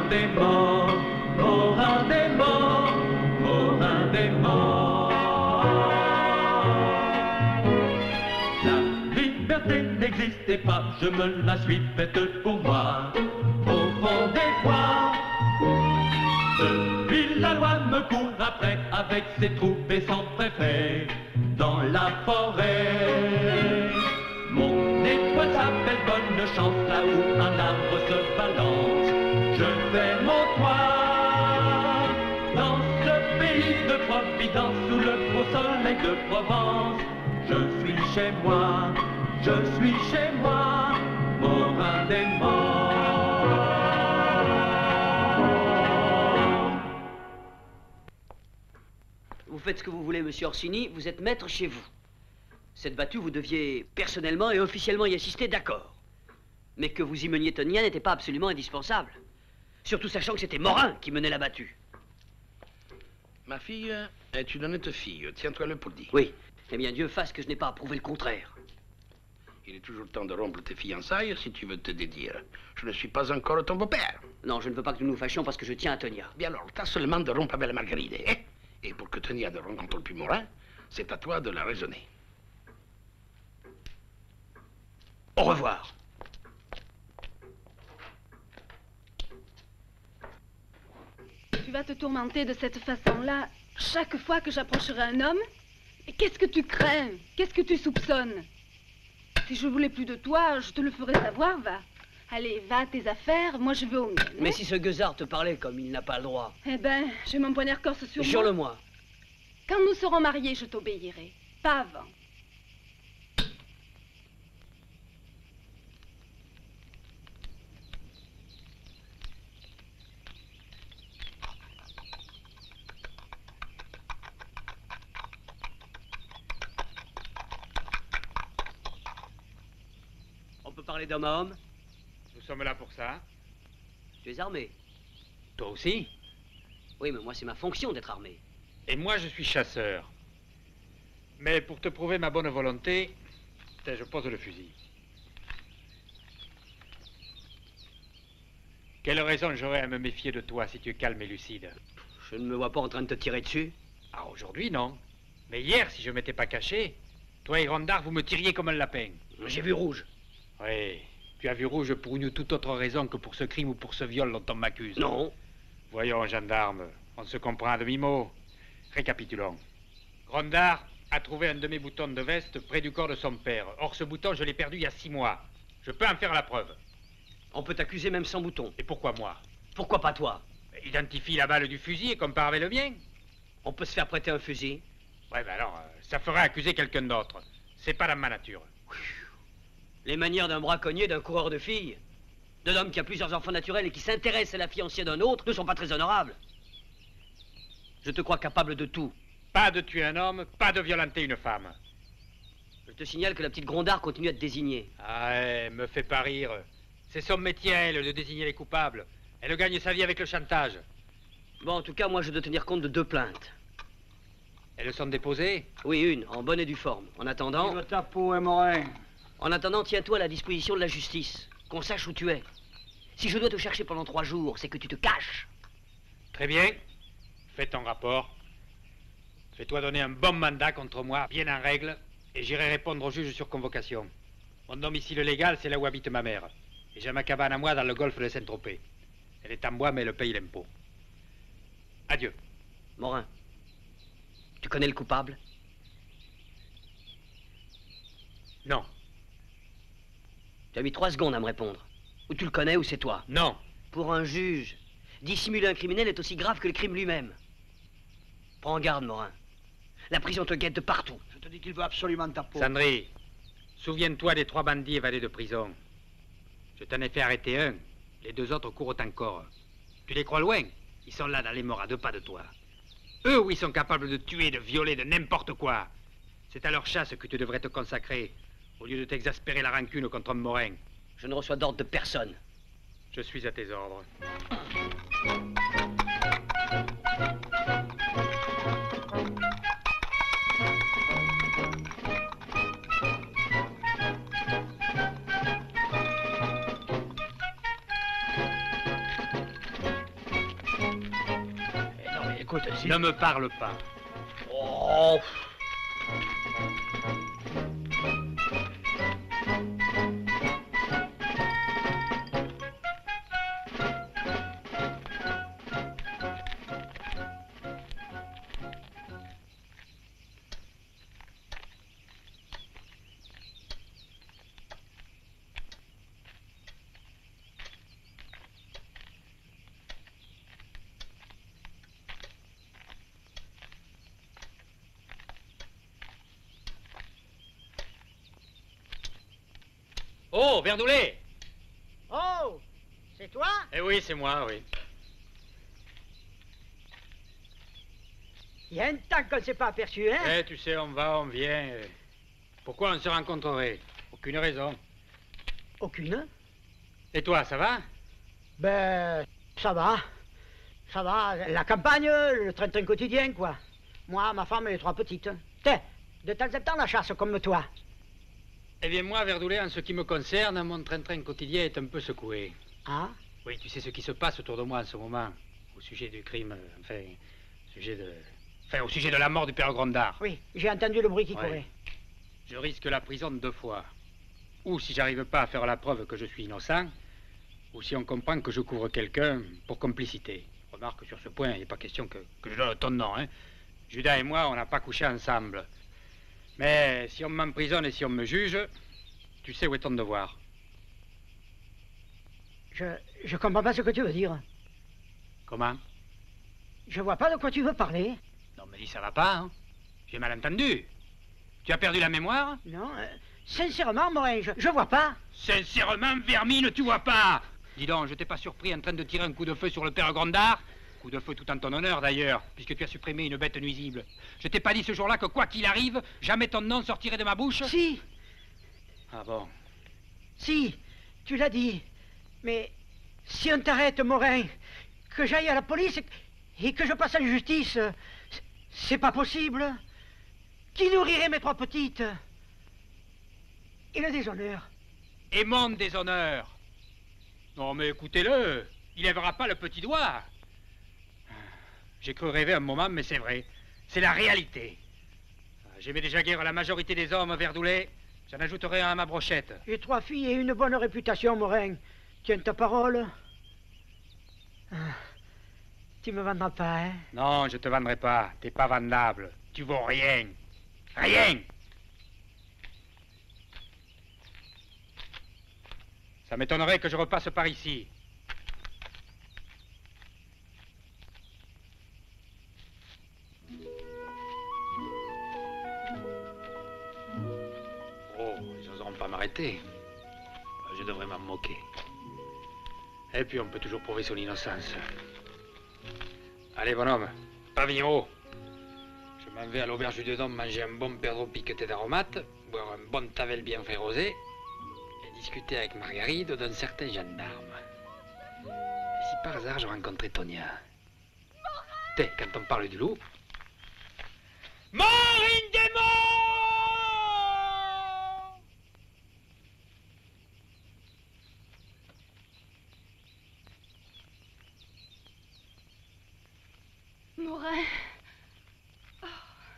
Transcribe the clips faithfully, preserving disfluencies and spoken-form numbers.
Morin des morts, Morin des morts, Morin des morts. La liberté n'existait pas, je me la suis faite pour moi. Au fond des bois, depuis la loi me court après avec ses troupes et son préfet dans la forêt. Mon étoile s'appelle bonne chance, là où un arbre se balance. Je fais mon toit dans ce pays de Providence, sous le beau soleil de Provence. Je suis chez moi, je suis chez moi, Morin des morts. Vous faites ce que vous voulez, monsieur Orsini, vous êtes maître chez vous. Cette battue, vous deviez personnellement et officiellement y assister, d'accord. Mais que vous y meniez Tonia n'était pas absolument indispensable. Surtout sachant que c'était Morin qui menait la battue. Ma fille est une honnête fille, tiens-toi-le pour dire. Oui, eh bien Dieu fasse que je n'ai pas approuvé le contraire. Il est toujours temps de rompre tes fiançailles si tu veux te dédire. Je ne suis pas encore ton beau-père. Non, je ne veux pas que nous nous fâchions parce que je tiens à Tonia. Bien alors, t'as seulement de rompre avec la Margaride, hein? Et pour que Tonia ne rencontre plus Morin, c'est à toi de la raisonner. Au revoir. Tu vas te tourmenter de cette façon-là chaque fois que j'approcherai un homme? Et qu'est-ce que tu crains? Qu'est-ce que tu soupçonnes? Si je voulais plus de toi, je te le ferais savoir, va. Allez, va à tes affaires, moi je vais au mien. Mais si ce gueusard te parlait comme il n'a pas le droit... Eh ben, j'ai mon poignard corse sur moi. Jure-le-moi. Quand nous serons mariés, je t'obéirai. Pas avant. On peut parler d'homme à homme? Nous sommes là pour ça. Tu es armé? Toi aussi? Oui, mais moi c'est ma fonction d'être armé. Et moi je suis chasseur. Mais pour te prouver ma bonne volonté, je pose le fusil. Quelle raison j'aurais à me méfier de toi si tu es calme et lucide? Je ne me vois pas en train de te tirer dessus. Ah, aujourd'hui non. Mais hier, si je m'étais pas caché, toi et Grandard, vous me tiriez comme un lapin. J'ai vu rouge. Oui, tu as vu rouge pour une toute autre raison que pour ce crime ou pour ce viol dont on m'accuse. Non. Voyons, gendarme, on se comprend à demi-mot. Récapitulons. Grandard a trouvé un de mes boutons de veste près du corps de son père. Or, ce bouton, je l'ai perdu il y a six mois. Je peux en faire la preuve. On peut t'accuser même sans bouton. Et pourquoi moi? Pourquoi pas toi? Identifie la balle du fusil et compare avec le mien. On peut se faire prêter un fusil. Ouais, ben alors, euh, ça ferait accuser quelqu'un d'autre. C'est pas dans ma nature. Les manières d'un braconnier, d'un coureur de filles, d'un homme qui a plusieurs enfants naturels et qui s'intéresse à la fiancée d'un autre, ne sont pas très honorables. Je te crois capable de tout. Pas de tuer un homme, pas de violenter une femme. Je te signale que la petite Grondard continue à te désigner. Ah, ouais, me fait pas rire. C'est son métier, elle, de désigner les coupables. Elle gagne sa vie avec le chantage. Bon, en tout cas, moi, je dois tenir compte de deux plaintes. Elles sont déposées? Oui, une, en bonne et due forme. En attendant... Vive ta peau, hein, Morin. En attendant, tiens-toi à la disposition de la justice. Qu'on sache où tu es. Si je dois te chercher pendant trois jours, c'est que tu te caches. Très bien. Fais ton rapport. Fais-toi donner un bon mandat contre moi, bien en règle, et j'irai répondre au juge sur convocation. Mon domicile légal, c'est là où habite ma mère. Et j'ai ma cabane à moi dans le golfe de Saint-Tropez. Elle est en bois, mais elle paye l'impôt. Adieu. Morin, tu connais le coupable? Non. Tu as mis trois secondes à me répondre. Ou tu le connais ou c'est toi. Non. Pour un juge, dissimuler un criminel est aussi grave que le crime lui-même. Prends garde, Morin. La prison te guette de partout. Je te dis qu'il veut absolument ta peau. Sandry, souviens-toi des trois bandits évadés de prison. Je t'en ai fait arrêter un. Les deux autres courent encore. Tu les crois loin? Ils sont là dans les morts à deux pas de toi. Eux, oui, sont capables de tuer, de violer, de n'importe quoi. C'est à leur chasse que tu devrais te consacrer, au lieu de t'exaspérer la rancune contre Morin. Je ne reçois d'ordre de personne. Je suis à tes ordres. Écoute, si... Ne me parle pas. Oh. Oh, Verdoulet! Oh, c'est toi? Eh oui, c'est moi, oui. Il y a un temps qu'on ne s'est pas aperçu, hein? Eh, tu sais, on va, on vient. Pourquoi on se rencontrerait? Aucune raison. Aucune? Et toi, ça va? Ben, ça va. Ça va. La campagne, le train-train quotidien, quoi. Moi, ma femme et les trois petites. Tiens, de temps en temps, la chasse comme toi. Eh bien, moi, Verdoulet, en ce qui me concerne, mon train-train quotidien est un peu secoué. Ah? Oui, tu sais ce qui se passe autour de moi en ce moment, au sujet du crime, euh, enfin, au sujet de... Enfin, au sujet de la mort du père Grondard. Oui, j'ai entendu le bruit qui Ouais. courait. Je risque la prison deux fois. Ou si j'arrive pas à faire la preuve que je suis innocent, ou si on comprend que je couvre quelqu'un pour complicité. Remarque, sur ce point, il n'est pas question que, que je donne ton nom, hein. Judas et moi, on n'a pas couché ensemble. Mais si on m'emprisonne et si on me juge, tu sais où est ton devoir. Je, je comprends pas ce que tu veux dire. Comment? Je vois pas de quoi tu veux parler. Non, mais dis, ça va pas, hein? J'ai mal entendu. Tu as perdu la mémoire? Non, euh, sincèrement, Morin, je, je vois pas. Sincèrement, vermine, tu vois pas? Dis donc, je t'ai pas surpris en train de tirer un coup de feu sur le père Grondard? Coup de feu tout en ton honneur, d'ailleurs, puisque tu as supprimé une bête nuisible. Je t'ai pas dit ce jour-là que quoi qu'il arrive, jamais ton nom sortirait de ma bouche? Si, Ah bon? si, tu l'as dit. Mais si on t'arrête, Morin, que j'aille à la police et que je passe en justice, c'est pas possible. Qui nourrirait mes trois petites? Et le déshonneur. Et mon déshonneur? Non, mais écoutez-le, il lèvera pas le petit doigt. J'ai cru rêver un moment, mais c'est vrai. C'est la réalité. J'aimais déjà guère la majorité des hommes, Verdoulet. J'en ajouterai un à ma brochette. J'ai trois filles et une bonne réputation, Morin. Tiens ta parole. Ah, tu me vendras pas, hein? Non, je te vendrai pas. T'es pas vendable. Tu vaux rien. Rien! Ça m'étonnerait que je repasse par ici. Oh, ils n'oseront pas m'arrêter. Je devrais m'en moquer. Et puis on peut toujours prouver son innocence. Allez, bonhomme, pavillon haut. Je m'en vais à l'auberge du Dedans manger un bon perdreau piqueté d'aromates, boire un bon tavel bien fait rosé et discuter avec Margaride d'un certain gendarme. Et si par hasard je rencontrais Tonia? T'es, quand on parle du loup... Mort in démon! Morin. Oh.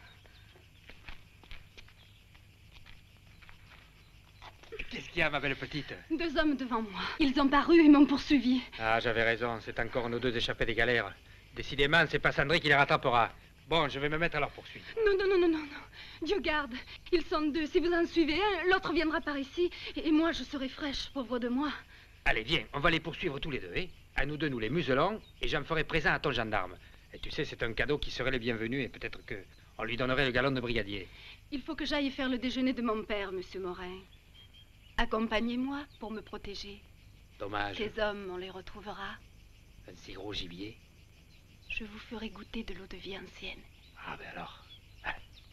Qu'est-ce qu'il y a, ma belle petite? Deux hommes devant moi. Ils ont paru et m'ont poursuivi. Ah, j'avais raison, c'est encore nos deux échappés des galères. Décidément, c'est pas Sandry qui les rattrapera. Bon, je vais me mettre à leur poursuite. Non, non, non, non, non, non. Dieu garde. Ils sont deux. Si vous en suivez un, l'autre viendra par ici. Et moi, je serai fraîche, pauvre de moi. Allez, viens, on va les poursuivre tous les deux, hein? À nous deux, nous les muselons, et j'en ferai présent à ton gendarme. Et tu sais, c'est un cadeau qui serait le bienvenu, et peut-être que on lui donnerait le galon de brigadier. Il faut que j'aille faire le déjeuner de mon père, monsieur Morin. Accompagnez-moi pour me protéger. Dommage. Ces hommes, on les retrouvera. Un si gros gibier. Je vous ferai goûter de l'eau de vie ancienne. Ah, ben alors. Allez.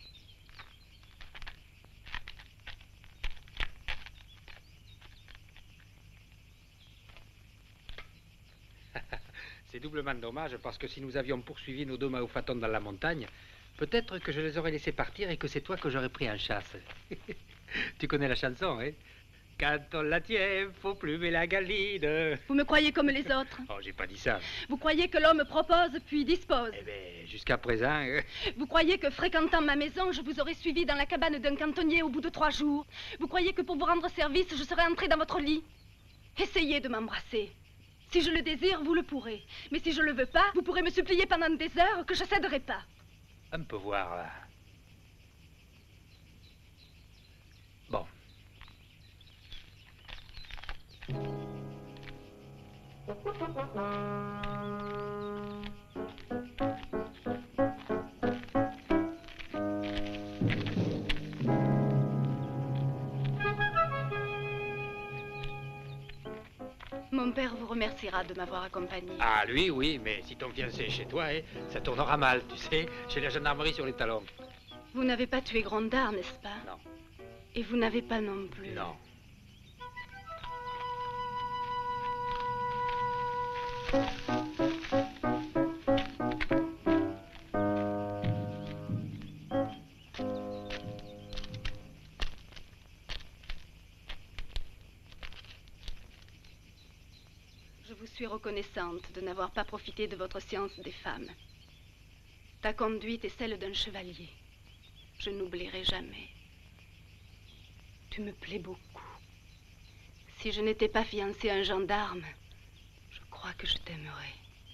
C'est doublement dommage parce que si nous avions poursuivi nos deux maofatons dans la montagne, peut-être que je les aurais laissés partir et que c'est toi que j'aurais pris en chasse. Tu connais la chanson, hein? Quand on la tient, faut plumer la galine. Vous me croyez comme les autres? Oh, j'ai pas dit ça. Vous croyez que l'homme propose puis dispose? Eh bien, jusqu'à présent... euh, Vous croyez que, fréquentant ma maison, je vous aurais suivi dans la cabane d'un cantonnier au bout de trois jours? Vous croyez que pour vous rendre service, je serais entrée dans votre lit? Essayez de m'embrasser. Si je le désire, vous le pourrez. Mais si je le veux pas, vous pourrez me supplier pendant des heures que je céderai pas. On peut voir, là. Bon. Mon père vous remerciera de m'avoir accompagné. Ah, lui, oui, mais si ton fiancé est chez toi, hein, ça tournera mal, tu sais. Chez la gendarmerie sur les talons. Vous n'avez pas tué Grondard, n'est-ce pas? Non. Et vous n'avez pas non plus. Non. Je vous suis reconnaissante de n'avoir pas profité de votre science des femmes. Ta conduite est celle d'un chevalier. Je n'oublierai jamais. Tu me plais beaucoup. Si je n'étais pas fiancée à un gendarme, je crois que je t'aimerais.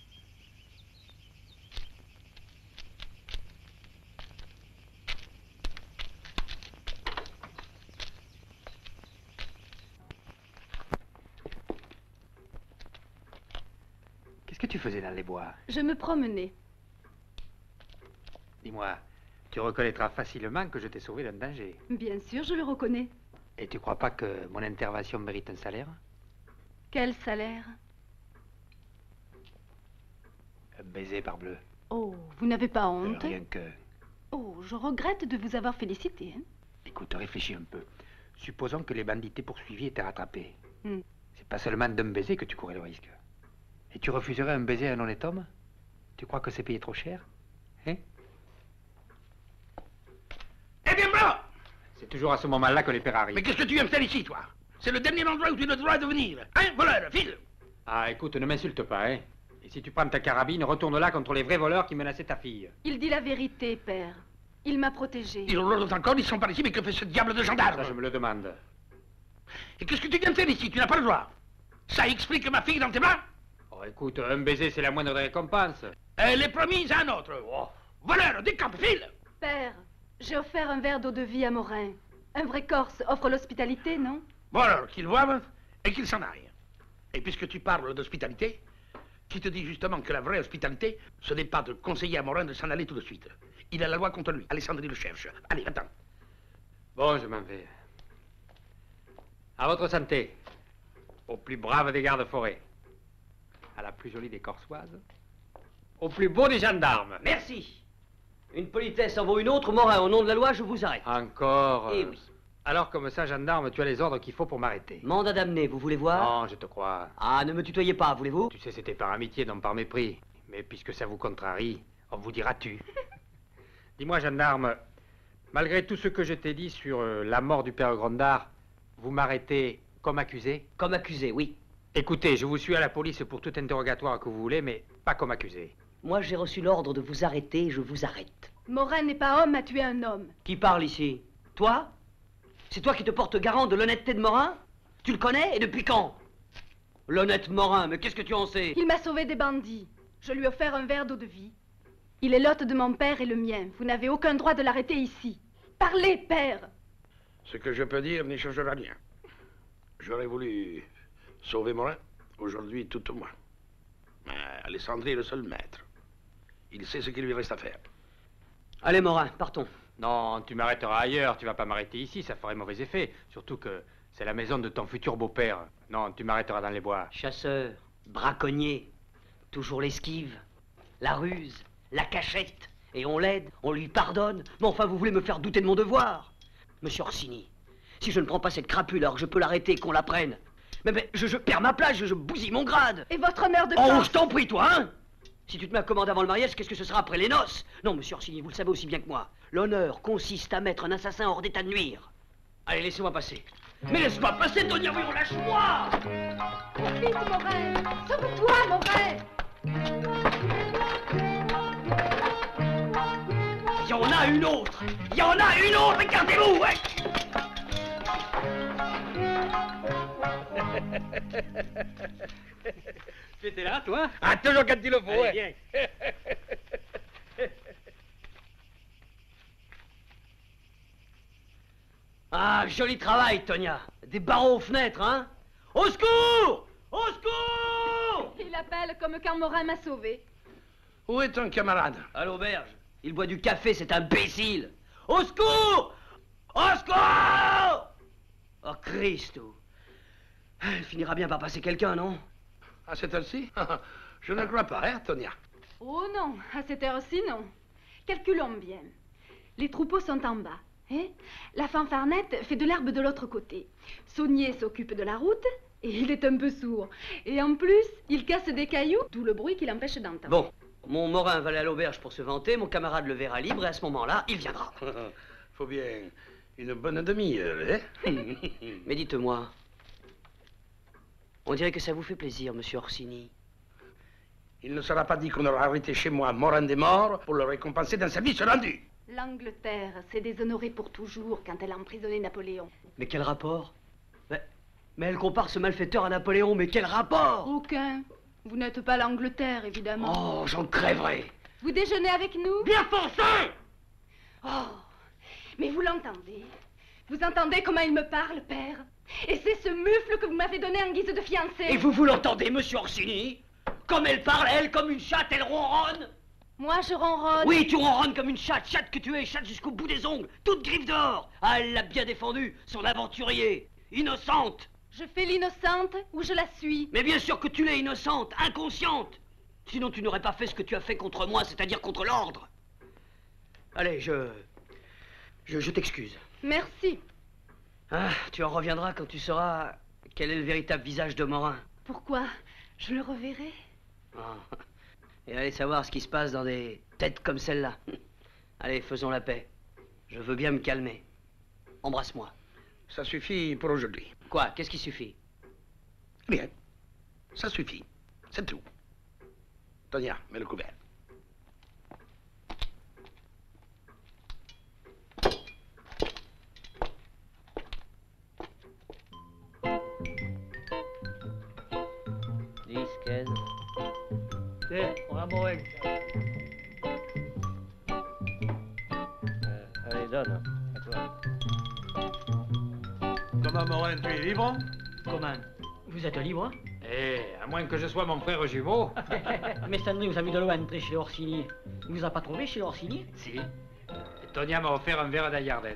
Qu'est-ce que tu faisais dans les bois? Je me promenais. Dis-moi, tu reconnaîtras facilement que je t'ai sauvé d'un danger. Bien sûr, je le reconnais. Et tu crois pas que mon intervention mérite un salaire? Quel salaire? Un baiser, parbleu. Oh, vous n'avez pas Euh, honte? rien que... Oh, je regrette de vous avoir félicité. Hein? Écoute, réfléchis un peu. Supposons que les bandits t'aient poursuivi et t'aient rattrapé. Hmm. C'est pas seulement d'un baiser que tu courais le risque. Et tu refuserais un baiser à un honnête homme? Tu crois que c'est payé trop cher? Hein? Eh bien, bravo! C'est toujours à ce moment-là que les pères arrivent. Mais qu'est-ce que tu viens me faire ici, toi? C'est le dernier endroit où tu as le droit de venir. Hein, voleur, file! Ah, écoute, ne m'insulte pas, hein. Et si tu prends ta carabine, retourne-la contre les vrais voleurs qui menaçaient ta fille. Il dit la vérité, père. Il m'a protégée. Ils l'ont encore, ils sont par ici, mais que fait ce diable de gendarme? Ça, je me le demande. Et qu'est-ce que tu viens de faire ici? Tu n'as pas le droit. Ça explique ma fille dans tes bras? Oh, écoute, un baiser, c'est la moindre des récompenses. Elle est promise à un autre. Oh. Voleur, décampe, file! Père, j'ai offert un verre d'eau de vie à Morin. Un vrai Corse offre l'hospitalité, non? Bon alors, qu'il boive et qu'il s'en aille. Et puisque tu parles d'hospitalité, qui te dit justement que la vraie hospitalité, ce n'est pas de conseiller à Morin de s'en aller tout de suite. Il a la loi contre lui. Alessandri le cherche. Allez, attends. Bon, je m'en vais. À votre santé. Au plus brave des gardes-forêts. À la plus jolie des Corsoises. Au plus beau des gendarmes. Merci. Une politesse en vaut une autre. Morin, au nom de la loi, je vous arrête. Encore. Eh euh, oui. Alors, comme ça, gendarme, tu as les ordres qu'il faut pour m'arrêter. Mandat d'amener, vous voulez voir? Non, je te crois. Ah, ne me tutoyez pas, voulez-vous? Tu sais, c'était par amitié, non par mépris. Mais puisque ça vous contrarie, on vous dira tu. Dis-moi, gendarme, malgré tout ce que je t'ai dit sur euh, la mort du père Grondard, vous m'arrêtez comme accusé? Comme accusé, oui. Écoutez, je vous suis à la police pour tout interrogatoire que vous voulez, mais pas comme accusé. Moi, j'ai reçu l'ordre de vous arrêter, je vous arrête. Morin n'est pas homme à tuer un homme. Qui parle ici? Toi? C'est toi qui te portes garant de l'honnêteté de Morin? Tu le connais et depuis quand? L'honnête Morin, mais qu'est-ce que tu en sais? Il m'a sauvé des bandits. Je lui ai offert un verre d'eau de vie. Il est l'hôte de mon père et le mien. Vous n'avez aucun droit de l'arrêter ici. Parlez, père! Ce que je peux dire n'y changera rien. J'aurais voulu sauver Morin, aujourd'hui tout au moins. Mais Alessandri est le seul maître. Il sait ce qu'il lui reste à faire. Allez, Morin, partons. Non, tu m'arrêteras ailleurs, tu vas pas m'arrêter ici, ça ferait mauvais effet. Surtout que c'est la maison de ton futur beau-père. Non, tu m'arrêteras dans les bois. Chasseur, braconnier, toujours l'esquive, la ruse, la cachette. Et on l'aide, on lui pardonne. Mais enfin, vous voulez me faire douter de mon devoir? Monsieur Orsini, si je ne prends pas cette crapule alors que je peux l'arrêter, qu'on la prenne. Mais, mais je, je perds ma place, je, je bousille mon grade. Et votre honneur de Oh, Corse? je t'en prie, toi, hein? Si tu te mets à commande avant le mariage, qu'est-ce que ce sera après les noces? Non, monsieur Orsini, vous le savez aussi bien que moi. L'honneur consiste à mettre un assassin hors d'état de nuire. Allez, laissez-moi passer. Mais laisse-moi passer, Tonia, oui, relâche-moi! Vite, Morin! Sauve-toi, Morin! Il y en a une autre! Il y en a une autre! Regardez-vous, ouais! Tu étais là, toi? Ah, toujours quand il le faut, Allez, ouais. viens. Ah, joli travail, Tonia. Des barreaux aux fenêtres, hein? Au secours! Au secours! Il appelle comme quand Morin m'a sauvé. Où est ton camarade? À l'auberge. Il boit du café, cet imbécile. Au secours! Au secours! Oh, Christo. Elle finira bien par passer quelqu'un, non? À cette heure-ci? Je ne crois pas, hein, Tonia? Oh non, à cette heure-ci, non. Calculons bien. Les troupeaux sont en bas. Hein? La fanfarnette fait de l'herbe de l'autre côté. Saunier s'occupe de la route et il est un peu sourd. Et en plus, il casse des cailloux, d'où le bruit qui l'empêche d'entendre. Bon, mon Morin va aller à l'auberge pour se vanter, mon camarade le verra libre et à ce moment-là, il viendra. Faut bien une bonne demi-heure, hein? Mais dites-moi, on dirait que ça vous fait plaisir, monsieur Orsini. Il ne sera pas dit qu'on aura arrêté chez moi Morin des morts pour le récompenser d'un service rendu. L'Angleterre s'est déshonorée pour toujours quand elle a emprisonné Napoléon. Mais quel rapport? mais, mais elle compare ce malfaiteur à Napoléon, mais quel rapport? Aucun. Vous n'êtes pas l'Angleterre, évidemment. Oh, j'en crèverai. Vous déjeunez avec nous? Bien forcé! Oh, mais vous l'entendez? Vous entendez comment il me parle, père? Et c'est ce mufle que vous m'avez donné en guise de fiancé. Et vous, vous l'entendez, monsieur Orsini? Comme elle parle, elle, comme une chatte, elle ronronne. Moi, je ronronne. Oui, tu ronronnes comme une chatte, chatte que tu es, chatte jusqu'au bout des ongles, toute griffe dehors. Ah, elle l'a bien défendu, son aventurier. Innocente. Je fais l'innocente ou je la suis? Mais bien sûr que tu l'es innocente, inconsciente. Sinon, tu n'aurais pas fait ce que tu as fait contre moi, c'est-à-dire contre l'ordre. Allez, je... Je, je t'excuse. Merci. Ah, tu en reviendras quand tu sauras quel est le véritable visage de Morin. Pourquoi? Je le reverrai? Ah. Et allez savoir ce qui se passe dans des têtes comme celle-là. Allez, faisons la paix. Je veux bien me calmer. Embrasse-moi. Ça suffit pour aujourd'hui. Quoi? Qu'est-ce qui suffit? Rien. Ça suffit. C'est tout. Tonia, mets le couvert. dix, quinze. Tiens, on a Morin. Euh, allez, donne. À toi. Comment, Morin, tu es libre? Comment? Vous êtes libre? Eh, à moins que je sois mon frère jumeau. Mais Sandrine vous a vu de loin entrer chez Orsini. Il vous a pas trouvé chez Orsini? Si. Et Tonia m'a offert un verre d'Ayarden.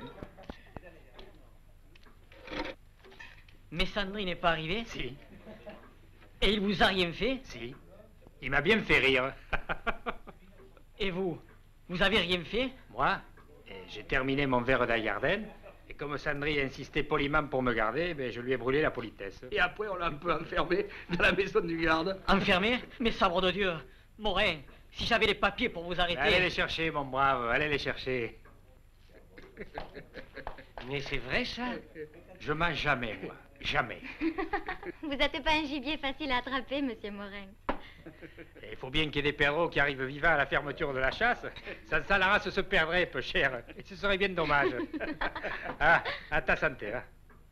Mais Sandrine n'est pas arrivé? Si, Et il vous a rien fait? si. Il m'a bien fait rire. Et vous? Vous avez rien fait? Moi, eh, j'ai terminé mon verre d'Ayarden. Et comme Sandrine insistait poliment pour me garder, ben, je lui ai brûlé la politesse. Et après, on l'a un peu enfermé dans la maison du garde. Enfermé? Mais sabre de Dieu! Morin, si j'avais les papiers pour vous arrêter... Allez les chercher, mon brave, allez les chercher. Mais c'est vrai, ça? Je mange jamais, moi. Jamais. Vous n'êtes pas un gibier facile à attraper, monsieur Morin. Et il faut bien qu'il y ait des perdreaux qui arrivent vivants à la fermeture de la chasse. Sans ça, la race se perdrait, peu cher. Et ce serait bien dommage. Ah, à ta santé, hein.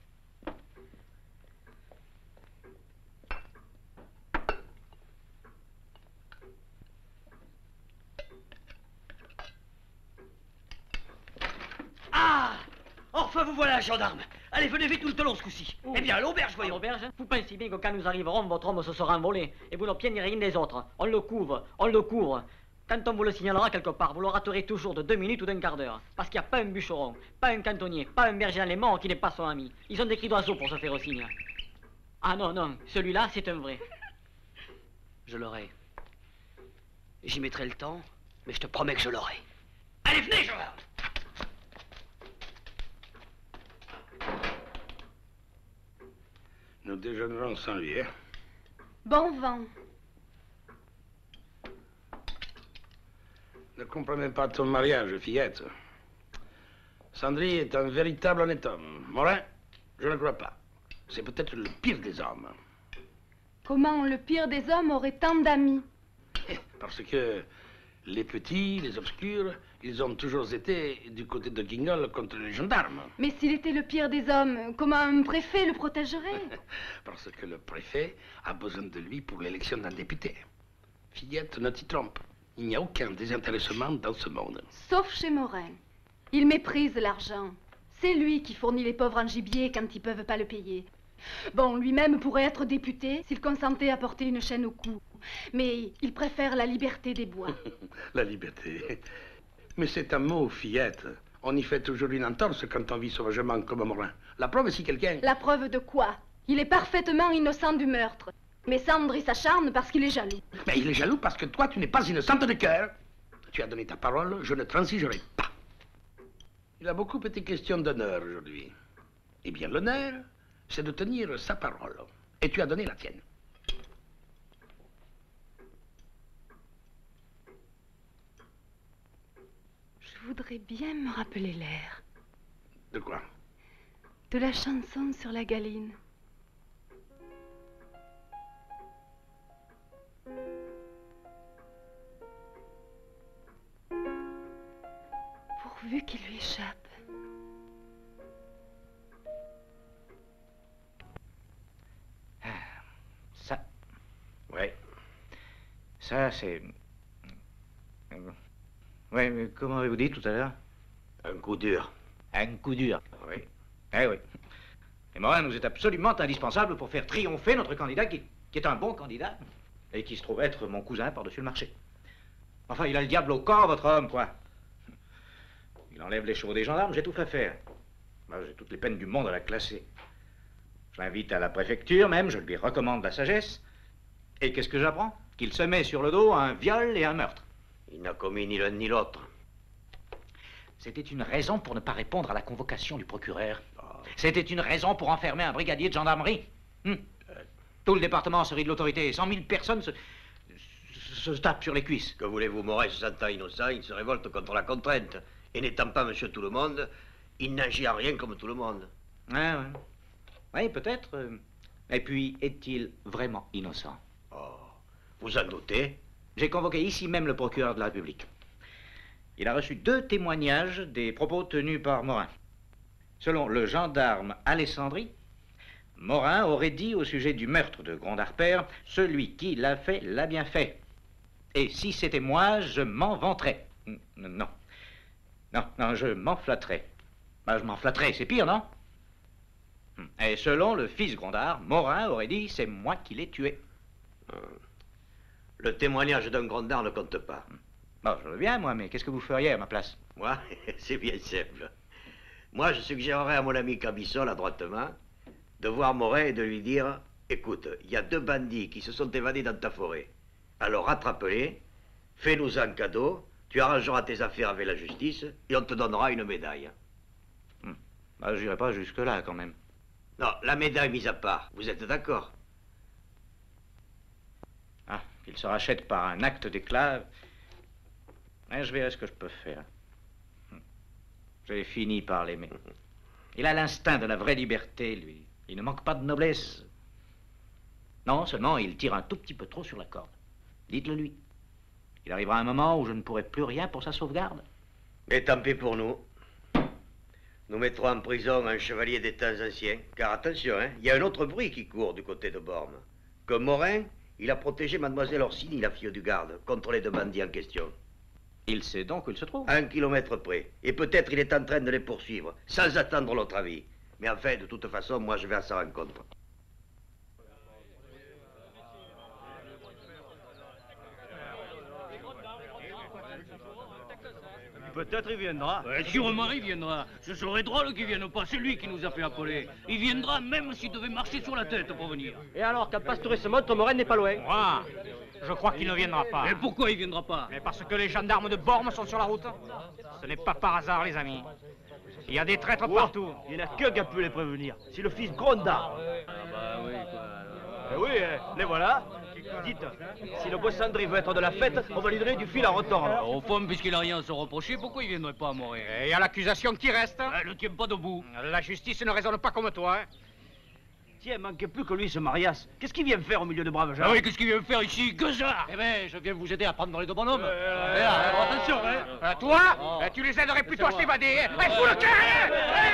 Ah! Enfin, vous voilà, gendarme. Allez, venez vite, nous le tenons ce coup-ci. Eh bien, à l'auberge, À voyons. l'auberge, vous pensez bien que quand nous arriverons, votre homme se sera envolé et vous n'obtiendrez rien des autres. On le couvre, on le couvre. Quand on vous le signalera quelque part, vous le raterez toujours de deux minutes ou d'un quart d'heure. Parce qu'il n'y a pas un bûcheron, pas un cantonnier, pas un berger dans les morts qui n'est pas son ami. Ils ont des cris d'oiseaux pour se faire au signe. Ah non, non, celui-là, c'est un vrai. Je l'aurai. J'y mettrai le temps, mais je te promets que je l'aurai. Allez, venez, gendarme. Nous déjeunerons sans lui, hein? Bon vent. Ne comprenez pas ton mariage, fillette. Sandry est un véritable honnête homme. Morin, Je ne crois pas. C'est peut-être le pire des hommes. Comment le pire des hommes aurait tant d'amis? Parce que les petits, les obscurs, ils ont toujours été du côté de Guignol contre les gendarmes. Mais s'il était le pire des hommes, comment un préfet le protégerait? Parce que le préfet a besoin de lui pour l'élection d'un député. Fillette, ne t'y trompe. Il n'y a aucun désintéressement dans ce monde. Sauf chez Morin. Il méprise l'argent. C'est lui qui fournit les pauvres en gibier quand ils peuvent pas le payer. Bon, lui-même pourrait être député s'il consentait à porter une chaîne au cou. Mais il préfère la liberté des bois. La liberté. Mais c'est un mot, fillette. On y fait toujours une entorse quand on vit sauvagement comme Morin. La preuve, si quelqu'un... La preuve de quoi? Il est parfaitement innocent du meurtre. Mais Sandre, il s'acharne parce qu'il est jaloux. Mais il est jaloux parce que toi, tu n'es pas innocente de cœur. Tu as donné ta parole, je ne transigerai pas. Il a beaucoup été question d'honneur aujourd'hui. Eh bien, l'honneur, c'est de tenir sa parole. Et tu as donné la tienne. Je voudrais bien me rappeler l'air. De quoi? De la chanson sur la galine. Pourvu qu'il lui échappe. Ça... Ouais. Ça, c'est... Oui, mais comment avez-vous dit tout à l'heure? Un coup dur. Un coup dur. Oui. Eh oui. Et Morin nous est absolument indispensable pour faire triompher notre candidat qui, qui est un bon candidat et qui se trouve être mon cousin par-dessus le marché. Enfin, il a le diable au corps, votre homme, quoi. Il enlève les chevaux des gendarmes, j'ai tout fait faire. Moi, j'ai toutes les peines du monde à la classer. Je l'invite à la préfecture même, je lui recommande la sagesse. Et qu'est-ce que j'apprends? Qu'il se met sur le dos un viol et un meurtre. Il n'a commis ni l'un ni l'autre. C'était une raison pour ne pas répondre à la convocation du procureur. Oh. C'était une raison pour enfermer un brigadier de gendarmerie. Hum. Euh, tout le département se rit de l'autorité. Cent mille personnes se, se, se tapent sur les cuisses. Que voulez-vous, Morin se sentant innocent, il se révolte contre la contrainte. Et n'étant pas monsieur tout le monde, il n'agit en rien comme tout le monde. Ah, ouais. Oui, peut-être. Et puis, est-il vraiment innocent? Oh, vous en doutez? J'ai convoqué ici même le procureur de la République. Il a reçu deux témoignages des propos tenus par Morin. Selon le gendarme Alessandri, Morin aurait dit au sujet du meurtre de Grondarpère, « Celui qui l'a fait, l'a bien fait. Et si c'était moi, je m'en vanterais. » Non. Non, non, je m'en flatterais. Ben, je m'en flatterais, c'est pire, non? Et selon le fils Grondard, Morin aurait dit, « C'est moi qui l'ai tué. » Le témoignage d'un Grondard ne compte pas. Bon, je veux bien, moi, mais qu'est-ce que vous feriez à ma place? Moi, c'est bien simple. Moi, je suggérerais à mon ami Cabissol, adroitement, de voir Morin et de lui dire, écoute, il y a deux bandits qui se sont évadés dans ta forêt. Alors rattrape-les, fais-nous un cadeau, tu arrangeras tes affaires avec la justice et on te donnera une médaille. Hmm. Bah, j'irai pas jusque-là, quand même. Non, la médaille mise à part, vous êtes d'accord? Ah, qu'il se rachète par un acte d'éclat. Mais je verrai ce que je peux faire. J'ai fini par l'aimer. Il a l'instinct de la vraie liberté, lui. Il ne manque pas de noblesse. Non, seulement il tire un tout petit peu trop sur la corde. Dites-le lui. Il arrivera un moment où je ne pourrai plus rien pour sa sauvegarde. Et tant pis pour nous. Nous mettrons en prison un chevalier des temps anciens. Car attention, hein, il y a un autre bruit qui court du côté de Bormes. Que Morin, il a protégé mademoiselle Orsini, la fille du garde, contre les deux bandits en question. Il sait donc où il se trouve? À un kilomètre près. Et peut-être il est en train de les poursuivre, sans attendre l'autre avis. Mais enfin, de toute façon, moi je vais à sa rencontre. Peut-être il viendra. Ouais, sûrement il viendra. Ce serait drôle qu'il vienne pas. C'est lui qui nous a fait appeler. Il viendra même s'il devait marcher sur la tête pour venir. Et alors, quand Pastouret se montre, Morin n'est pas loin. Ah, je crois qu'il ne viendra pas. Et pourquoi il viendra pas? Mais parce que les gendarmes de Bormes sont sur la route. Ce n'est pas par hasard, les amis. Il y a des traîtres Oh, partout. il n'y en a qu'un qui a pu les prévenir. C'est le fils Grondard. Ah bah oui, quoi. Eh oui, eh, les voilà. Dites, si le beau Sandry veut être de la fête, on va lui donner du fil à retordre. Au fond, puisqu'il n'a rien à se reprocher, pourquoi il viendrait pas à Moret? Et à l'accusation qui reste. Elle ne tient pas debout. La justice ne raisonne pas comme toi. Hein. Tiens, manquait plus que lui, ce Marias. Qu'est-ce qu'il vient faire au milieu de braves gens? Ah oui, qu'est-ce qu'il vient faire ici? Que ça? Eh ben, je viens vous aider à prendre les deux bonhommes. Euh, euh, attention, hein. Euh, toi, oh. euh, tu les aiderais plutôt à s'évader. Hein. Eh, fous le camp.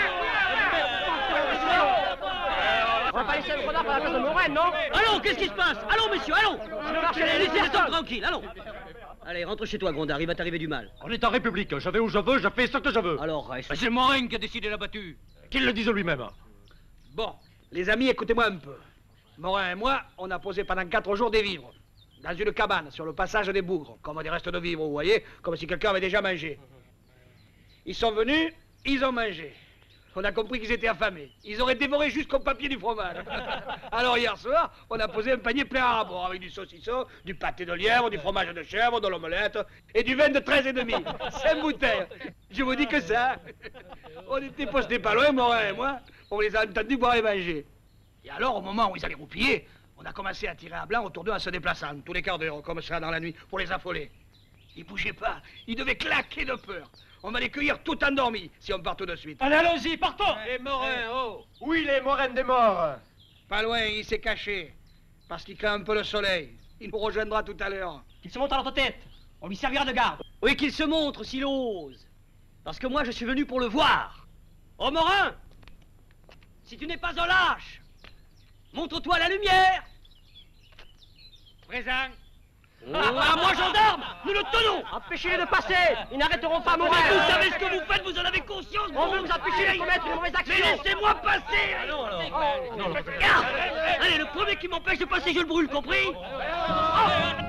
On va pas laisser le renard par la place de Morin, non? Allons, qu'est-ce qui se passe? Allons, messieurs, allons. Allez, laissez les hommes tranquilles, allons. Allez, rentre chez toi, Gondard, il va t'arriver du mal. On est en République, je vais où je veux, je fais ce que je veux. Alors, reste. C'est Morin qui a décidé la battue. Qu'il le dise lui-même. Bon, les amis, écoutez-moi un peu. Morin et moi, on a posé pendant quatre jours des vivres. Dans une cabane, sur le passage des Bougres. Comme des restes de vivres, vous voyez, comme si quelqu'un avait déjà mangé. Ils sont venus, ils ont mangé. On a compris qu'ils étaient affamés. Ils auraient dévoré jusqu'au papier du fromage. Alors hier soir, on a posé un panier plein à rabord avec du saucisson, du pâté de lièvre, du fromage de chèvre, de l'omelette et du vin de treize et demi. Cinq bouteilles. Je vous dis que ça. On était postés pas loin, Morin et moi. On les a entendus boire et manger. Et alors, au moment où ils allaient roupiller, on a commencé à tirer à blanc autour d'eux en se déplaçant, tous les quarts d'heure, comme ça, dans la nuit, pour les affoler. Ils bougeaient pas. Ils devaient claquer de peur. On va les cueillir tout endormis, si on part tout de suite. Allez, allons-y, partons. Et Morin, oh! Où il est, Morin des morts? Pas loin, il s'est caché. Parce qu'il craint un peu le soleil. Il nous rejoindra tout à l'heure. Qu'il se monte à notre tête. On lui servira de garde. Oui, qu'il se montre s'il ose. Parce que moi, je suis venu pour le voir. Oh, Morin! Si tu n'es pas un lâche, montre-toi la lumière. Présent. Ah, moi, gendarme, nous le tenons. Empêchez-les de passer. Ils n'arrêteront pas Morin. Mais vous savez ce que vous faites, vous en avez conscience. On veut vous empêcher de commettre une mauvaise action. Mais laissez-moi passer. Allons, alors. Oh. Non, Garde. Allez, le premier qui m'empêche de passer, je le brûle, compris? Oh.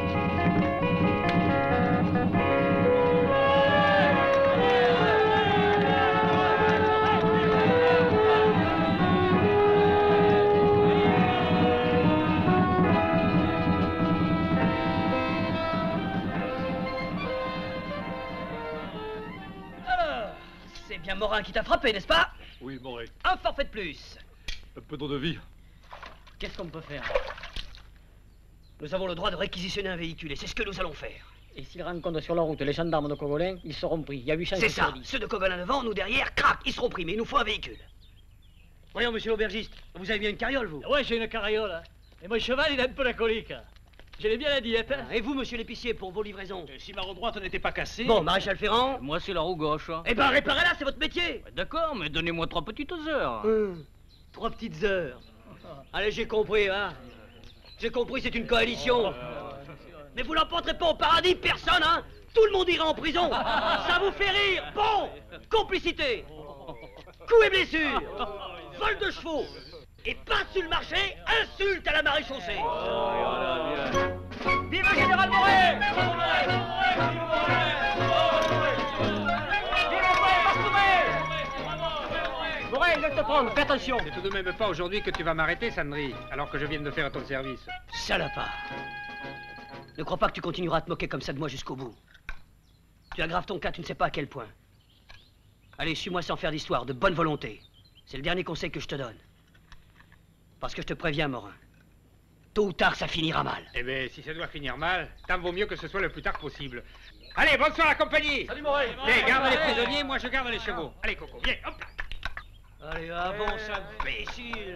C'est bien Morin qui t'a frappé, n'est-ce pas? Oui, Morin. Un forfait de plus. Un peu d'eau de vie. Qu'est-ce qu'on peut faire? Nous avons le droit de réquisitionner un véhicule et c'est ce que nous allons faire. Et s'ils rencontrent sur la route les gendarmes de Cogolin, ils seront pris. Il y a huit chances. C'est ça. Ceux de Cogolin devant, nous derrière, crac, ils seront pris, mais il nous faut un véhicule. Voyons, monsieur l'aubergiste, vous avez bien une carriole, vous? Ouais, j'ai une carriole. Hein. Et mon cheval, il a un peu la colique. J'ai bien la diète. Hein. Et vous, monsieur l'épicier, pour vos livraisons? Euh, si ma roue droite n'était pas cassée... Bon, maréchal Ferrand? Moi, c'est la roue gauche. Eh ben, réparez-la, c'est votre métier. D'accord, mais donnez-moi trois petites heures. Hum, trois petites heures. Allez, j'ai compris, hein. J'ai compris, c'est une coalition. Mais vous n'emporterez pas au paradis, personne, hein. Tout le monde ira en prison. Ça vous fait rire. Bon, complicité. Coups et blessures. Vol de chevaux. Et pas sur le marché, insulte à la maréchaussée. Vive le général Moret! Moret, laisse te prendre, fais attention. C'est tout de même pas aujourd'hui que tu vas m'arrêter, Sandry, alors que je viens de faire ton service. Salopard. Ne crois pas que tu continueras à te moquer comme ça de moi jusqu'au bout. Tu aggraves ton cas, tu ne sais pas à quel point. Allez, suis-moi sans faire d'histoire, de bonne volonté. C'est le dernier conseil que je te donne. Parce que je te préviens, Morin. Tôt ou tard, ça finira mal. Eh bien, si ça doit finir mal, tant vaut mieux que ce soit le plus tard possible. Allez, bonsoir la compagnie. Salut, Moret. Allez, garde les prisonniers, moi je garde les chevaux. Allez, Coco, viens, hop là. Allez, avance, imbécile.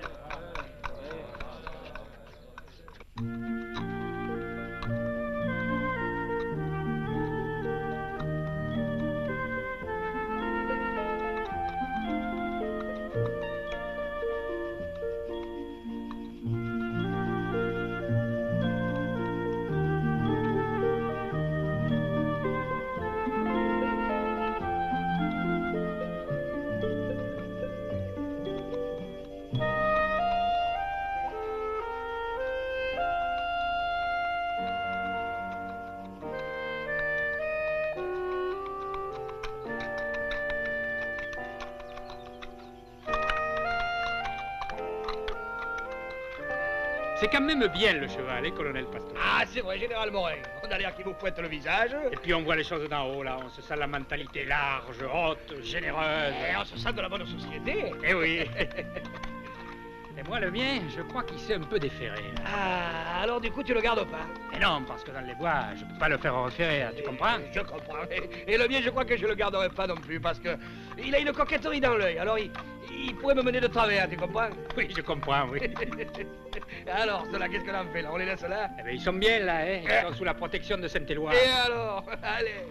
C'est quand même bien le cheval, hein, colonel Pasteur. Ah, c'est vrai, général Morin. On a l'air qui vous pointe le visage. Et puis on voit les choses d'en haut, là. On se sent la mentalité large, haute, généreuse. Et on se sent de la bonne société. Eh oui. Et moi, le mien, je crois qu'il s'est un peu déféré. Ah, alors du coup, tu le gardes pas? Mais non, parce que dans les bois, je peux pas le faire référer, hein, tu comprends? Je comprends. Et, et le mien, je crois que je le garderai pas non plus, parce que il a une coquetterie dans l'œil. Alors, il, il pourrait me mener de travers, tu comprends? Oui, je comprends, oui. Alors, ceux-là, qu'est-ce qu'on en fait, là? On les laisse là? Eh bien, ils sont bien, là, hein? Ils sont sous la protection de Saint-Éloi. Et alors? Allez.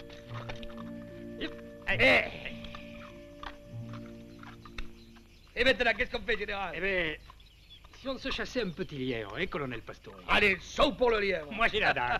Eh. Et maintenant, qu'est-ce qu'on fait, général? Eh bien, si on se chassait un petit lièvre, hein, colonel Pastore? Allez, saut pour le lièvre. Moi, j'ai la dame.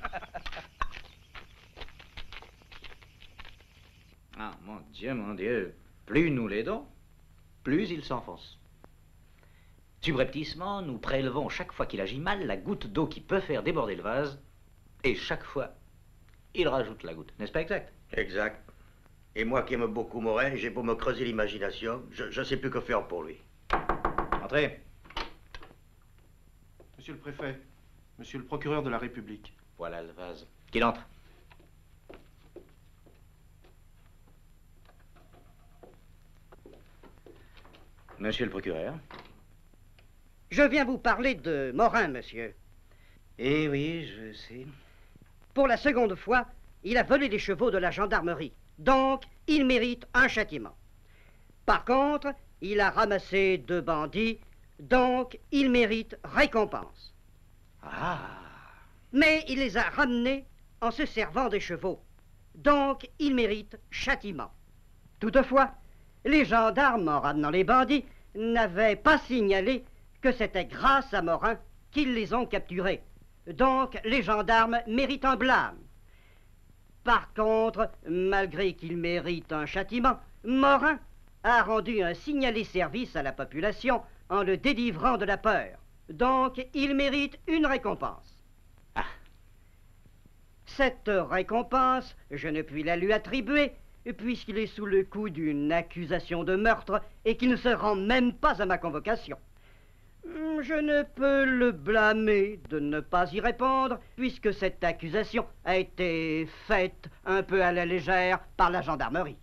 Ah, mon Dieu, mon Dieu. Plus nous l'aidons, plus il s'enfonce. Subrepticement, nous prélevons chaque fois qu'il agit mal la goutte d'eau qui peut faire déborder le vase, et chaque fois, il rajoute la goutte. N'est-ce pas exact? Exact. Et moi qui aime beaucoup Morin, j'ai beau me creuser l'imagination, je ne sais plus que faire pour lui. Entrez. Monsieur le préfet, monsieur le procureur de la République. Voilà le vase. Qu'il entre. Monsieur le procureur. Je viens vous parler de Morin, monsieur. Eh oui, je sais. Pour la seconde fois, il a volé les chevaux de la gendarmerie. Donc, il mérite un châtiment. Par contre, il a ramassé deux bandits. Donc, il mérite récompense. Ah. Mais il les a ramenés en se servant des chevaux. Donc, il mérite châtiment. Toutefois, les gendarmes, en ramenant les bandits, n'avaient pas signalé que c'était grâce à Morin qu'ils les ont capturés. Donc, les gendarmes méritent un blâme. Par contre, malgré qu'il mérite un châtiment, Morin a rendu un signalé service à la population en le délivrant de la peur. Donc, il mérite une récompense. Ah. Cette récompense, je ne puis la lui attribuer, puisqu'il est sous le coup d'une accusation de meurtre et qu'il ne se rend même pas à ma convocation. Je ne peux le blâmer de ne pas y répondre, puisque cette accusation a été faite un peu à la légère par la gendarmerie.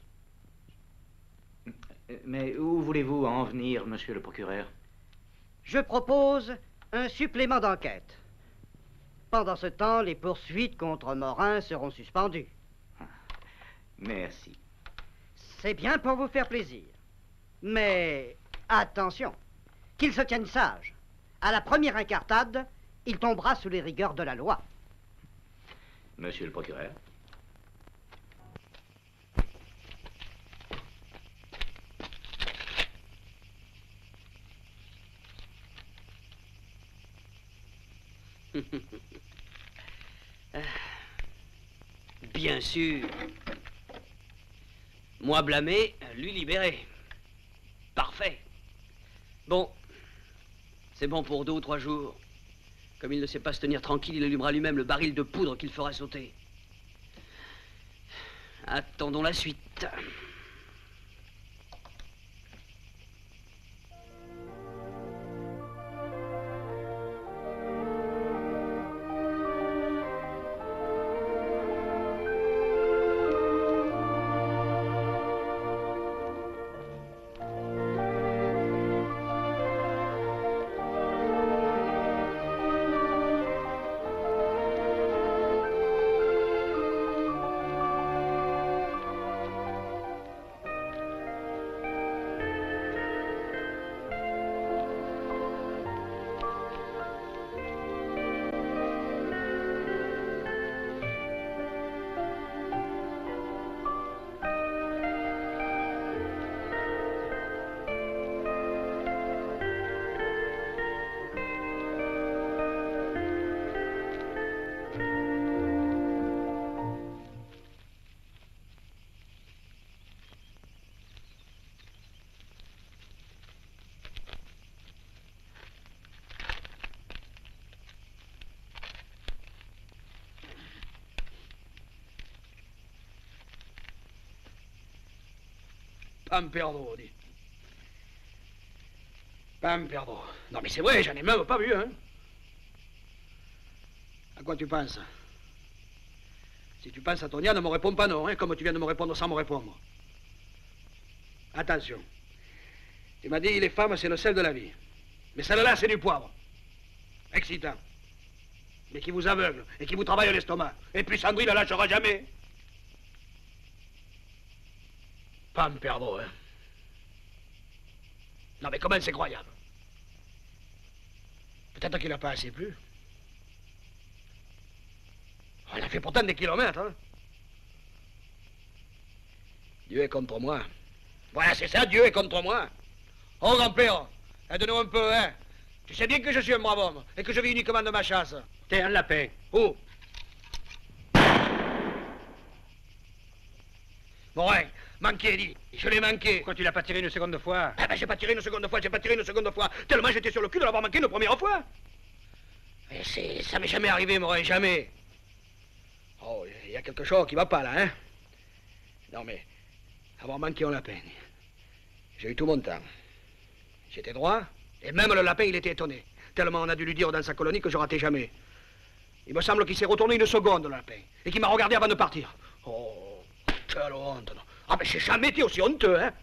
Mais où voulez-vous en venir, monsieur le procureur? Je propose un supplément d'enquête. Pendant ce temps, les poursuites contre Morin seront suspendues. Merci. C'est bien pour vous faire plaisir. Mais attention, qu'il se tienne sage. À la première incartade, il tombera sous les rigueurs de la loi. Monsieur le procureur. Bien sûr. Moi blâmé, lui libéré. Parfait. Bon. C'est bon pour deux ou trois jours. Comme il ne sait pas se tenir tranquille, il allumera lui-même le baril de poudre qu'il fera sauter. Attendons la suite. Pas me perdre, dis. Pas me perdre. Non mais c'est vrai, j'en ai même pas vu, hein. À quoi tu penses? Si tu penses à Tonia, ne me réponds pas non, hein, comme tu viens de me répondre sans me répondre. Attention. Tu m'as dit, les femmes, c'est le sel de la vie. Mais celle-là, c'est du poivre. Excitant. Mais qui vous aveugle et qui vous travaille l'estomac. Et puis Sandrine ne lâchera jamais. Pas me perdre, hein. Non, mais comment c'est croyable? Peut-être qu'il n'a pas assez plu. On a fait pourtant des kilomètres, hein. Dieu est contre moi. Voilà, c'est ça, Dieu est contre moi. Oh, grand-père, aide-nous un peu, hein. Tu sais bien que je suis un brave homme et que je vis uniquement de ma chasse. T'es un lapin. Où? Morin, manqué, dit. Je l'ai manqué. Pourquoi tu l'as pas tiré une seconde fois? Ah ben, j'ai pas tiré une seconde fois, j'ai pas tiré une seconde fois. Tellement j'étais sur le cul de l'avoir manqué une première fois. Et c'est... ça m'est jamais arrivé, Morin, jamais. Oh, il y a quelque chose qui va pas, là, hein. Non, mais... avoir manqué un lapin. J'ai eu tout mon temps. J'étais droit, et même le lapin, il était étonné. Tellement on a dû lui dire dans sa colonie que je ratais jamais. Il me semble qu'il s'est retourné une seconde, le lapin, et qu'il m'a regardé avant de partir. Oh, quelle honte, non. Ah, mais j'ai jamais été aussi honteux, hein.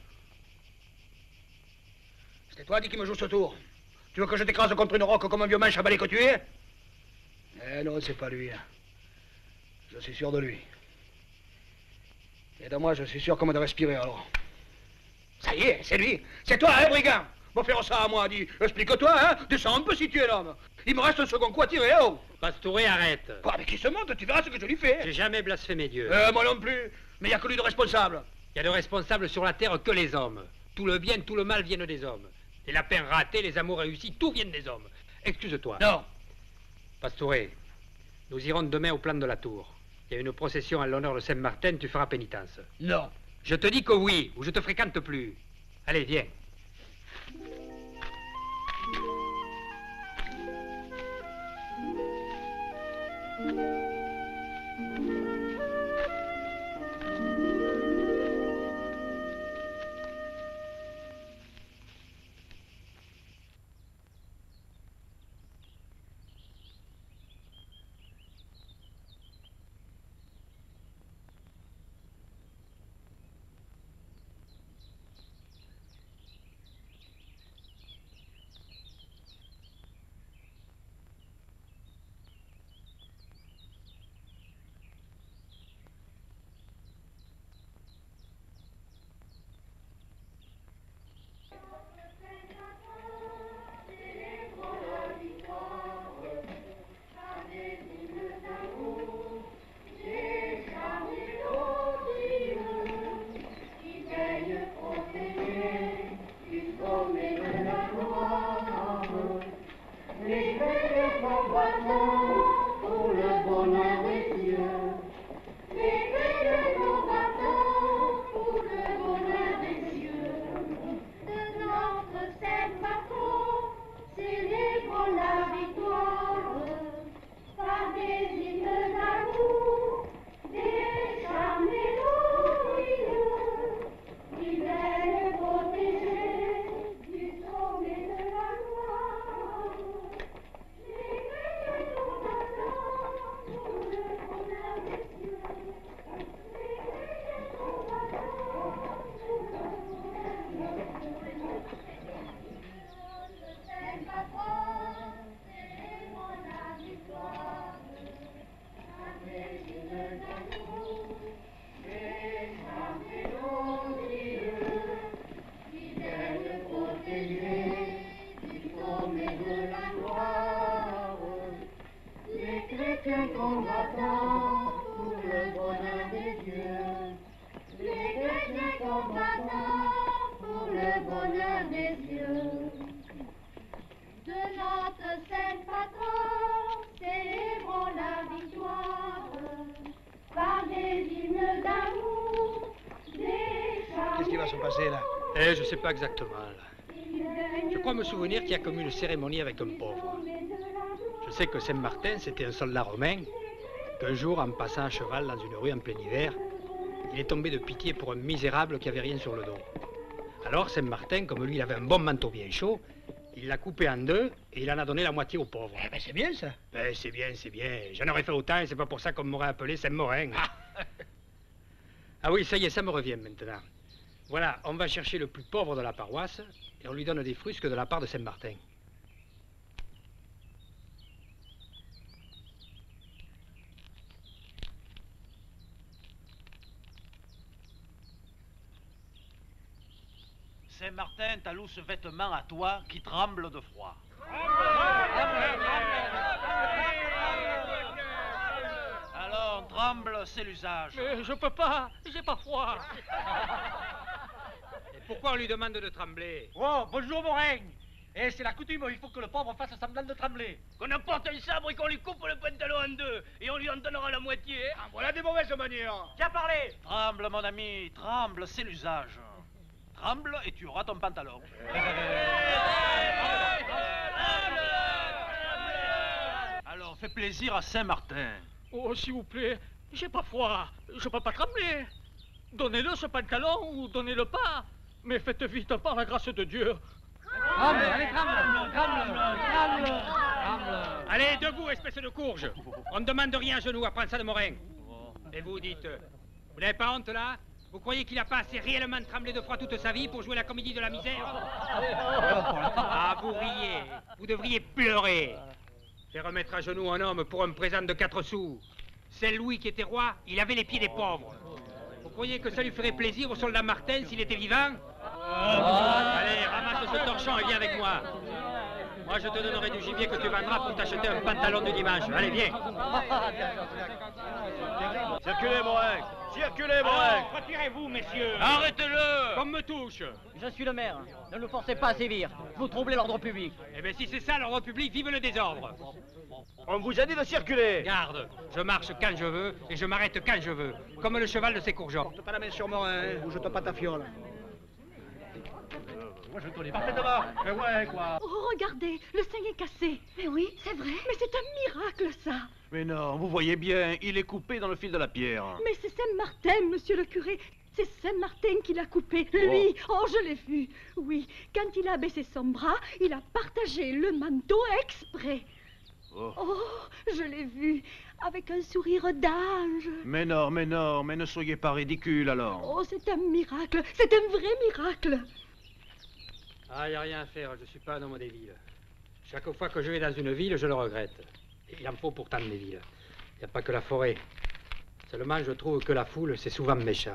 C'était toi, dit, qui me joue ce tour. Tu veux que je t'écrase contre une roque comme un vieux manche à balai que tu es? Eh non, c'est pas lui, hein. Je suis sûr de lui. Et de moi, je suis sûr comme de respirer, alors. Ça y est, c'est lui. C'est toi, hein, brigand? Va faire ça à moi, dis. Explique-toi, hein. Descends un peu si tu es l'homme. Il me reste un second coup à tirer, oh. Pastouré, arrête. Quoi, mais qui se monte? Tu verras ce que je lui fais. J'ai jamais blasphémé Dieu. Euh, moi non plus. Mais il n'y a que lui de responsable. Il y a de responsables sur la terre que les hommes. Tout le bien, tout le mal viennent des hommes. Les lapins ratés, les amours réussis, tout vient des hommes. Excuse-toi. Non. Pastouré, nous irons demain au plan de la tour. Il y a une procession à l'honneur de Saint-Martin, tu feras pénitence. Non. Je te dis que oui, ou je te fréquente plus. Allez, viens. Qu'est-ce qui va se passer, là? Eh, je sais pas exactement, là. Je crois me souvenir qu'il y a comme une cérémonie avec un pauvre. Je sais que Saint-Martin, c'était un soldat romain, qu'un jour, en passant à cheval dans une rue en plein hiver, il est tombé de pitié pour un misérable qui avait rien sur le dos. Alors, Saint-Martin, comme lui, il avait un bon manteau bien chaud, il l'a coupé en deux et il en a donné la moitié au pauvre. Eh ben, c'est bien, ça. Ben, c'est bien, c'est bien. J'en aurais fait autant et c'est pas pour ça qu'on m'aurait appelé Saint-Morin. Ah. Ah oui, ça y est, ça me revient maintenant. Voilà, on va chercher le plus pauvre de la paroisse et on lui donne des frusques de la part de Saint-Martin. Saint-Martin t'a loué ce vêtement à toi qui tremble de froid. Alors, tremble, c'est l'usage. Mais je peux pas, j'ai pas froid. Et pourquoi on lui demande de trembler? Oh, bonjour, mon règne. Eh, c'est la coutume, il faut que le pauvre fasse semblant de trembler. Qu'on apporte un sabre et qu'on lui coupe le pantalon en deux, et on lui en donnera la moitié. Ah, voilà des mauvaises manières. Qui a parlé? Tremble, mon ami, tremble, c'est l'usage. Tremble et tu auras ton pantalon. Alors, fais plaisir à Saint-Martin. Oh, s'il vous plaît, j'ai pas froid, je peux pas trembler. Donnez-le ce pantalon ou donnez-le pas. Mais faites vite par la grâce de Dieu. Tremble, allez, tremble, tremble, tremble, tremble. Allez, debout, espèce de courge. On ne demande rien à genoux, apprends ça de Morin. Et vous dites, vous n'avez pas honte là? Vous croyez qu'il n'a pas assez réellement tremblé de froid toute sa vie pour jouer la comédie de la misère? Ah, vous riez, vous devriez pleurer. Faire remettre à genoux un homme pour un présent de quatre sous. C'est Louis qui était roi, il avait les pieds des pauvres. Vous croyez que ça lui ferait plaisir au soldat Martin s'il était vivant? Allez, ramasse ce torchon et viens avec moi. Moi, je te donnerai du gibier que tu vendras pour t'acheter un pantalon de dimanche. Allez, viens. Circulez, Morin. Circulez, Morin. Retirez-vous, messieurs. Arrêtez-le. Comme me touche. Je suis le maire. Ne le forcez pas à sévir. Vous troublez l'ordre public. Eh bien, si c'est ça, l'ordre public, vive le désordre. On vous a dit de circuler. Garde, je marche quand je veux et je m'arrête quand je veux. Comme le cheval de ses courgeons. Porte pas la main sur Morin, hein, ou jette pas ta fiole. Moi, je ne connais pas. Parfaitement. Mais ouais, quoi. Oh, regardez, le sein est cassé. Mais oui, c'est vrai. Mais c'est un miracle, ça. Mais non, vous voyez bien, il est coupé dans le fil de la pierre. Mais c'est Saint-Martin, monsieur le curé. C'est Saint-Martin qui l'a coupé. Lui, oh, oh je l'ai vu. Oui, quand il a baissé son bras, il a partagé le manteau exprès. Oh, oh je l'ai vu, avec un sourire d'ange. Mais non, mais non, mais ne soyez pas ridicule alors. Oh, c'est un miracle, c'est un vrai miracle. Ah, il n'y a rien à faire, je ne suis pas un homme des villes. Chaque fois que je vais dans une ville, je le regrette. Et il en faut pourtant des villes. Il n'y a pas que la forêt. Seulement, je trouve que la foule, c'est souvent méchant.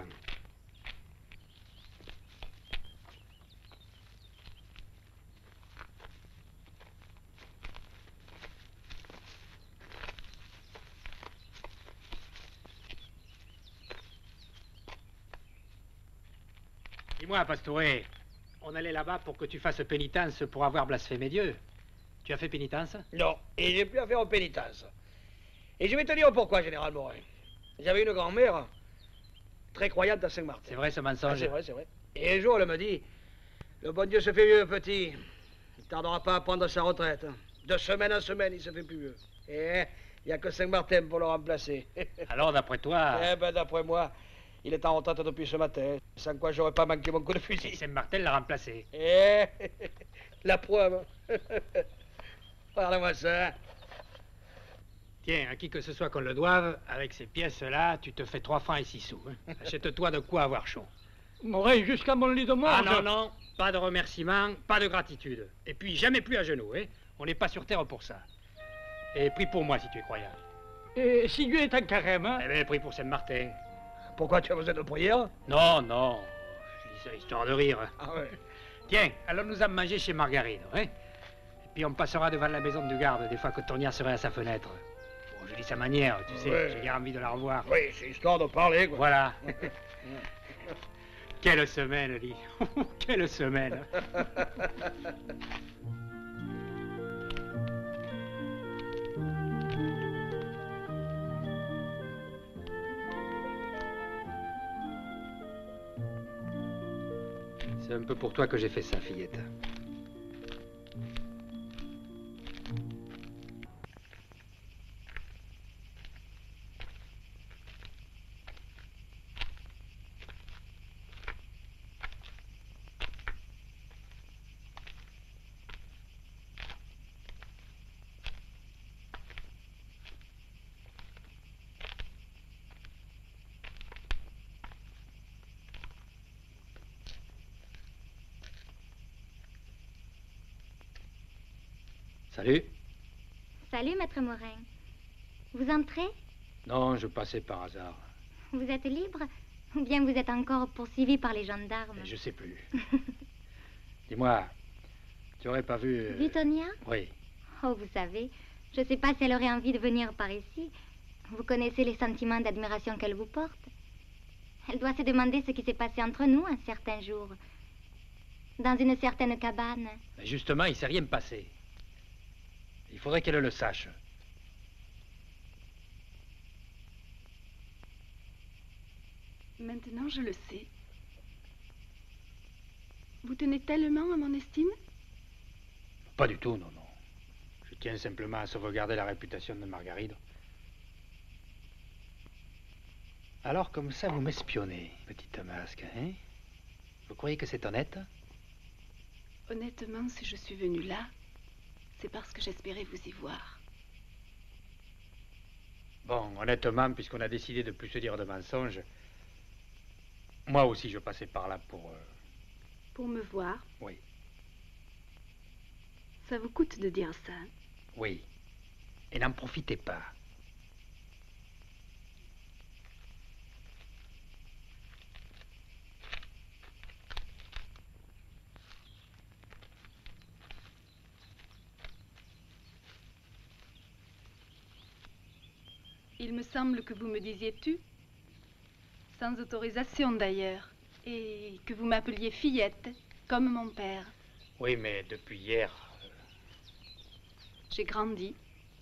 Dis-moi, Pastoret, on allait là-bas pour que tu fasses pénitence pour avoir blasphémé Dieu. Tu as fait pénitence? Non, et j'ai plus à faire en pénitence. Et je vais te dire pourquoi, Général Morin. J'avais une grand-mère très croyante à Saint-Martin. C'est vrai ce mensonge? Ah, c'est vrai, c'est vrai. Et un jour, elle me dit, le bon Dieu se fait vieux, petit. Il ne tardera pas à prendre sa retraite. De semaine en semaine, il se fait plus vieux. Et il n'y a que Saint-Martin pour le remplacer. Alors, d'après toi... Eh ben, d'après moi, il est en retraite depuis ce matin. Sans quoi, j'aurais pas manqué mon coup de fusil. Et Saint-Martin l'a remplacé. Eh, la preuve. Regardez-moi ça. Tiens, à qui que ce soit qu'on le doive, avec ces pièces-là, tu te fais trois francs et six sous. Hein. Achète-toi de quoi avoir chaud. Morin, jusqu'à mon lit de mort. Ah non, non, pas de remerciements, pas de gratitude. Et puis, jamais plus à genoux, hein. On n'est pas sur terre pour ça. Et prie pour moi, si tu es croyant. Et si Dieu est un carême, hein? Eh bien, prie pour Saint-Martin. Pourquoi tu as besoin de prière? Non, non, je dis ça histoire de rire. Ah ouais. Tiens, allons nous en manger chez Margarine, hein. Et puis on passera devant la maison du garde des fois que Tonia serait à sa fenêtre. Bon, je dis sa manière, tu sais, Ouais. j'ai bien envie de la revoir. Oui, c'est histoire de parler, quoi. Voilà. Quelle semaine, Lee. Quelle semaine. C'est un peu pour toi que j'ai fait ça, fillette. Salut. Salut, maître Morin. Vous entrez? Non, je passais par hasard. Vous êtes libre? Ou bien vous êtes encore poursuivi par les gendarmes? Je sais plus. Dis-moi, tu aurais pas vu... euh, Vu Tonia? Oui. Oh, vous savez, je ne sais pas si elle aurait envie de venir par ici. Vous connaissez les sentiments d'admiration qu'elle vous porte. Elle doit se demander ce qui s'est passé entre nous un certain jour. Dans une certaine cabane. Mais justement, il ne s'est rien passé. Il faudrait qu'elle le sache. Maintenant, je le sais. Vous tenez tellement à mon estime? Pas du tout, non, non. Je tiens simplement à sauvegarder la réputation de Margaride. Alors, comme ça, vous m'espionnez, petite masque, hein? Vous croyez que c'est honnête? Honnêtement, si je suis venue là, c'est parce que j'espérais vous y voir. Bon, honnêtement, puisqu'on a décidé de plus se dire de mensonges, moi aussi, je passais par là pour... euh, Pour me voir? Oui, Ça vous coûte de dire ça? oui. Et n'en profitez pas. Il me semble que vous me disiez tu, sans autorisation d'ailleurs, et que vous m'appeliez fillette, comme mon père. Oui, mais depuis hier... J'ai grandi.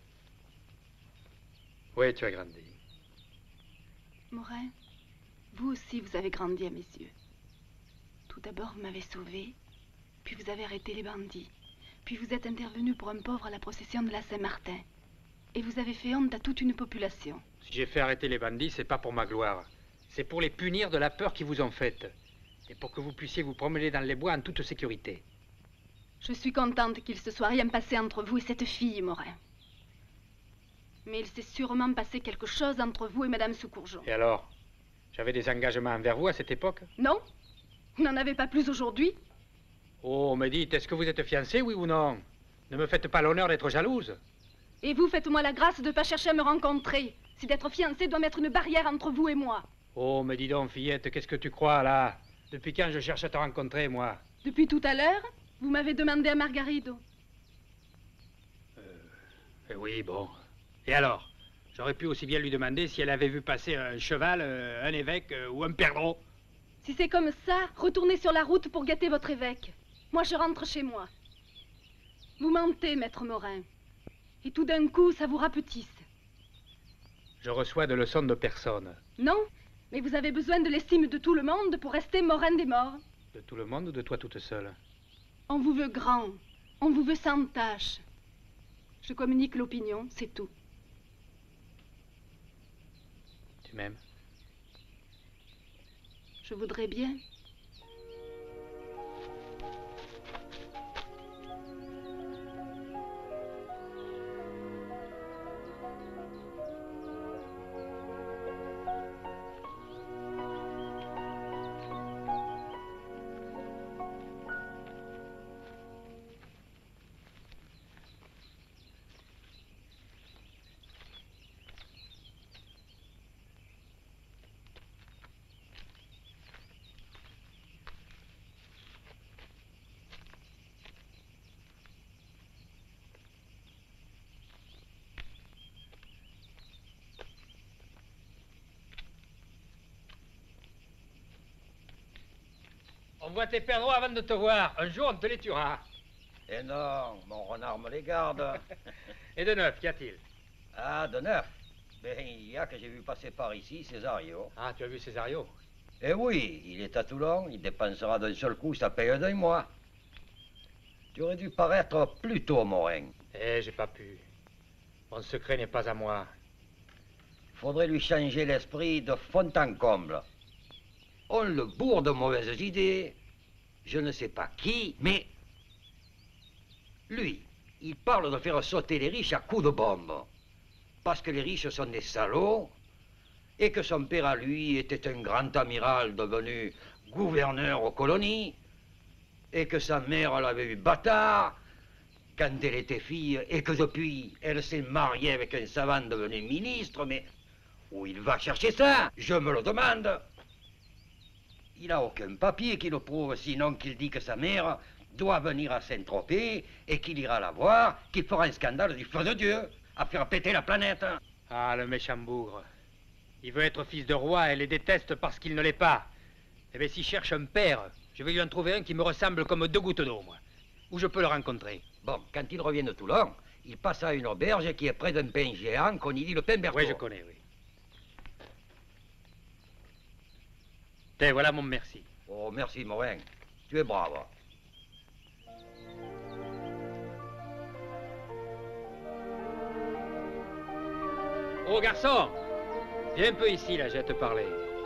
Oui, tu as grandi. Morin, vous aussi vous avez grandi à mes yeux. Tout d'abord vous m'avez sauvé, puis vous avez arrêté les bandits, puis vous êtes intervenu pour un pauvre à la procession de la Saint-Martin, et vous avez fait honte à toute une population. Si j'ai fait arrêter les bandits, c'est pas pour ma gloire. C'est pour les punir de la peur qu'ils vous ont faite. Et pour que vous puissiez vous promener dans les bois en toute sécurité. Je suis contente qu'il se soit rien passé entre vous et cette fille, Morin. Mais il s'est sûrement passé quelque chose entre vous et Madame Soucourgeon. Et alors? J'avais des engagements envers vous à cette époque? Non? Vous n'en avez pas plus aujourd'hui? Oh, me dites, est-ce que vous êtes fiancée, oui ou non? Ne me faites pas l'honneur d'être jalouse. Et vous, faites-moi la grâce de ne pas chercher à me rencontrer. Si d'être fiancée doit mettre une barrière entre vous et moi. Oh, me dis donc, fillette, qu'est-ce que tu crois, là? Depuis quand je cherche à te rencontrer, moi? Depuis tout à l'heure, vous m'avez demandé à Margarido. Eh oui, bon. Et alors? J'aurais pu aussi bien lui demander si elle avait vu passer un cheval, euh, un évêque euh, ou un perdreau. Si c'est comme ça, retournez sur la route pour guetter votre évêque. Moi, je rentre chez moi. Vous mentez, maître Morin. Et tout d'un coup, ça vous rapetisse. Je reçois de leçons de personne. Non, mais vous avez besoin de l'estime de tout le monde pour rester Morin des morts. De tout le monde ou de toi toute seule? On vous veut grand, on vous veut sans tâche. Je communique l'opinion, c'est tout. Tu m'aimes? Je voudrais bien. On voit tes perdreaux avant de te voir. Un jour, on te les tuera. Eh non, mon renard me les garde. Et de neuf, qu'y a-t-il? Ah, de neuf? Ben, il y a que j'ai vu passer par ici, Césario. Ah, tu as vu Césario? Eh oui, il est à Toulon, il dépensera d'un seul coup sa paye d'un mois. Tu aurais dû paraître plus tôt, Morin. Eh, j'ai pas pu. Mon secret n'est pas à moi. Faudrait lui changer l'esprit de fond en comble. On le bourre de mauvaises idées. Je ne sais pas qui, mais... Lui, il parle de faire sauter les riches à coups de bombe. Parce que les riches sont des salauds, et que son père à lui était un grand amiral devenu gouverneur aux colonies, et que sa mère l'avait eu bâtard quand elle était fille, et que depuis, elle s'est mariée avec un savant devenu ministre, mais où il va chercher ça? Je me le demande. Il n'a aucun papier qui le prouve, sinon qu'il dit que sa mère doit venir à Saint-Tropez et qu'il ira la voir, qu'il fera un scandale du feu de Dieu, à faire péter la planète. Ah, le méchant bougre. Il veut être fils de roi et les déteste parce qu'il ne l'est pas. Eh bien, s'il cherche un père, je vais lui en trouver un qui me ressemble comme deux gouttes d'eau, moi. Où je peux le rencontrer. Bon, quand il revient de Toulon, il passe à une auberge qui est près d'un pain géant qu'on y dit le pain Berthaud. Oui, je connais, oui. Tiens, voilà mon merci. Oh, merci, Morin. Tu es brave. Oh, garçon! Viens un peu ici, là, j'ai à te parler.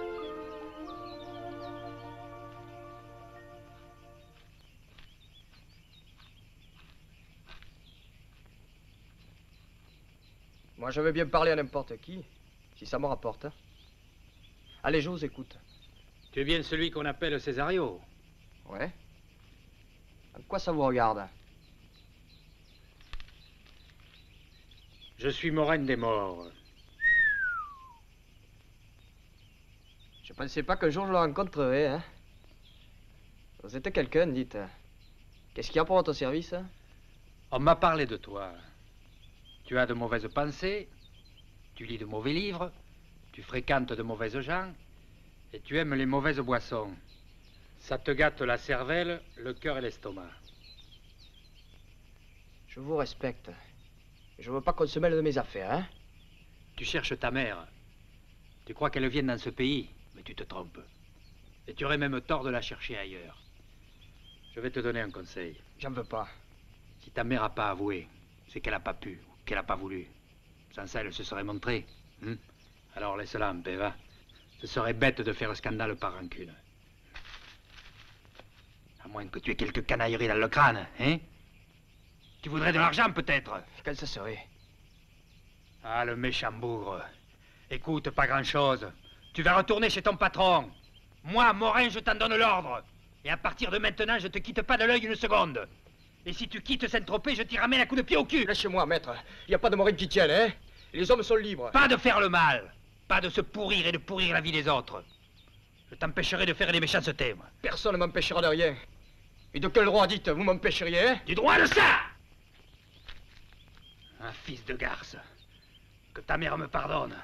Moi, je veux bien parler à n'importe qui, si ça me rapporte. Hein. Allez, je vous écoute. Tu es bien celui qu'on appelle Césario? Ouais. En quoi ça vous regarde? Je suis Morin des Morts. Je pensais pas qu'un jour je le rencontrerais, hein. Vous êtes quelqu'un, dites. Qu'est-ce qu'il y a pour votre service? On m'a parlé de toi. Tu as de mauvaises pensées, tu lis de mauvais livres, tu fréquentes de mauvaises gens, et tu aimes les mauvaises boissons. Ça te gâte la cervelle, le cœur et l'estomac. Je vous respecte. Je veux pas qu'on se mêle de mes affaires, hein. Tu cherches ta mère. Tu crois qu'elle vienne dans ce pays, mais tu te trompes. Et tu aurais même tort de la chercher ailleurs. Je vais te donner un conseil. J'en veux pas. Si ta mère n'a pas avoué, c'est qu'elle n'a pas pu, ou qu'elle n'a pas voulu. Sans ça, elle se serait montrée. Hein? Alors laisse-la en paix, va. Ce serait bête de faire scandale par rancune. À moins que tu aies quelques canailleries dans le crâne, hein? Tu voudrais de l'argent, peut-être? Quel ça serait? Ah, le méchant bougre. Écoute, pas grand-chose. Tu vas retourner chez ton patron. Moi, Morin, je t'en donne l'ordre. Et à partir de maintenant, je te quitte pas de l'œil une seconde. Et si tu quittes Saint-Tropez, je t'y ramène à coups de pied au cul. Lâchez-moi, maître. Il n'y a pas de Morin qui tienne, hein? Les hommes sont libres. Pas de faire le mal. Pas de se pourrir et de pourrir la vie des autres. Je t'empêcherai de faire des méchancetés, moi. Personne ne m'empêchera de rien. Et de quel droit, dites, vous m'empêcheriez, hein? Du droit de ça! Un fils de garce. Que ta mère me pardonne.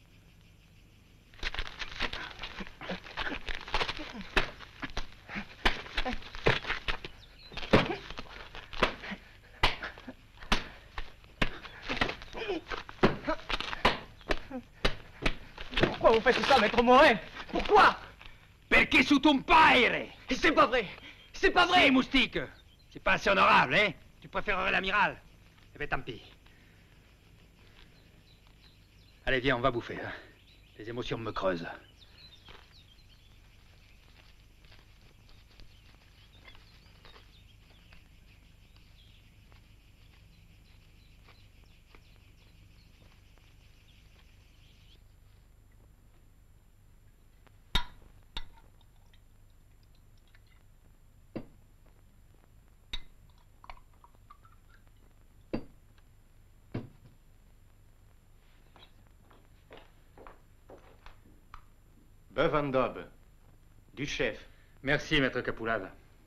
Pourquoi vous faites ça, maître Morin? Pourquoi? Perché su ton paire! C'est pas vrai! C'est pas vrai! Si, moustique! C'est pas assez honorable, hein? Tu préférerais l'amiral? Eh bien, tant pis. Allez, viens, on va bouffer. Hein. Les émotions me creusent. Bœuf en daube. Du chef. Merci, maître Capoulade.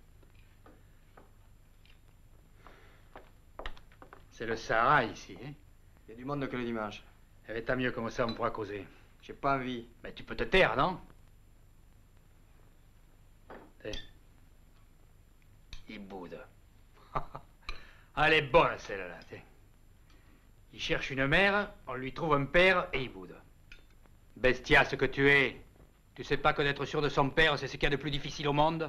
C'est le Sahara, ici, hein? Il y a du monde que le dimanche. Eh bien, tant mieux, comme ça, on pourra causer. J'ai pas envie. Mais tu peux te taire, non? Eh. Il boude. Elle est bonne, celle-là, tiens. Il cherche une mère, on lui trouve un père et il boude. Bestiace que tu es. Tu sais pas que d'être sûr de son père, c'est ce qu'il y a de plus difficile au monde?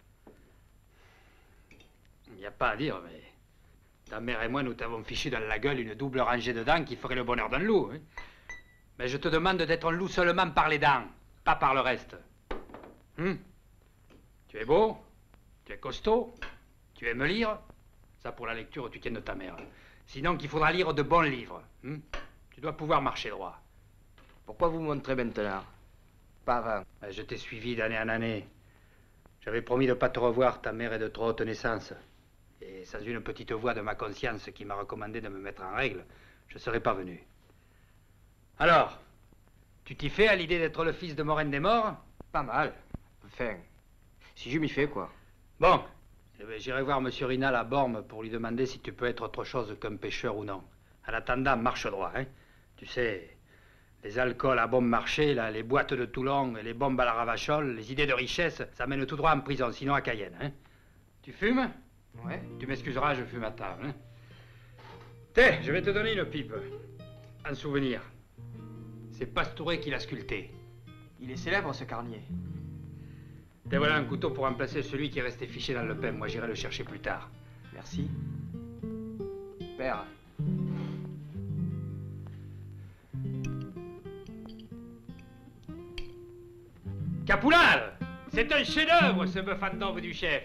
Il n'y a pas à dire, mais... Ta mère et moi, nous t'avons fichu dans la gueule une double rangée de dents qui ferait le bonheur d'un loup. Hein? Mais je te demande d'être un loup seulement par les dents, pas par le reste. Hum? Tu es beau, tu es costaud, tu aimes lire. Ça, pour la lecture, tu tiens de ta mère. Sinon, qu'il faudra lire de bons livres. Hum? Tu dois pouvoir marcher droit. Pourquoi vous montrez maintenant? Pas avant. Ben, je t'ai suivi d'année en année. J'avais promis de ne pas te revoir, ta mère est de trop haute naissance. Et sans une petite voix de ma conscience qui m'a recommandé de me mettre en règle, je ne serais pas venu. Alors, tu t'y fais à l'idée d'être le fils de Morin des Morts? Pas mal. Enfin, si je m'y fais, quoi. Bon, Eh bien, j'irai voir M. Rinal à Bormes pour lui demander si tu peux être autre chose qu'un pêcheur ou non. En attendant, marche droit, hein. Tu sais, les alcools à bon marché, là, les boîtes de Toulon et les bombes à la Ravachol, les idées de richesse, ça mène tout droit en prison, sinon à Cayenne, hein. Tu fumes? Ouais. Tu m'excuseras, je fume à table, hein. Tiens, je vais te donner une pipe. Un souvenir. C'est Pastouré qui l'a sculpté. Il est célèbre, ce Carnier. Et voilà un couteau pour remplacer celui qui est resté fiché dans le pain. Moi, j'irai le chercher plus tard. Merci. Père. Capoulal! C'est un chef-d'œuvre, ce bœuf en daube du chef.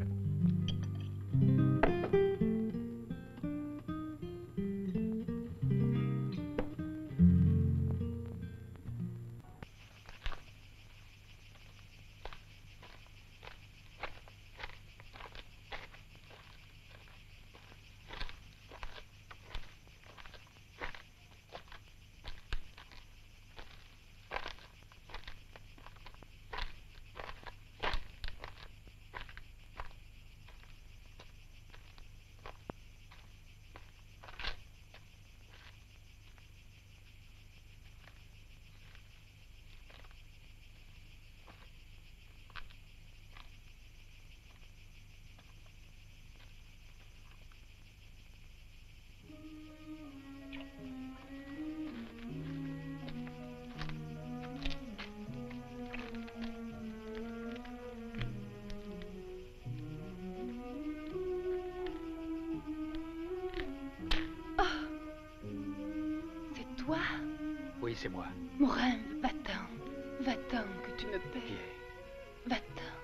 Oui, c'est moi. Morin, va-t'en. Va-t'en que tu me paies. Va-t'en.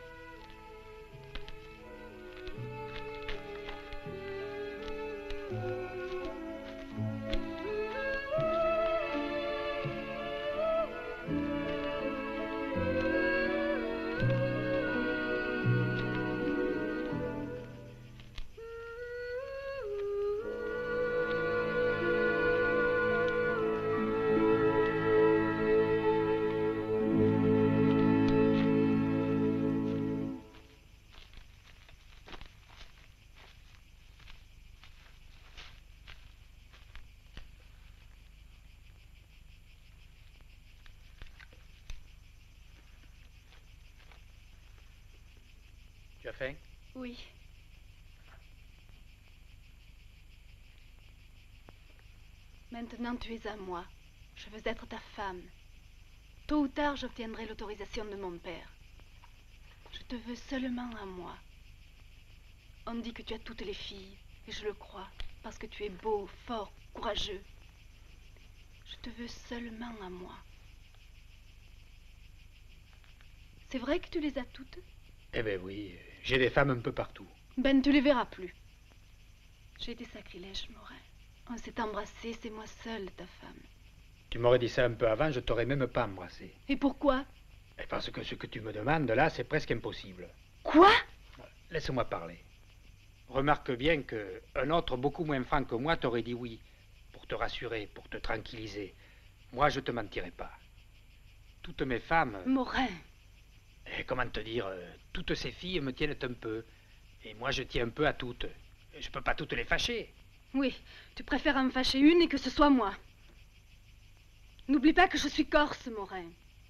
Tu as faim? Oui. Maintenant, tu es à moi. Je veux être ta femme. Tôt ou tard, j'obtiendrai l'autorisation de mon père. Je te veux seulement à moi. On dit que tu as toutes les filles, et je le crois, parce que tu es beau, fort, courageux. Je te veux seulement à moi. C'est vrai que tu les as toutes? Eh ben oui, j'ai des femmes un peu partout. Ben, tu les verras plus. J'ai été sacrilège, Morin. On s'est embrassé, c'est moi seule, ta femme. Tu m'aurais dit ça un peu avant, je t'aurais même pas embrassé. Et pourquoi? Et parce que ce que tu me demandes là, c'est presque impossible. Quoi? Laisse-moi parler. Remarque bien que un autre beaucoup moins franc que moi t'aurait dit oui, pour te rassurer, pour te tranquilliser. Moi, je te mentirais pas. Toutes mes femmes... Morin. Et comment te dire, euh, toutes ces filles me tiennent un peu. Et moi, je tiens un peu à toutes. Je peux pas toutes les fâcher. Oui, tu préfères en fâcher une et que ce soit moi. N'oublie pas que je suis corse, Morin.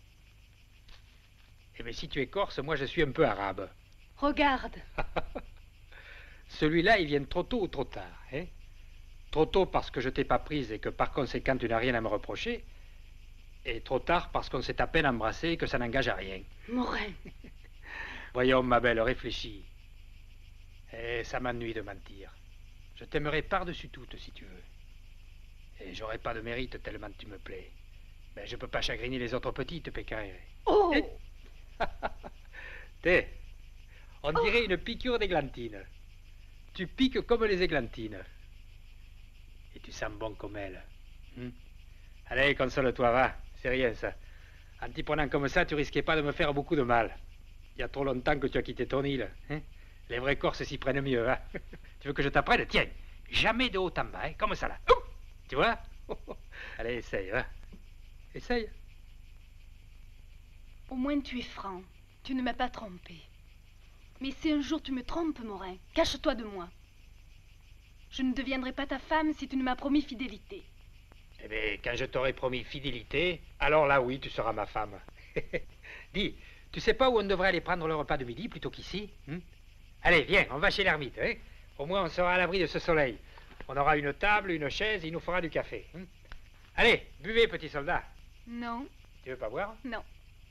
Eh bien, si tu es corse, moi, je suis un peu arabe. Regarde. Celui-là, il vient trop tôt ou trop tard, hein? Trop tôt parce que je t'ai pas prise et que par conséquent, tu n'as rien à me reprocher. Et trop tard parce qu'on s'est à peine embrassé et que ça n'engage à rien. Morin. Voyons, ma belle, réfléchis. Et ça m'ennuie de mentir. Je t'aimerais par-dessus toutes, si tu veux. Et j'aurais pas de mérite tellement tu me plais. Mais je peux pas chagriner les autres petites, Pécaire. Oh! Et... T'es, on dirait oh. Une piqûre d'églantine. Tu piques comme les églantines. Et tu sens bon comme elle. Hmm? Allez, console-toi, va. C'est rien, ça. En t'y prenant comme ça, tu risquais pas de me faire beaucoup de mal. Il y a trop longtemps que tu as quitté ton île. Hein? Les vrais Corses s'y prennent mieux, hein? Tu veux que je t'apprenne? Tiens, jamais de haut en bas, hein? Comme ça, là. Ouh! Tu vois? Allez, essaye, va. Essaye. Au moins, tu es franc. Tu ne m'as pas trompé. Mais si un jour tu me trompes, Morin, cache-toi de moi. Je ne deviendrai pas ta femme si tu ne m'as promis fidélité. Eh bien, quand je t'aurai promis fidélité, alors là, oui, tu seras ma femme. Dis, tu sais pas où on devrait aller prendre le repas de midi plutôt qu'ici, hein? Allez, viens, on va chez l'ermite, hein? Au moins, on sera à l'abri de ce soleil. On aura une table, une chaise, il nous fera du café. Hein? Allez, buvez, petit soldat. Non. Tu veux pas boire? Non.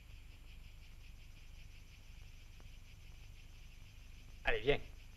Allez, viens.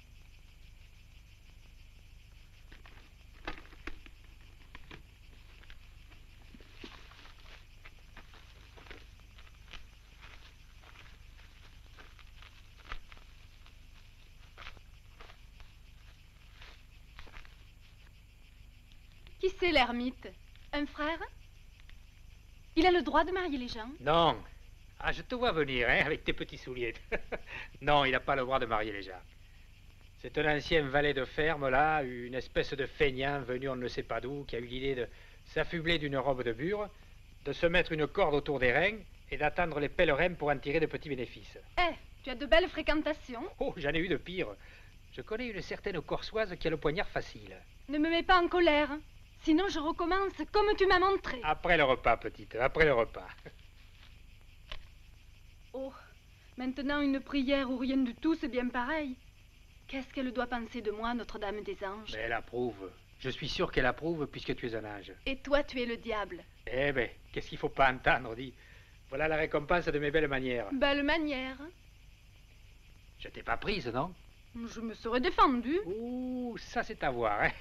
Qui c'est l'ermite? Un frère? Il a le droit de marier les gens? Non. Ah, je te vois venir, hein, avec tes petits souliers. Non, il n'a pas le droit de marier les gens. C'est un ancien valet de ferme, là, une espèce de feignant venu on ne sait pas d'où, qui a eu l'idée de s'affubler d'une robe de bure, de se mettre une corde autour des reins et d'attendre les pèlerins pour en tirer de petits bénéfices. Eh, tu as de belles fréquentations. Oh, j'en ai eu de pire. Je connais une certaine corsoise qui a le poignard facile. Ne me mets pas en colère. Sinon, je recommence comme tu m'as montré. Après le repas, petite, après le repas. Oh, maintenant une prière ou rien du tout, c'est bien pareil. Qu'est-ce qu'elle doit penser de moi, Notre-Dame des Anges? Mais elle approuve. Je suis sûr qu'elle approuve puisque tu es un ange. Et toi, tu es le diable. Eh ben, qu'est-ce qu'il faut pas entendre, dis. Voilà la récompense de mes belles manières. Belle manière. Je t'ai pas prise, non? Je me serais défendue. Ouh, ça c'est à voir, hein.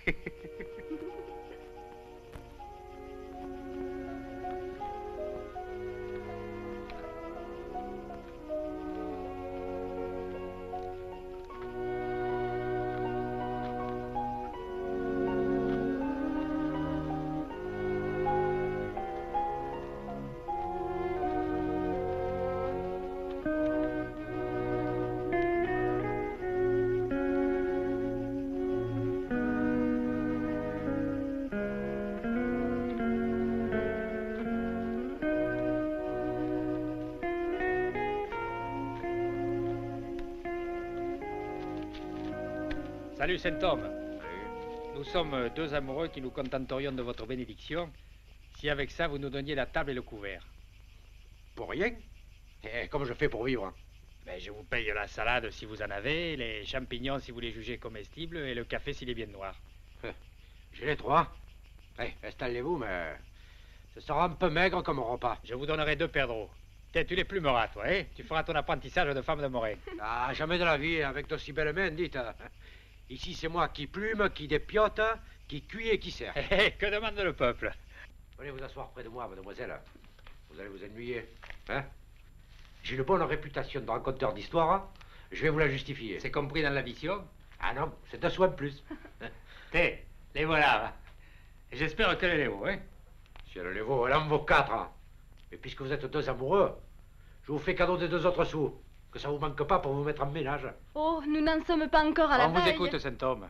Salut Saint-Homme. Salut. Nous sommes deux amoureux qui nous contenterions de votre bénédiction si avec ça vous nous donniez la table et le couvert. Pour rien? Et comment je fais pour vivre? Ben, je vous paye la salade si vous en avez, les champignons si vous les jugez comestibles et le café s'il est bien noir. J'ai les trois. Eh, installez-vous, mais ce sera un peu maigre comme repas. Je vous donnerai deux perdreaux. Tiens, tu les plumeras, toi, hein? Tu feras ton apprentissage de femme de Morin. Ah, jamais de la vie, avec d'aussi belles mains, dites. Ici, c'est moi qui plume, qui dépiote, qui cuit et qui sert. Eh, que demande le peuple? Venez vous asseoir près de moi, mademoiselle. Vous allez vous ennuyer, hein? J'ai une bonne réputation de raconteur d'histoire. Je vais vous la justifier. C'est compris dans l'addition? Ah non, c'est deux sous de plus. Tiens, les voilà. J'espère que les vaut, hein? Si elle les vaut, elle en vaut quatre. Et puisque vous êtes deux amoureux, je vous fais cadeau des deux autres sous. Que ça vous manque pas pour vous mettre en ménage. Oh, nous n'en sommes pas encore à la On veille. vous écoute, Saint-Homme.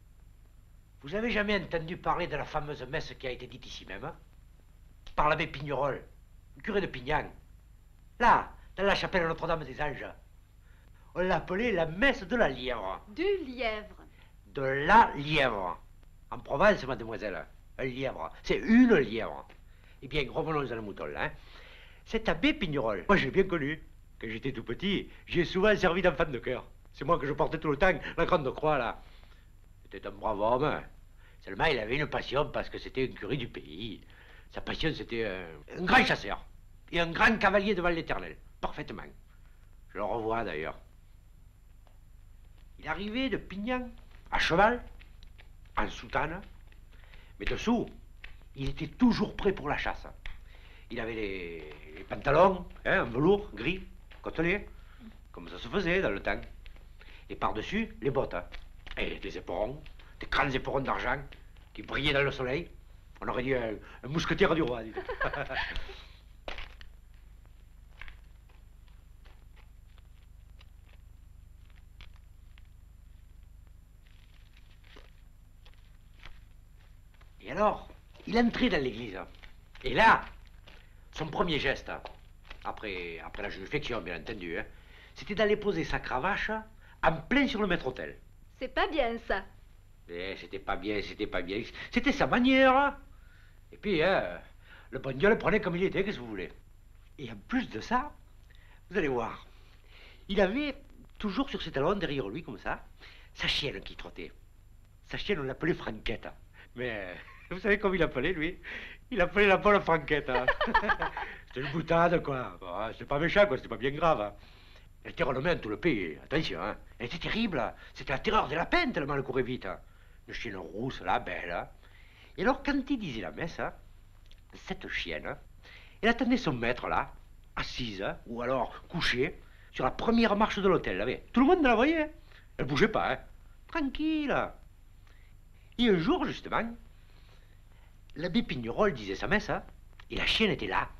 Vous avez jamais entendu parler de la fameuse messe qui a été dite ici même, hein? Par l'abbé Pignerol, le curé de Pignan. Là, dans la chapelle Notre-Dame des Anges. On l'appelait la messe de la lièvre. Du lièvre. De la lièvre. En Provence, mademoiselle, un lièvre, c'est une lièvre. Eh bien, revenons à la mouton, là. Hein. Cet abbé Pignerol, moi, je l'ai bien connu. Quand j'étais tout petit, j'ai souvent servi d'enfant de cœur. C'est moi que je portais tout le temps la grande croix, là. C'était un brave homme. Hein. Seulement, il avait une passion parce que c'était un curé du pays. Sa passion, c'était un, un grand chasseur. Et un grand cavalier devant l'éternel. Parfaitement. Je le revois, d'ailleurs. Il arrivait de Pignan, à cheval, en soutane. Mais dessous, il était toujours prêt pour la chasse. Il avait les, les pantalons, hein, en velours, gris, côtelés, comme ça se faisait dans le temps. Et par-dessus, les bottes. Hein. Et des éperons, des grands éperons d'argent, qui brillaient dans le soleil. On aurait dit un, un mousquetaire du roi, dites. Et alors, il entrait dans l'église. Et là, son premier geste, après, après la juifection, bien entendu, hein, c'était d'aller poser sa cravache en plein sur le maître-hôtel. C'est pas bien, ça. Eh, c'était pas bien, c'était pas bien. C'était sa manière. Hein. Et puis, hein, le bon Dieu le prenait comme il était, qu'est-ce que vous voulez. Et en plus de ça, vous allez voir, il avait toujours sur ses talons, derrière lui, comme ça, sa chienne qui trottait. Sa chienne, on l'appelait Franquette. Mais vous savez comment il l'appelait, lui? Il appelait la bonne Franquette. Hein. C'était une boutade, quoi. Bon, c'était pas méchant, quoi, c'était pas bien grave. Hein. Elle était renommée dans tout le pays, attention. Hein. Elle était terrible. C'était la terreur des lapins, tellement elle courait vite. Hein. Une chienne rousse, là, belle. Hein. Et alors, quand il disait la messe, hein, cette chienne, hein, elle attendait son maître, là, assise, hein, ou alors couchée, sur la première marche de l'hôtel, là. Mais tout le monde la voyait. Elle bougeait pas, hein. Tranquille. Et un jour, justement, l'abbé Pignerol disait sa messe, hein, et la chienne était là.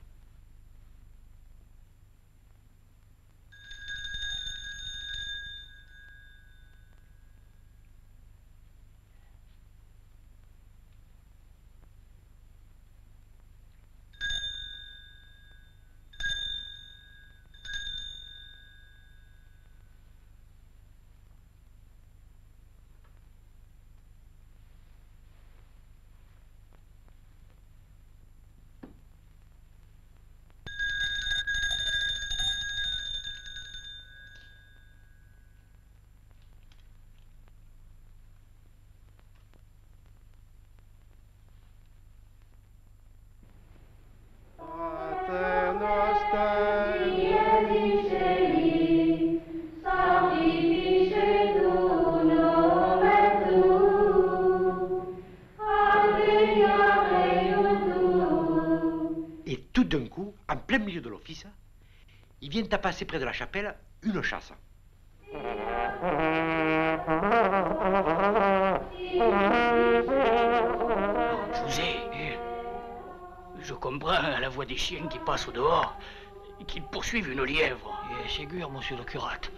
D'un coup, en plein milieu de l'office, ils viennent à passer près de la chapelle une chasse. José, je comprends à la voix des chiens qui passent au dehors qu'ils poursuivent une lièvre. Et c'est sûr, monsieur le curate.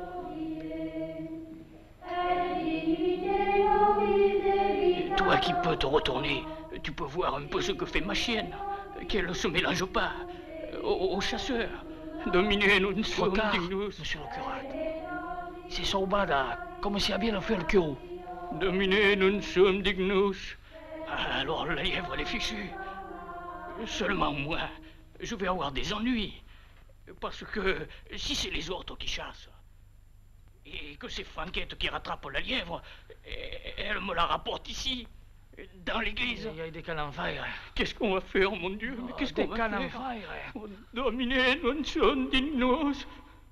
Toi qui peux te retourner, tu peux voir un peu ce que fait ma chienne. Qu'elle ne se mélange pas aux, aux chasseurs. Domine non sum dignus. Monsieur le curate, c'est Saubada, comme si bien fait le curou. Domine non sum dignus. Alors la lièvre, elle est fichue. Seulement moi, je vais avoir des ennuis. Parce que si c'est les autres qui chassent, et que c'est Franquette qui rattrape la lièvre, elle me la rapporte ici. Dans l'église. Il y a des cannes en fire. Qu'est-ce qu'on va faire, mon Dieu? Mais qu'est-ce qu'on va faire? Des cannes en fire. Oh, Domine non sum dignus.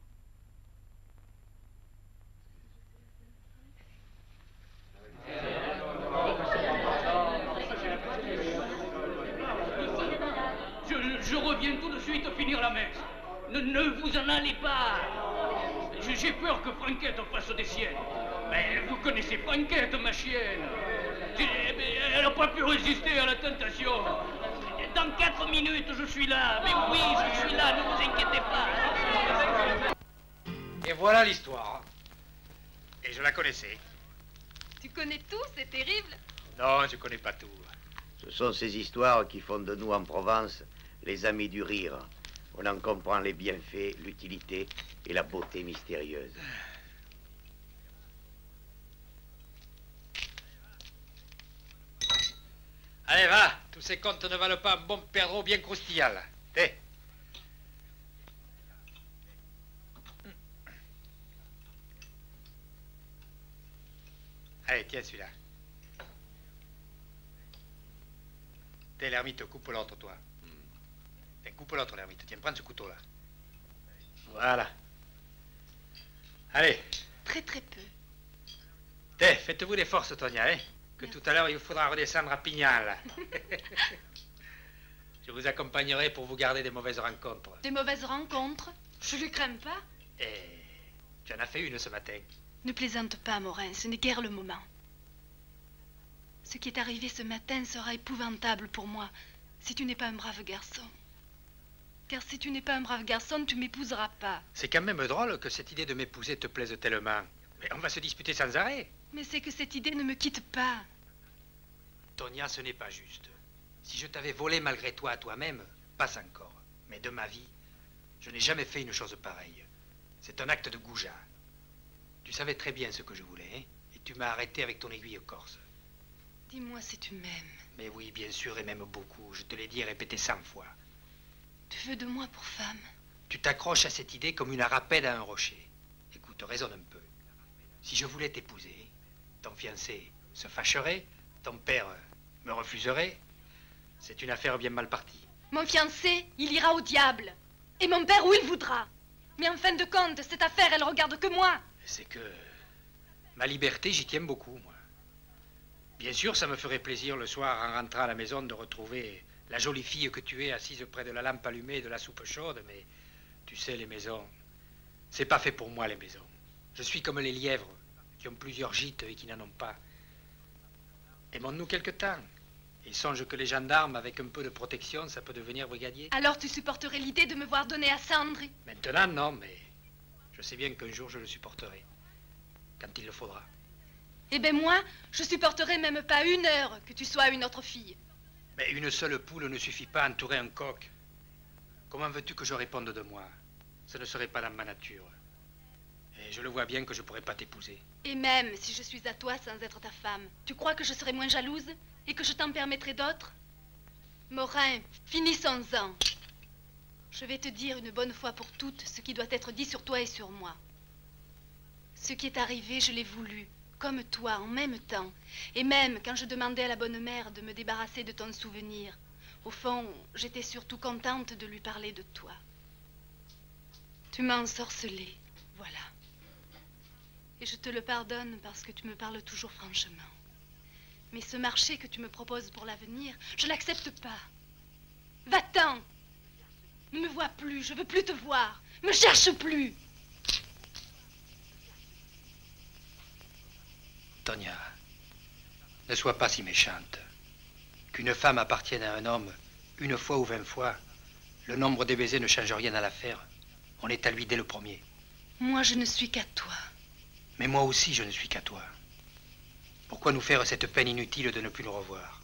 Je, je reviens tout de suite finir la messe. Ne, ne vous en allez pas. J'ai peur que Franquette fasse des siennes. Mais vous connaissez Franquette, ma chienne. Elle n'a pas pu résister à la tentation. Dans quatre minutes, je suis là. Mais oui, je suis là, ne vous inquiétez pas. Et voilà l'histoire. Et je la connaissais. Tu connais tout, c'est terrible. Non, je connais pas tout. Ce sont ces histoires qui font de nous en Provence les amis du rire. On en comprend les bienfaits, l'utilité et la beauté mystérieuse. Allez, va. Tous ces comptes ne valent pas un bon perdreau bien croustillant. Hé. Allez, tiens celui-là. T'es l'ermite, coupe l'autre, toi. Tiens, coupe l'autre, l'ermite. Tiens, prends ce couteau-là. Voilà. Allez. Très, très peu. Tiens, faites-vous des forces, Tonia, hein. Que tout à l'heure, il vous faudra redescendre à Pignal. Je vous accompagnerai pour vous garder des mauvaises rencontres. Des mauvaises rencontres? Je ne crains pas. Eh, tu en as fait une ce matin. Ne plaisante pas, Morin, ce n'est guère le moment. Ce qui est arrivé ce matin sera épouvantable pour moi si tu n'es pas un brave garçon. Car si tu n'es pas un brave garçon, tu m'épouseras pas. C'est quand même drôle que cette idée de m'épouser te plaise tellement. Mais on va se disputer sans arrêt. Mais c'est que cette idée ne me quitte pas. Tonia, ce n'est pas juste. Si je t'avais volé malgré toi à toi-même, pas encore. Mais de ma vie, je n'ai jamais fait une chose pareille. C'est un acte de goujat. Tu Tu savais très bien ce que je voulais, hein? Et tu m'as arrêté avec ton aiguille corse. Dis-moi si tu m'aimes. Mais oui, bien sûr, et même beaucoup. Je te l'ai dit et répété cent fois. Tu veux de moi pour femme? Tu t'accroches à cette idée comme une rapide à un rocher. Écoute, raisonne un peu. Si je voulais t'épouser, ton fiancé se fâcherait, ton père me refuserait. C'est une affaire bien mal partie. Mon fiancé, il ira au diable. Et mon père où il voudra. Mais en fin de compte, cette affaire, elle regarde que moi. C'est que ma liberté, j'y tiens beaucoup, moi. Bien sûr, ça me ferait plaisir le soir, en rentrant à la maison, de retrouver la jolie fille que tu es assise près de la lampe allumée et de la soupe chaude, mais tu sais, les maisons, c'est pas fait pour moi, les maisons. Je suis comme les lièvres, qui ont plusieurs gîtes et qui n'en ont pas. Aimons-nous quelque temps. Et songe que les gendarmes, avec un peu de protection, ça peut devenir brigadier. Alors tu supporterais l'idée de me voir donner à cendre? Maintenant, non, mais je sais bien qu'un jour je le supporterai. Quand il le faudra. Eh ben moi, je supporterai même pas une heure que tu sois une autre fille. Mais une seule poule ne suffit pas à entourer un coq. Comment veux-tu que je réponde de moi? Ce ne serait pas dans ma nature. Et je le vois bien que je pourrais pas t'épouser. Et même si je suis à toi sans être ta femme, tu crois que je serais moins jalouse et que je t'en permettrai d'autres? Morin, finissons-en. Je vais te dire une bonne fois pour toutes ce qui doit être dit sur toi et sur moi. Ce qui est arrivé, je l'ai voulu, comme toi, en même temps. Et même quand je demandais à la bonne mère de me débarrasser de ton souvenir, au fond, j'étais surtout contente de lui parler de toi. Tu m'as ensorcelée, voilà. Et je te le pardonne parce que tu me parles toujours franchement. Mais ce marché que tu me proposes pour l'avenir, je l'accepte pas. Va-t'en! Ne me vois plus, je veux plus te voir. Me cherche plus! Tonia, ne sois pas si méchante. Qu'une femme appartienne à un homme, une fois ou vingt fois, le nombre des baisers ne change rien à l'affaire. On est à lui dès le premier. Moi, je ne suis qu'à toi. Mais moi aussi, je ne suis qu'à toi. Pourquoi nous faire cette peine inutile de ne plus nous revoir?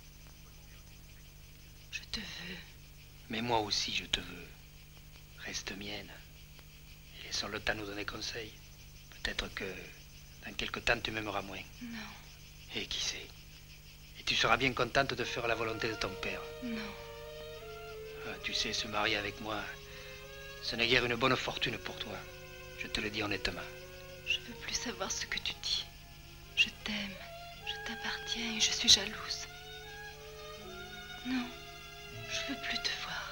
Je te veux. Mais moi aussi, je te veux. Reste mienne. Et laissons le temps nous donner conseil. Peut-être que dans quelque temps, tu m'aimeras moins. Non. Et qui sait? Et tu seras bien contente de faire la volonté de ton père. Non. Ah, tu sais, se marier avec moi, ce n'est guère une bonne fortune pour toi. Je te le dis honnêtement. Je veux plus savoir ce que tu dis. Je t'aime, je t'appartiens et je suis jalouse. Non, je veux plus te voir.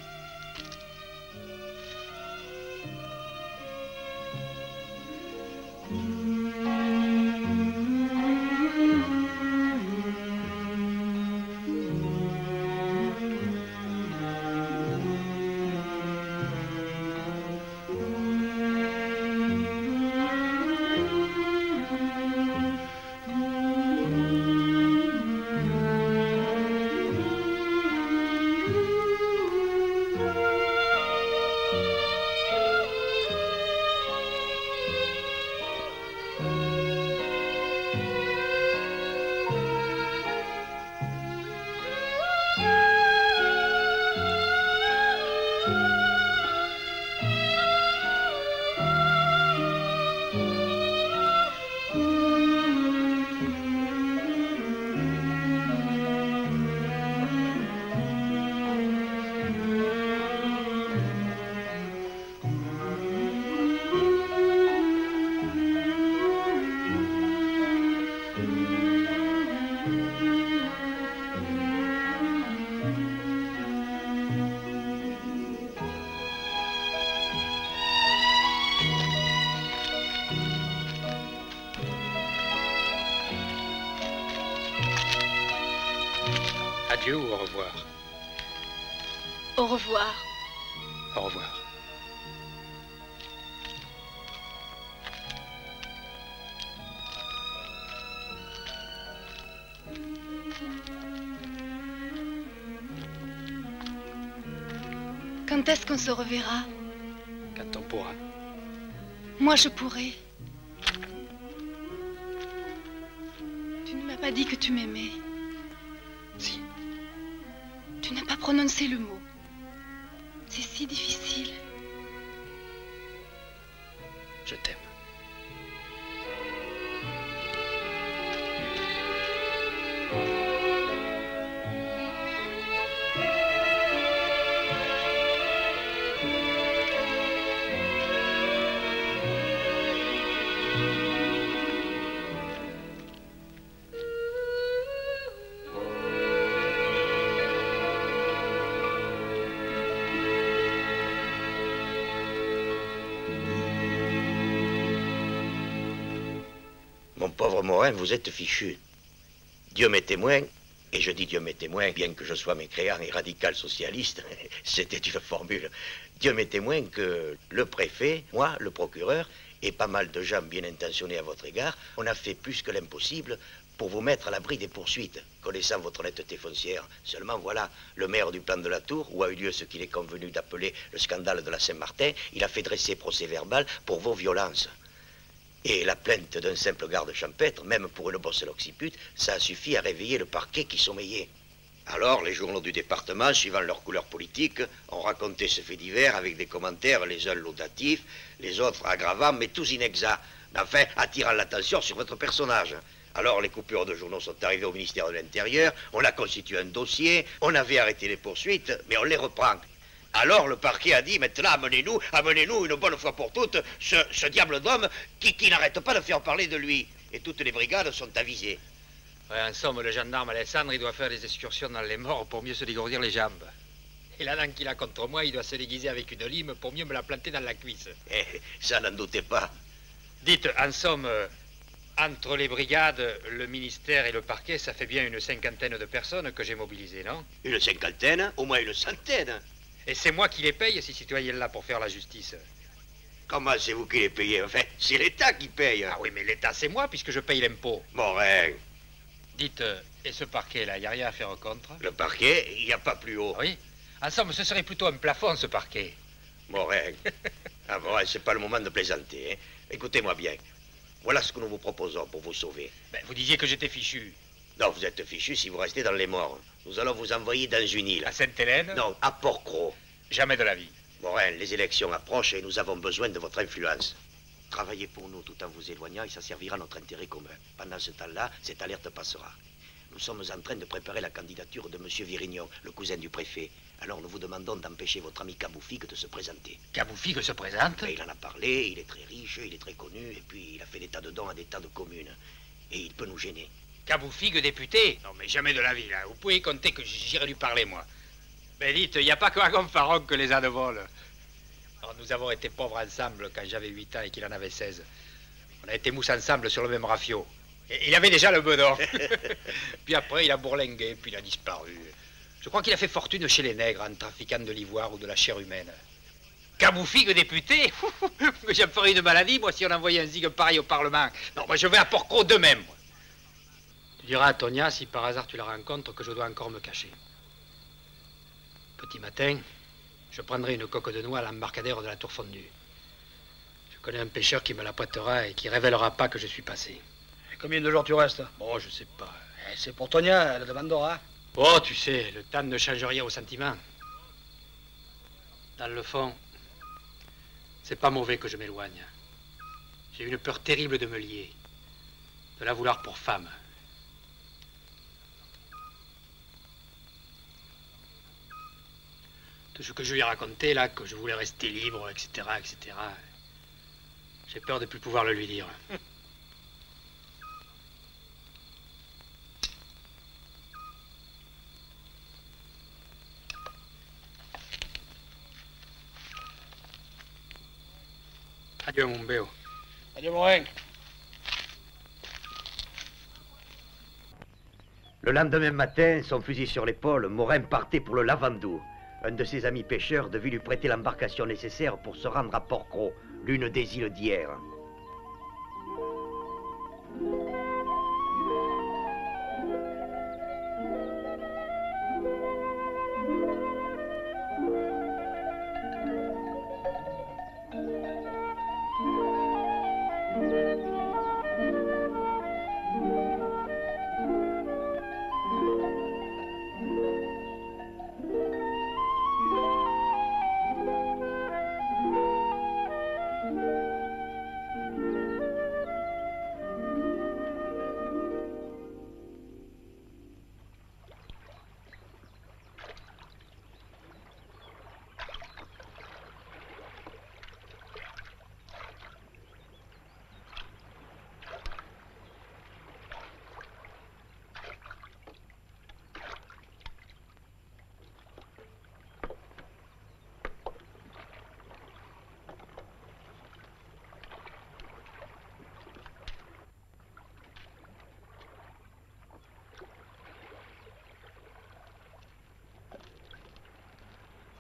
Adieu ou au revoir? Au revoir. Au revoir. Quand est-ce qu'on se reverra? Quand on pourra. Moi, je pourrai. Tu ne m'as pas dit que tu m'aimais. Si. Tu n'as pas prononcé le mot. C'est si difficile. Je t'aime. Pauvre Morin, vous êtes fichu. Dieu m'est témoin, et je dis Dieu m'est témoin, bien que je sois mécréant et radical socialiste, c'était une formule. Dieu m'est témoin que le préfet, moi, le procureur, et pas mal de gens bien intentionnés à votre égard, on a fait plus que l'impossible pour vous mettre à l'abri des poursuites, connaissant votre honnêteté foncière. Seulement, voilà, le maire du plan de la Tour, où a eu lieu ce qu'il est convenu d'appeler le scandale de la Saint-Martin, il a fait dresser procès-verbal pour vos violences. Et la plainte d'un simple garde champêtre, même pour une bosse l'occiput, ça a suffi à réveiller le parquet qui sommeillait. Alors, les journaux du département, suivant leur couleur politique, ont raconté ce fait divers avec des commentaires, les uns laudatifs, les autres aggravants, mais tous inexacts, enfin, attirant l'attention sur votre personnage. Alors, les coupures de journaux sont arrivées au ministère de l'Intérieur, on a constitué un dossier, on avait arrêté les poursuites, mais on les reprend. Alors, le parquet a dit, maintenant, amenez-nous, amenez-nous une bonne fois pour toutes ce, ce diable d'homme qui, qui n'arrête pas de faire parler de lui. Et toutes les brigades sont avisées. Ouais, en somme, le gendarme Alessandre, il doit faire des excursions dans les morts pour mieux se dégourdir les jambes. Et la langue qu'il a contre moi, il doit se déguiser avec une lime pour mieux me la planter dans la cuisse. Eh, ça, n'en doutez pas. Dites, en somme, euh, entre les brigades, le ministère et le parquet, ça fait bien une cinquantaine de personnes que j'ai mobilisées, non? Une cinquantaine, au moins une centaine. Et c'est moi qui les paye, ces citoyens-là, pour faire la justice. Comment c'est vous qui les payez? Enfin, c'est l'État qui paye. Ah oui, mais l'État, c'est moi, puisque je paye l'impôt. Morin. Dites, euh, et ce parquet-là, il n'y a rien à faire contre? Le parquet, il n'y a pas plus haut. Oui. En somme, ce serait plutôt un plafond, ce parquet. Morin. Ah bon, c'est pas le moment de plaisanter, hein. Écoutez-moi bien. Voilà ce que nous vous proposons pour vous sauver. Ben, vous disiez que j'étais fichu. Non, vous êtes fichu si vous restez dans les morts. Nous allons vous envoyer dans une île. À Sainte-Hélène? Non, à Port-Cros. Jamais de la vie. Morin, les élections approchent et nous avons besoin de votre influence. Travaillez pour nous tout en vous éloignant et ça servira à notre intérêt commun. Pendant ce temps-là, cette alerte passera. Nous sommes en train de préparer la candidature de M. Virignon, le cousin du préfet. Alors nous vous demandons d'empêcher votre ami Caboufigue de se présenter. Caboufigue se présente? Et il en a parlé, il est très riche, il est très connu, et puis il a fait des tas de dons à des tas de communes. Et il peut nous gêner. Caboufigue député? Non, mais jamais de la vie, là. Vous pouvez compter que j'irai lui parler, moi. Mais dites, il n'y a pas que à Gonfaron que les ânes volent. Alors, nous avons été pauvres ensemble quand j'avais huit ans et qu'il en avait seize. On a été mousse ensemble sur le même rafio. Et il avait déjà le bedon. Puis après, il a bourlingué, puis il a disparu. Je crois qu'il a fait fortune chez les nègres en trafiquant de l'ivoire ou de la chair humaine. Caboufigue député? Mais j'en ferais une maladie, moi, si on envoyait un zig pareil au Parlement. Non, moi, je vais à Port-Cros de même. Tu diras à Tonia, si par hasard tu la rencontres, que je dois encore me cacher. Petit matin, je prendrai une coque de noix à l'embarcadère de la Tour Fondue. Je connais un pêcheur qui me la prêtera et qui révélera pas que je suis passé. Et combien de jours tu restes? Bon, je sais pas. Eh, c'est pour Tonia, elle demandera. Oh, tu sais, le temps ne change rien au sentiment. Dans le fond, c'est pas mauvais que je m'éloigne. J'ai une peur terrible de me lier, de la vouloir pour femme. Tout ce que je lui ai raconté, là, que je voulais rester libre, et cetera, et cetera. J'ai peur de plus pouvoir le lui dire. Adieu, mon béo. Adieu, Morin. Le lendemain matin, son fusil sur l'épaule, Morin partait pour le Lavandou. Un de ses amis pêcheurs devait lui prêter l'embarcation nécessaire pour se rendre à Port-Cros, l'une des îles d'hier.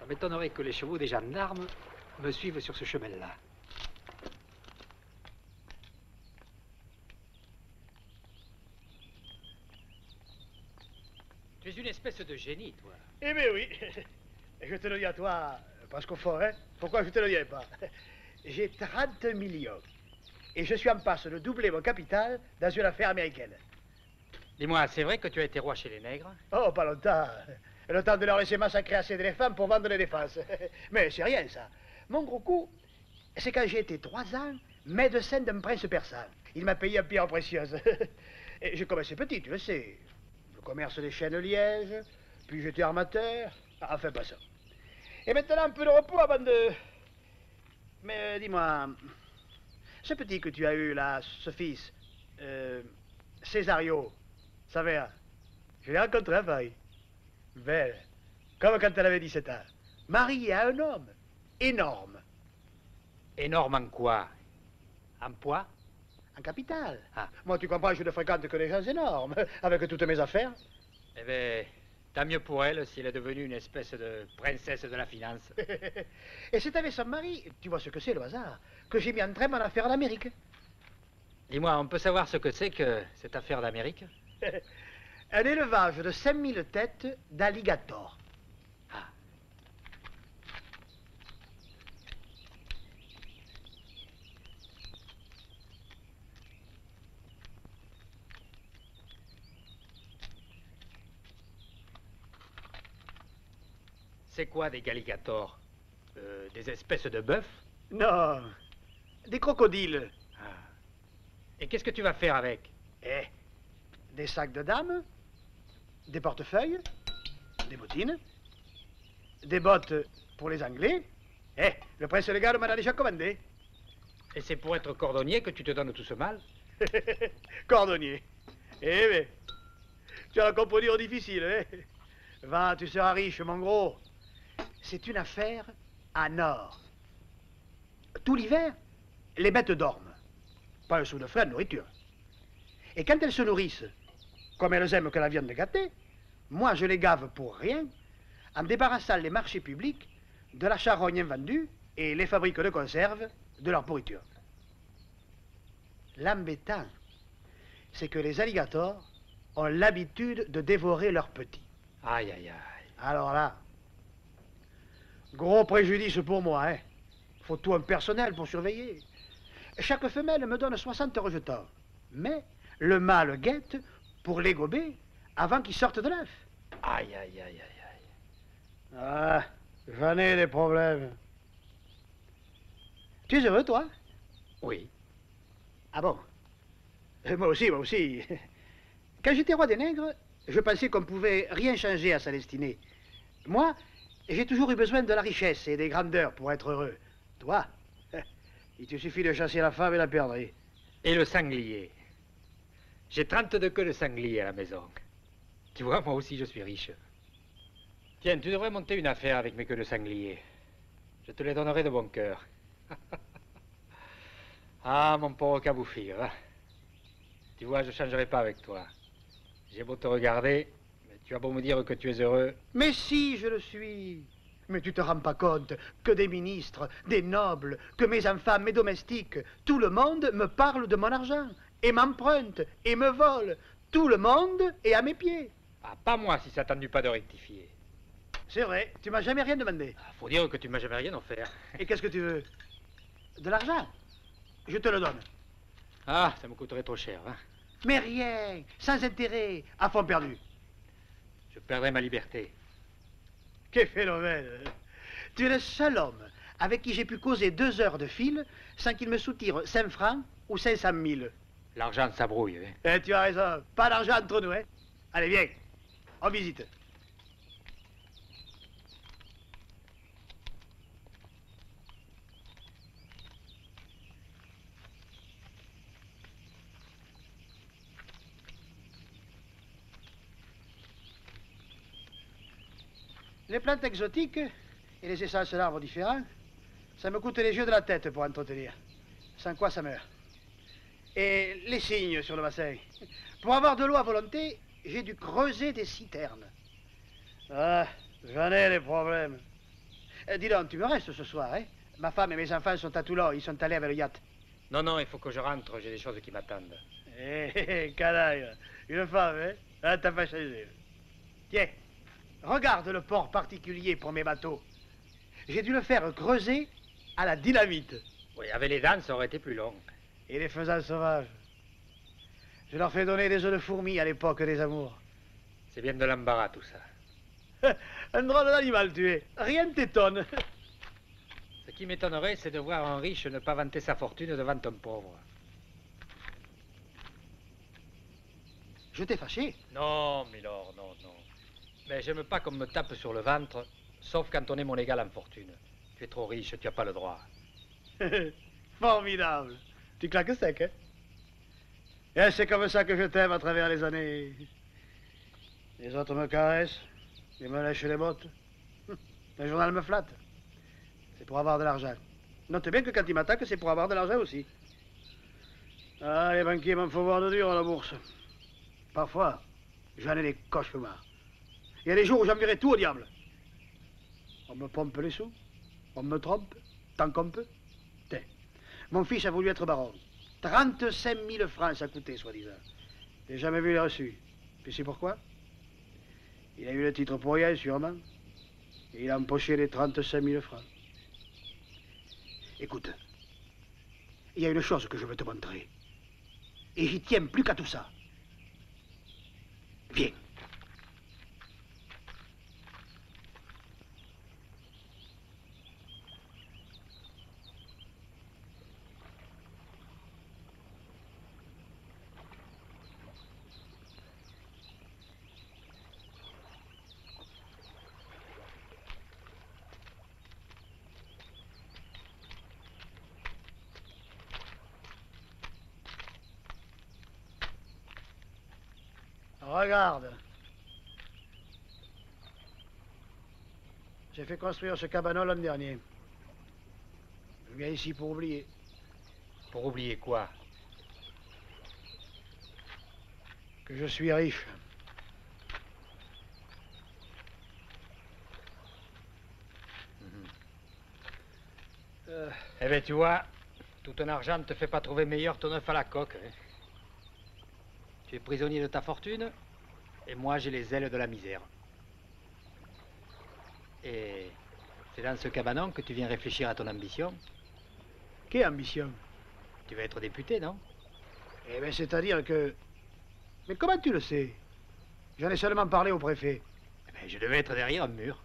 Ça m'étonnerait que les chevaux des gendarmes me suivent sur ce chemin-là. Tu es une espèce de génie, toi. Eh bien oui. Et je te le dis à toi, parce qu'au fond, hein, pourquoi je te le dirais pas? J'ai trente millions. Et je suis en passe de doubler mon capital dans une affaire américaine. Dis-moi, c'est vrai que tu as été roi chez les nègres? Oh, pas longtemps. Le temps de leur laisser massacrer assez d'éléphants pour vendre les défenses. Mais c'est rien, ça. Mon gros coup, c'est quand j'ai été trois ans médecin d'un prince persan. Il m'a payé en pierres précieuses. Et j'ai commencé petit, tu le sais. Le commerce des chênes liège, puis j'étais armateur. Enfin, pas ça. Et maintenant, un peu de repos avant de... Mais euh, dis-moi, ce petit que tu as eu là, ce fils, euh, Césario, ça va, je l'ai rencontré à Paris. Belle, comme quand elle avait dix-sept ans. Mariée à un homme énorme. Énorme en quoi? En poids? En capital. Ah. Moi, tu comprends, je ne fréquente que des gens énormes, avec toutes mes affaires. Eh bien, tant mieux pour elle si elle est devenue une espèce de princesse de la finance. Et c'est avec son mari, tu vois ce que c'est le hasard, que j'ai mis en train mon affaire en Amérique. Dis-moi, on peut savoir ce que c'est que cette affaire d'Amérique? Un élevage de cinq mille têtes d'alligators. Ah. C'est quoi des galligators? euh, Des espèces de bœufs? Non, des crocodiles. Ah. Et qu'est-ce que tu vas faire avec? Eh, des sacs de dames, des portefeuilles, des bottines, des bottes pour les Anglais. Eh, le prince légal m'en a déjà commandé. Et c'est pour être cordonnier que tu te donnes tout ce mal? Cordonnier. Eh bien, tu as la composure difficile, hein? Va, tu seras riche, mon gros. C'est une affaire en or. Tout l'hiver, les bêtes dorment. Pas un sou de frais de nourriture. Et quand elles se nourrissent, comme elles aiment que la viande gâtée, moi je les gave pour rien en débarrassant les marchés publics de la charogne invendue et les fabriques de conserve de leur pourriture. L'embêtant, c'est que les alligators ont l'habitude de dévorer leurs petits. Aïe, aïe, aïe. Alors là, gros préjudice pour moi, hein. Faut tout un personnel pour surveiller. Chaque femelle me donne soixante rejetons. Mais le mâle guette pour les gober avant qu'ils sortent de l'œuf. Aïe, aïe, aïe, aïe, aïe. Ah, j'en ai des problèmes. Tu es heureux, toi? Oui. Ah bon? Moi aussi, moi aussi. Quand j'étais roi des nègres, je pensais qu'on pouvait rien changer à sa destinée. Moi, j'ai toujours eu besoin de la richesse et des grandeurs pour être heureux. Toi, il te suffit de chasser la femme et la perdre. Et le sanglier? J'ai trente-deux queues de sanglier à la maison. Tu vois, moi aussi, je suis riche. Tiens, tu devrais monter une affaire avec mes queues de sanglier. Je te les donnerai de bon cœur. Ah, mon pauvre Caboufir. Tu vois, je ne changerai pas avec toi. J'ai beau te regarder, mais tu as beau me dire que tu es heureux. Mais si, je le suis. Mais tu te rends pas compte que des ministres, des nobles, que mes enfants, mes domestiques, tout le monde me parle de mon argent, et m'emprunte, et me vole. Tout le monde est à mes pieds. Ah, pas moi, si ça t'ennuie pas de rectifier. C'est vrai, tu m'as jamais rien demandé. Ah, faut dire que tu m'as jamais rien offert. Et qu'est-ce que tu veux? De l'argent? Je te le donne. Ah, ça me coûterait trop cher, hein. Mais rien, sans intérêt, à fond perdu. Je perdrai ma liberté. Quel phénomène! Tu es le seul homme avec qui j'ai pu causer deux heures de fil sans qu'il me soutire cinq francs ou cinq cent mille. L'argent, ça brouille, hein. Eh, tu as raison. Pas d'argent entre nous, hein. Allez, viens. On visite. Les plantes exotiques et les essences d'arbres différents, ça me coûte les yeux de la tête pour entretenir. Sans quoi ça meurt. Et les cygnes sur le bassin. Pour avoir de l'eau à volonté, j'ai dû creuser des citernes. Ah, j'en ai des problèmes. Euh, dis donc, tu me restes ce soir, hein? Ma femme et mes enfants sont à Toulon, ils sont allés avec le yacht. Non, non, il faut que je rentre, j'ai des choses qui m'attendent. Hé, hé, canaille, une femme, hein? Ah, t'as pas changé. Tiens, regarde le port particulier pour mes bateaux. J'ai dû le faire creuser à la dynamite. Oui, avec les dents, ça aurait été plus long. Et les faisans sauvages. Je leur fais donner des œufs de fourmis à l'époque des amours. C'est bien de l'embarras, tout ça. Un drôle d'animal, tu es. Rien ne t'étonne. Ce qui m'étonnerait, c'est de voir un riche ne pas vanter sa fortune devant un pauvre. Je t'ai fâché? Non, milord, non, non. Mais j'aime pas qu'on me tape sur le ventre, sauf quand on est mon égal en fortune. Tu es trop riche, tu n'as pas le droit. Formidable. Tu claques sec, hein? Et c'est comme ça que je t'aime à travers les années. Les autres me caressent, ils me lèchent les bottes. Le journal me flatte. C'est pour avoir de l'argent. Note bien que quand ils m'attaquent, c'est pour avoir de l'argent aussi. Ah, les banquiers m'en font voir de dur à la bourse. Parfois, j'en ai des cauchemars. Il y a des jours où j'enverrai tout au diable. On me pompe les sous, on me trompe, tant qu'on peut. Tiens, mon fils a voulu être baron. trente-cinq mille francs ça coûtait, soi-disant. J'ai jamais vu les reçus. Puis c'est pourquoi? Il a eu le titre pour rien, sûrement. Et il a empoché les trente-cinq mille francs. Écoute, il y a une chose que je veux te montrer. Et j'y tiens plus qu'à tout ça. Viens. Regarde. J'ai fait construire ce cabanon l'an dernier. Je viens ici pour oublier. Pour oublier quoi? Que je suis riche. Euh... Eh bien, tu vois, tout ton argent ne te fait pas trouver meilleur ton œuf à la coque. Hein. Tu es prisonnier de ta fortune, et moi j'ai les ailes de la misère. Et c'est dans ce cabanon que tu viens réfléchir à ton ambition. Quelle ambition? Tu vas être député, non? Eh bien, c'est-à-dire que... Mais comment tu le sais? J'en ai seulement parlé au préfet. Eh bien, je devais être derrière un mur.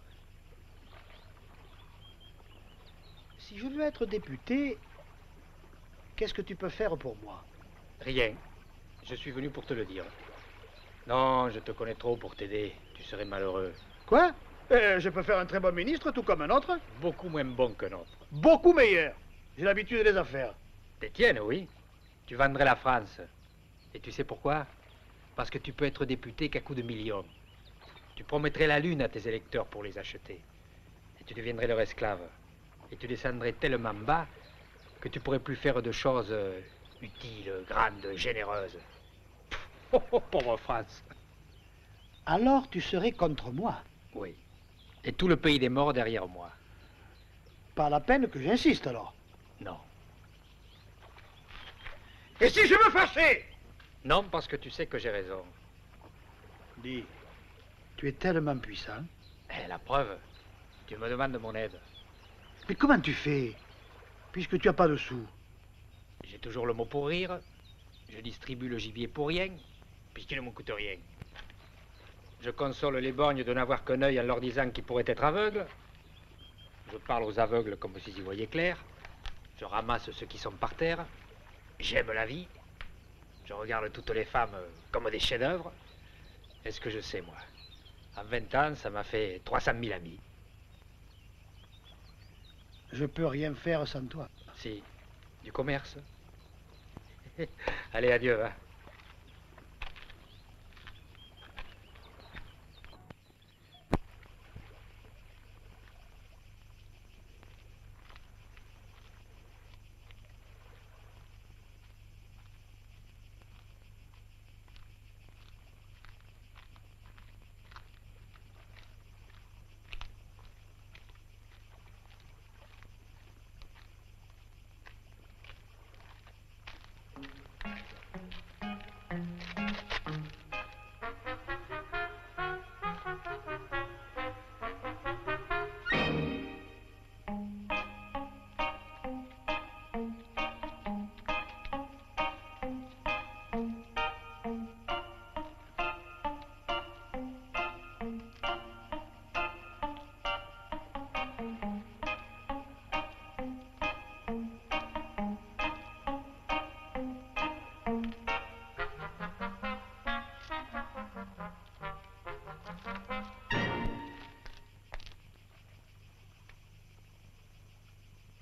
Si je veux être député, qu'est-ce que tu peux faire pour moi? Rien. Je suis venu pour te le dire. Non, je te connais trop pour t'aider. Tu serais malheureux. Quoi? euh, Je peux faire un très bon ministre, tout comme un autre. Beaucoup moins bon qu'un autre. Beaucoup meilleur. J'ai l'habitude des affaires. Des tiennes, oui. Tu vendrais la France. Et tu sais pourquoi? Parce que tu peux être député qu'à coup de millions. Tu promettrais la lune à tes électeurs pour les acheter. Et tu deviendrais leur esclave. Et tu descendrais tellement bas que tu pourrais plus faire de choses utiles, grandes, généreuses. Oh, oh, pauvre France. Alors tu serais contre moi? Oui. Et tout le pays des morts derrière moi. Pas la peine que j'insiste alors. Non. Et si je me fâchais? Non, parce que tu sais que j'ai raison. Dis, tu es tellement puissant. Eh, la preuve, tu me demandes mon aide. Mais comment tu fais, puisque tu n'as pas de sous? J'ai toujours le mot pour rire. Je distribue le gibier pour rien, puisqu'il ne me coûte rien. Je console les borgnes de n'avoir qu'un œil en leur disant qu'ils pourraient être aveugles. Je parle aux aveugles comme s'ils y voyaient clair. Je ramasse ceux qui sont par terre. J'aime la vie. Je regarde toutes les femmes comme des chefs-d'œuvre. Est-ce que je sais, moi? En vingt ans, ça m'a fait trois cent mille amis. Je peux rien faire sans toi. Si, du commerce. Allez, adieu, hein.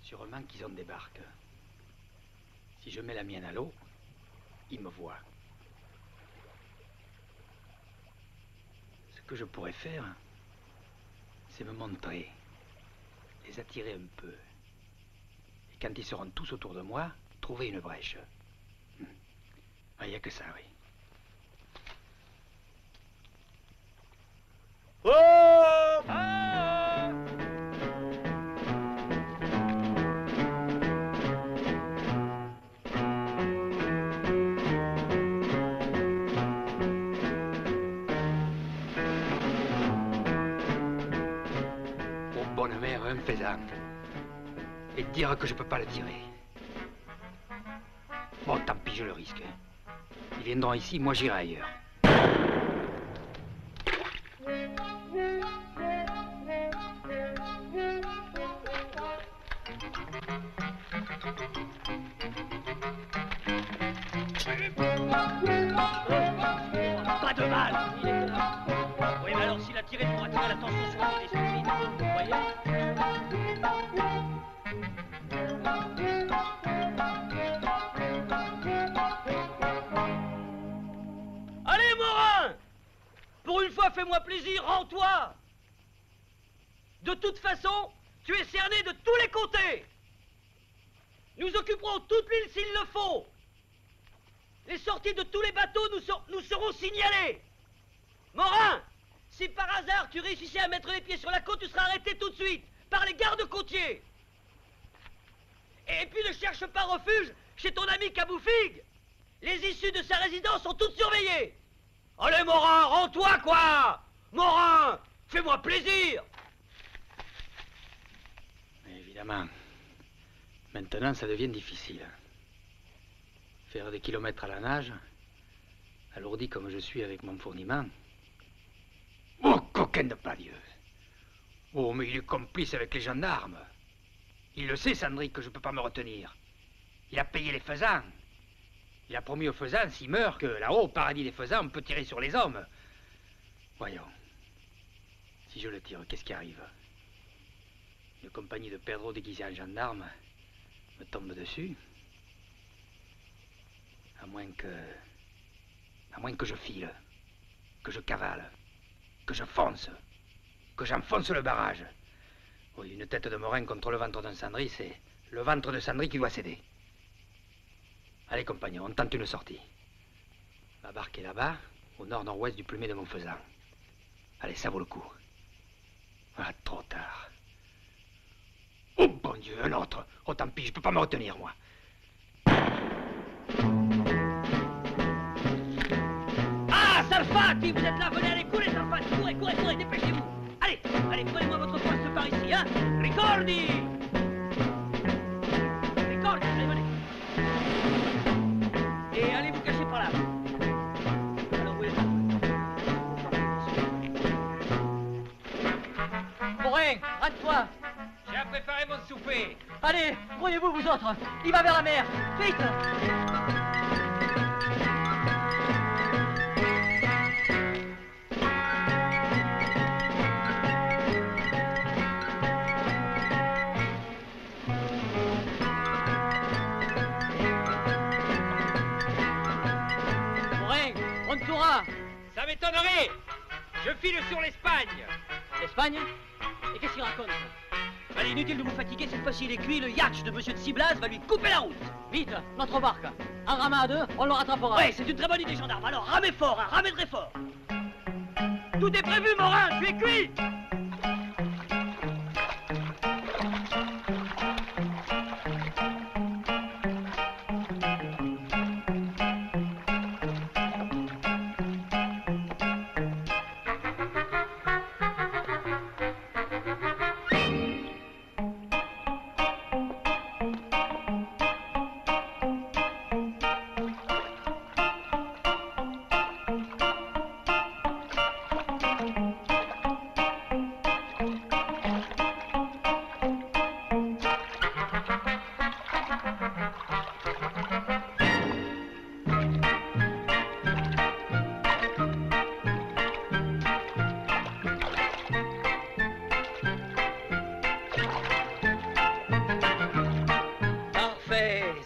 Sûrement qu'ils ont des barques. Si je mets la mienne à l'eau, ils me voient. Ce que je pourrais faire, c'est me montrer, les attirer un peu. Et quand ils seront tous autour de moi, trouver une brèche. Il n'y a que ça, oui. Oh Pour bonne mère, un faisan. Et dire que je peux pas le tirer. Bon, tant pis, je le risque. Ils viendront ici, moi j'irai ailleurs. Pas de balle. Oui, mais alors s'il a tiré pour attirer l'attention sur les esprits, vous voyez? Allez, Morin! Pour une fois, fais-moi plaisir, rends-toi! De toute façon, tu es cerné de tous les côtés! Nous occuperons toute l'île s'il le faut! Les sorties de tous les bateaux nous, ser nous seront signalées! Morin! Si par hasard tu réussissais à mettre les pieds sur la côte, tu seras arrêté tout de suite par les gardes-côtiers! Et puis ne cherche pas refuge chez ton ami Kaboufig! Les issues de sa résidence sont toutes surveillées! Allez, Morin, rends-toi, quoi! Morin, fais-moi plaisir! Évidemment. Maintenant, ça devient difficile. Faire des kilomètres à la nage, alourdi comme je suis avec mon fourniment. Oh, coquin de pas Dieu! Oh, mais il est complice avec les gendarmes. Il le sait, Sandrick, que je peux pas me retenir. Il a payé les faisans. Il a promis aux faisans, s'il meurt, que là-haut, au paradis des faisans, on peut tirer sur les hommes. Voyons. Si je le tire, qu'est-ce qui arrive? Une compagnie de perdreaux déguisés en gendarmes me tombe dessus. À moins que... À moins que je file, que je cavale, que je fonce, que j'enfonce le barrage. Oui, une tête de Morin contre le ventre d'un Sandry, c'est le ventre de Sandry qui doit céder. Allez, compagnon, on tente une sortie. Ma barque est là-bas, au nord-nord-ouest du plumet de Montfaisan. Allez, ça vaut le coup. Ah, trop tard. Oh, bon Dieu, un autre. Oh, tant pis, je peux pas me retenir, moi. Ah, Salfati, vous êtes là, venez, allez, courez, Salfati, courez, courez, courez, dépêchez-vous. Allez, allez, prenez-moi votre poste par ici, hein. Ricordi! Ricordi, allez, venez. Et allez vous cacher par là. Alors, oui. Morin, rate-toi. J'ai préparé mon souper. Allez, brouillez-vous, vous autres. Il va vers la mer. Vite! Ça m'étonnerait. Je file sur l'Espagne. L'Espagne? Et qu'est-ce qu'il raconte? Allez, inutile de vous fatiguer, cette fois-ci il est cuit, le yacht de Monsieur de Ciblas va lui couper la route. Vite, notre barque. En ramant à deux, on le rattrapera. Ouais, c'est une très bonne idée, gendarme. Alors, ramez fort, hein, ramez très fort. Tout est prévu, Morin, tu es cuit.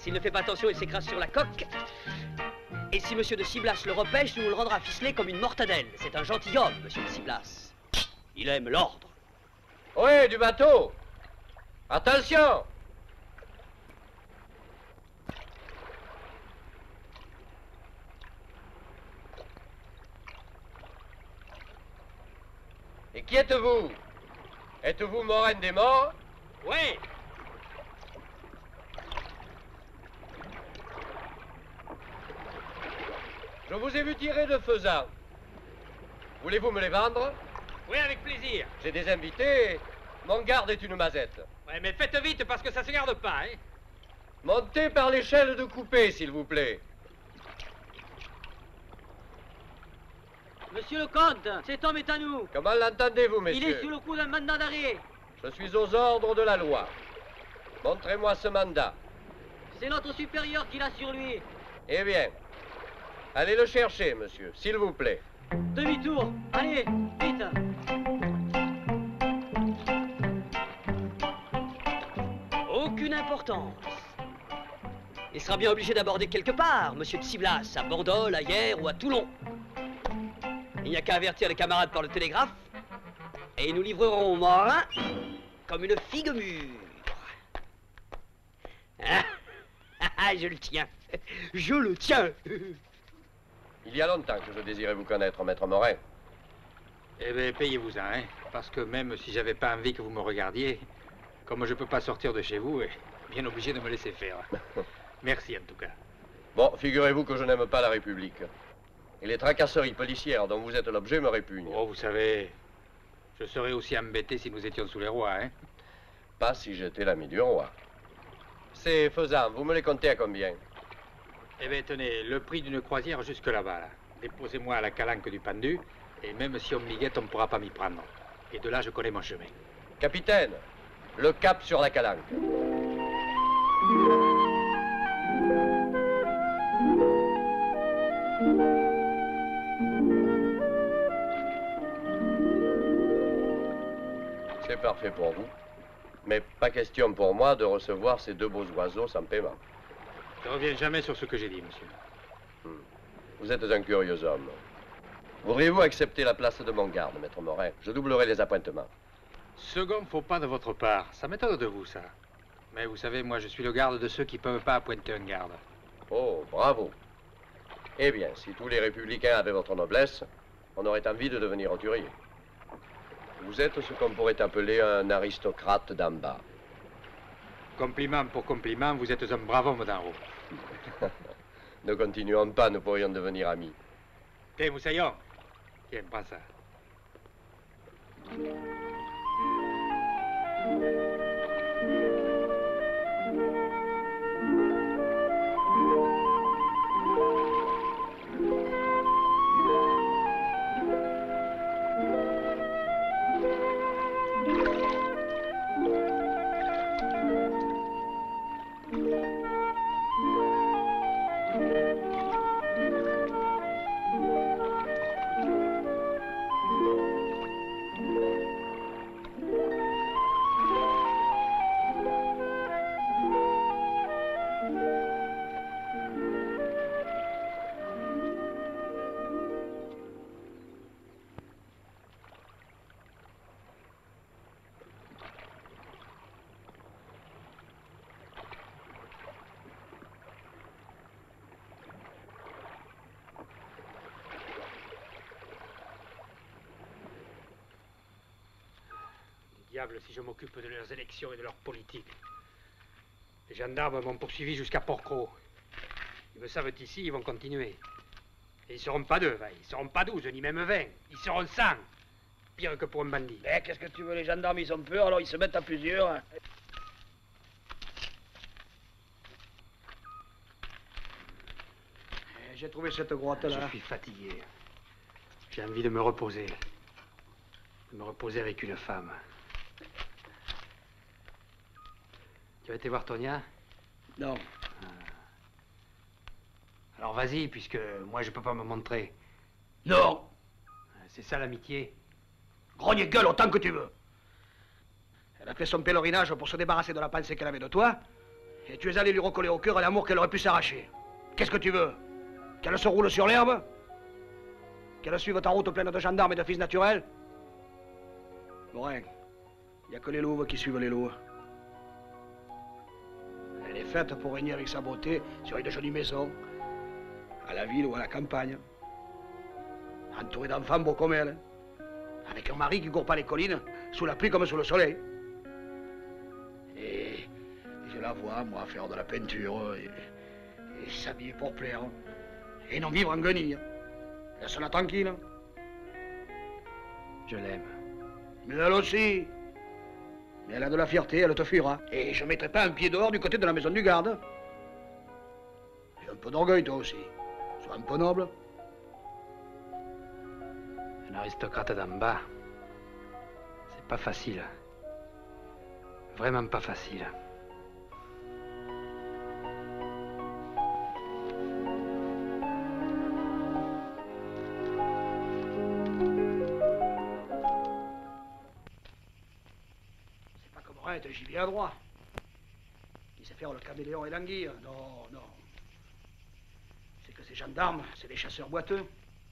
S'il ne fait pas attention, il s'écrase sur la coque. Et si monsieur de Ciblas le repêche, il nous le rendra ficelé comme une mortadelle. C'est un gentilhomme, monsieur de Ciblas. Il aime l'ordre. Oui, du bateau. Attention. Et qui êtes-vous? Êtes-vous Morin des morts? Oui. Je vous ai vu tirer de faisans. Voulez-vous me les vendre? Oui, avec plaisir. J'ai des invités. Mon garde est une mazette. Ouais, mais faites vite parce que ça se garde pas, hein. Montez par l'échelle de coupé, s'il vous plaît. Monsieur le comte, cet homme est à nous. Comment l'entendez-vous, messieurs? Il est sous le coup d'un mandat d'arrêt. Je suis aux ordres de la loi. Montrez-moi ce mandat. C'est notre supérieur qui l'a sur lui. Eh bien, allez le chercher, monsieur, s'il vous plaît. Demi-tour. Allez, vite. Aucune importance. Il sera bien obligé d'aborder quelque part, monsieur de Ciblas, à Bandol, à Hyères ou à Toulon. Il n'y a qu'à avertir les camarades par le télégraphe, et nous livrerons Morin comme une figue mûre. Ah, ah, je le tiens. Je le tiens. Il y a longtemps que je désirais vous connaître, maître Morin. Eh bien, payez-vous-en, hein. Parce que même si j'avais pas envie que vous me regardiez, comme je peux pas sortir de chez vous, eh, bien obligé de me laisser faire. Merci, en tout cas. Bon, figurez-vous que je n'aime pas la République. Et les tracasseries policières dont vous êtes l'objet me répugnent. Oh, vous savez, je serais aussi embêté si nous étions sous les rois, hein. Pas si j'étais l'ami du roi. Ces faisans, vous me les comptez à combien? Eh bien, tenez, le prix d'une croisière jusque là-bas, là. Déposez-moi à la calanque du pendu, et même si on m'y guette, on ne pourra pas m'y prendre. Et de là, je connais mon chemin. Capitaine, le cap sur la calanque. C'est parfait pour vous. Mais pas question pour moi de recevoir ces deux beaux oiseaux sans paiement. Je ne reviens jamais sur ce que j'ai dit, monsieur. Hmm. Vous êtes un curieux homme. Voudriez-vous accepter la place de mon garde, maître Morin? Je doublerai les appointements. Second faux pas de votre part. Ça m'étonne de vous, ça. Mais vous savez, moi, je suis le garde de ceux qui ne peuvent pas appointer un garde. Oh, bravo. Eh bien, si tous les républicains avaient votre noblesse, on aurait envie de devenir roturier. Vous êtes ce qu'on pourrait appeler un aristocrate d'en bas. Compliment pour compliment, vous êtes un brave homme d'en haut. Ne continuons pas, nous pourrions devenir amis. Tiens, Moussaillon. Tiens, prends ça. Diable si je m'occupe de leurs élections et de leur politique. Les gendarmes m'ont poursuivi jusqu'à Port-Cros. Ils me savent ici, ils vont continuer. Et ils seront pas deux, va. Ils seront pas douze, ni même vingt. Ils seront cent. Pire que pour un bandit. Mais qu'est-ce que tu veux, les gendarmes, ils ont peur, alors ils se mettent à plusieurs. Hein. J'ai trouvé cette grotte-là. Je suis fatigué. J'ai envie de me reposer. De me reposer avec une femme. Tu vas été voir Tonia? Non. Ah. Alors vas-y, puisque moi je peux pas me montrer. Non. C'est ça l'amitié. Grogne gueule autant que tu veux. Elle a fait son pèlerinage pour se débarrasser de la pensée qu'elle avait de toi. Et tu es allé lui recoller au cœur l'amour qu'elle aurait pu s'arracher. Qu'est-ce que tu veux? Qu'elle se roule sur l'herbe? Qu'elle suive ta route pleine de gendarmes et de fils naturels? Morin, il n'y a que les louves qui suivent les loups. Elle est faite pour régner avec sa beauté sur une jolie maison, à la ville ou à la campagne, entourée d'enfants beaux comme elle, avec un mari qui court pas les collines, sous la pluie comme sous le soleil. Et je la vois, moi, faire de la peinture et, et s'habiller pour plaire, et non vivre en guenille. Laisse-la tranquille. Je l'aime. Mais elle aussi. Mais elle a de la fierté, elle te fuira. Et je ne mettrai pas un pied dehors du côté de la maison du garde. J'ai un peu d'orgueil, toi aussi. Sois un peu noble. Un aristocrate d'en bas, c'est pas facile. Vraiment pas facile. C'est un gibier à droit. Qui sait faire le caméléon et l'anguille. Non, non. C'est que ces gendarmes, c'est des chasseurs boiteux.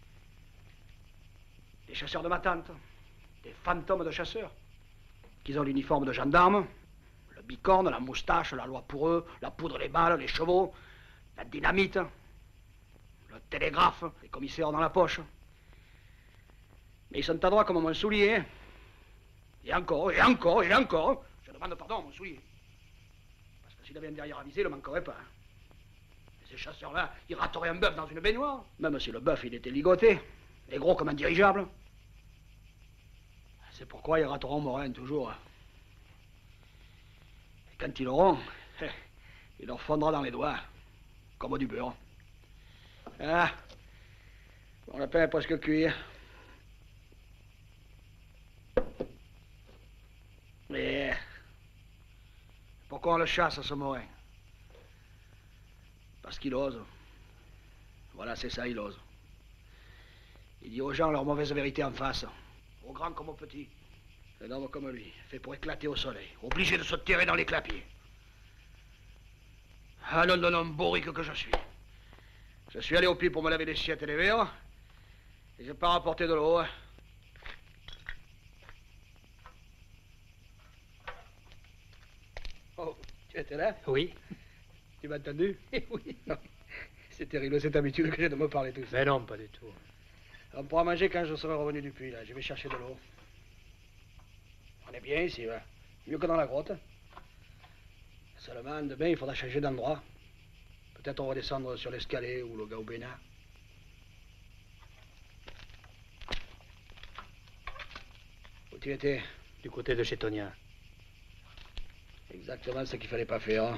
Des chasseurs de ma tante. Des fantômes de chasseurs. Qu'ils ont l'uniforme de gendarme, le bicorne, la moustache, la loi pour eux, la poudre, les balles, les chevaux, la dynamite, le télégraphe, les commissaires dans la poche. Mais ils sont adroits comme mon soulier. Hein. Et encore, et encore, et encore. Je demande pardon, mon soulier. Parce que s'il avait un derrière avisé, il ne manquerait pas. Et ces chasseurs-là, ils rateraient un bœuf dans une baignoire. Même si le bœuf, il était ligoté, et gros comme un dirigeable. C'est pourquoi ils rateront Morin, toujours. Et quand ils l'auront, il leur fondra dans les doigts, comme du beurre. Ah, bon, le pain est presque cuit. Mais pourquoi on le chasse, ce Morin? Parce qu'il ose. Voilà, c'est ça, il ose. Il dit aux gens leur mauvaise vérité en face, aux grands comme aux petits. Un homme comme lui, fait pour éclater au soleil, obligé de se terrer dans les clapiers. Ah non, non, non, bourrique que je suis. Je suis allé au puits pour me laver les assiettes et les verres, et j'ai pas rapporté de l'eau. Oh, tu étais là? Oui. Tu m'as entendu? Oui. C'est terrible, cette habitude que j'ai de me parler tout ça. Mais non, pas du tout. On pourra manger quand je serai revenu du puits, là. Je vais chercher de l'eau. On est bien ici, va. Mieux que dans la grotte. Seulement, demain, il faudra changer d'endroit. Peut-être on va descendre sur l'escalier ou le Gaubena. Où tu étais? Du côté de chez Tonia. Exactement ce qu'il fallait pas faire.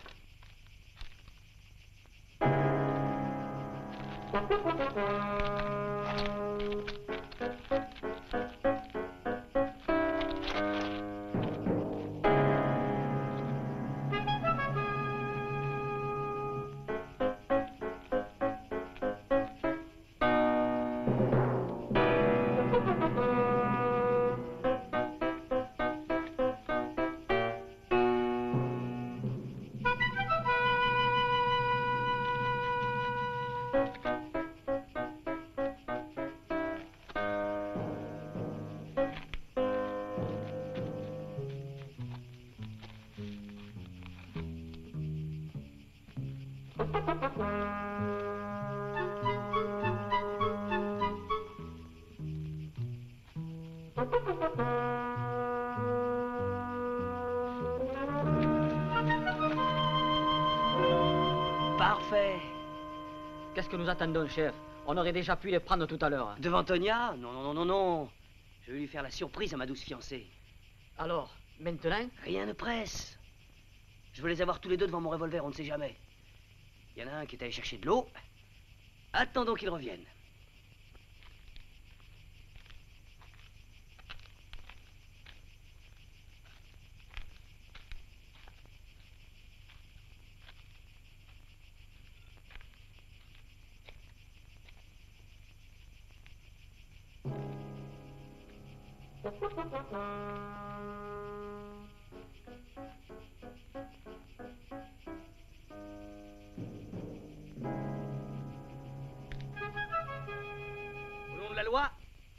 Parfait. Qu'est-ce que nous attendons, chef? On aurait déjà pu les prendre tout à l'heure. Devant Tonia? Non, non, non, non, non. Je vais lui faire la surprise à ma douce fiancée. Alors, maintenant? Rien ne presse. Je veux les avoir tous les deux devant mon revolver, on ne sait jamais. Il y en a un qui est allé chercher de l'eau. Attendons qu'il revienne.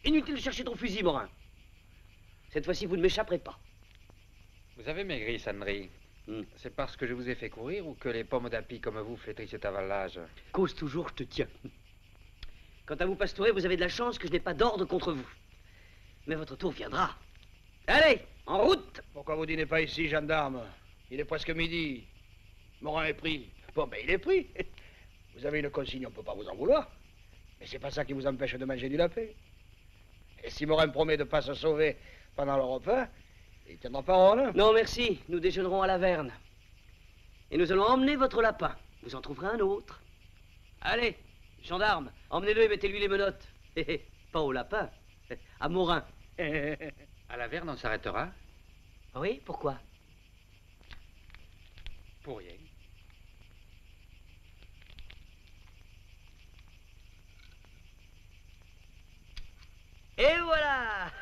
Inutile de chercher ton fusil, Morin. Cette fois-ci, vous ne m'échapperez pas. Vous avez maigri, Sandry. Mm. C'est parce que je vous ai fait courir ou que les pommes d'api comme vous flétrissent cet avalage? Cause toujours, je te tiens. Quant à vous, Pastouret, vous avez de la chance que je n'ai pas d'ordre contre vous. Mais votre tour viendra. Allez, en route! Pourquoi vous dînez pas ici, gendarme? Il est presque midi. Morin est pris. Bon, ben il est pris. Vous avez une consigne, on ne peut pas vous en vouloir. Mais c'est pas ça qui vous empêche de manger du lapin. Et si Morin promet de ne pas se sauver pendant le repas, il tiendra parole. Non, merci. Nous déjeunerons à la Verne. Et nous allons emmener votre lapin. Vous en trouverez un autre. Allez, gendarme, emmenez-le et mettez-lui les menottes. Pas au lapin, à Morin. À la Verne, on s'arrêtera? Oui, pourquoi? Pour rien. Et voilà.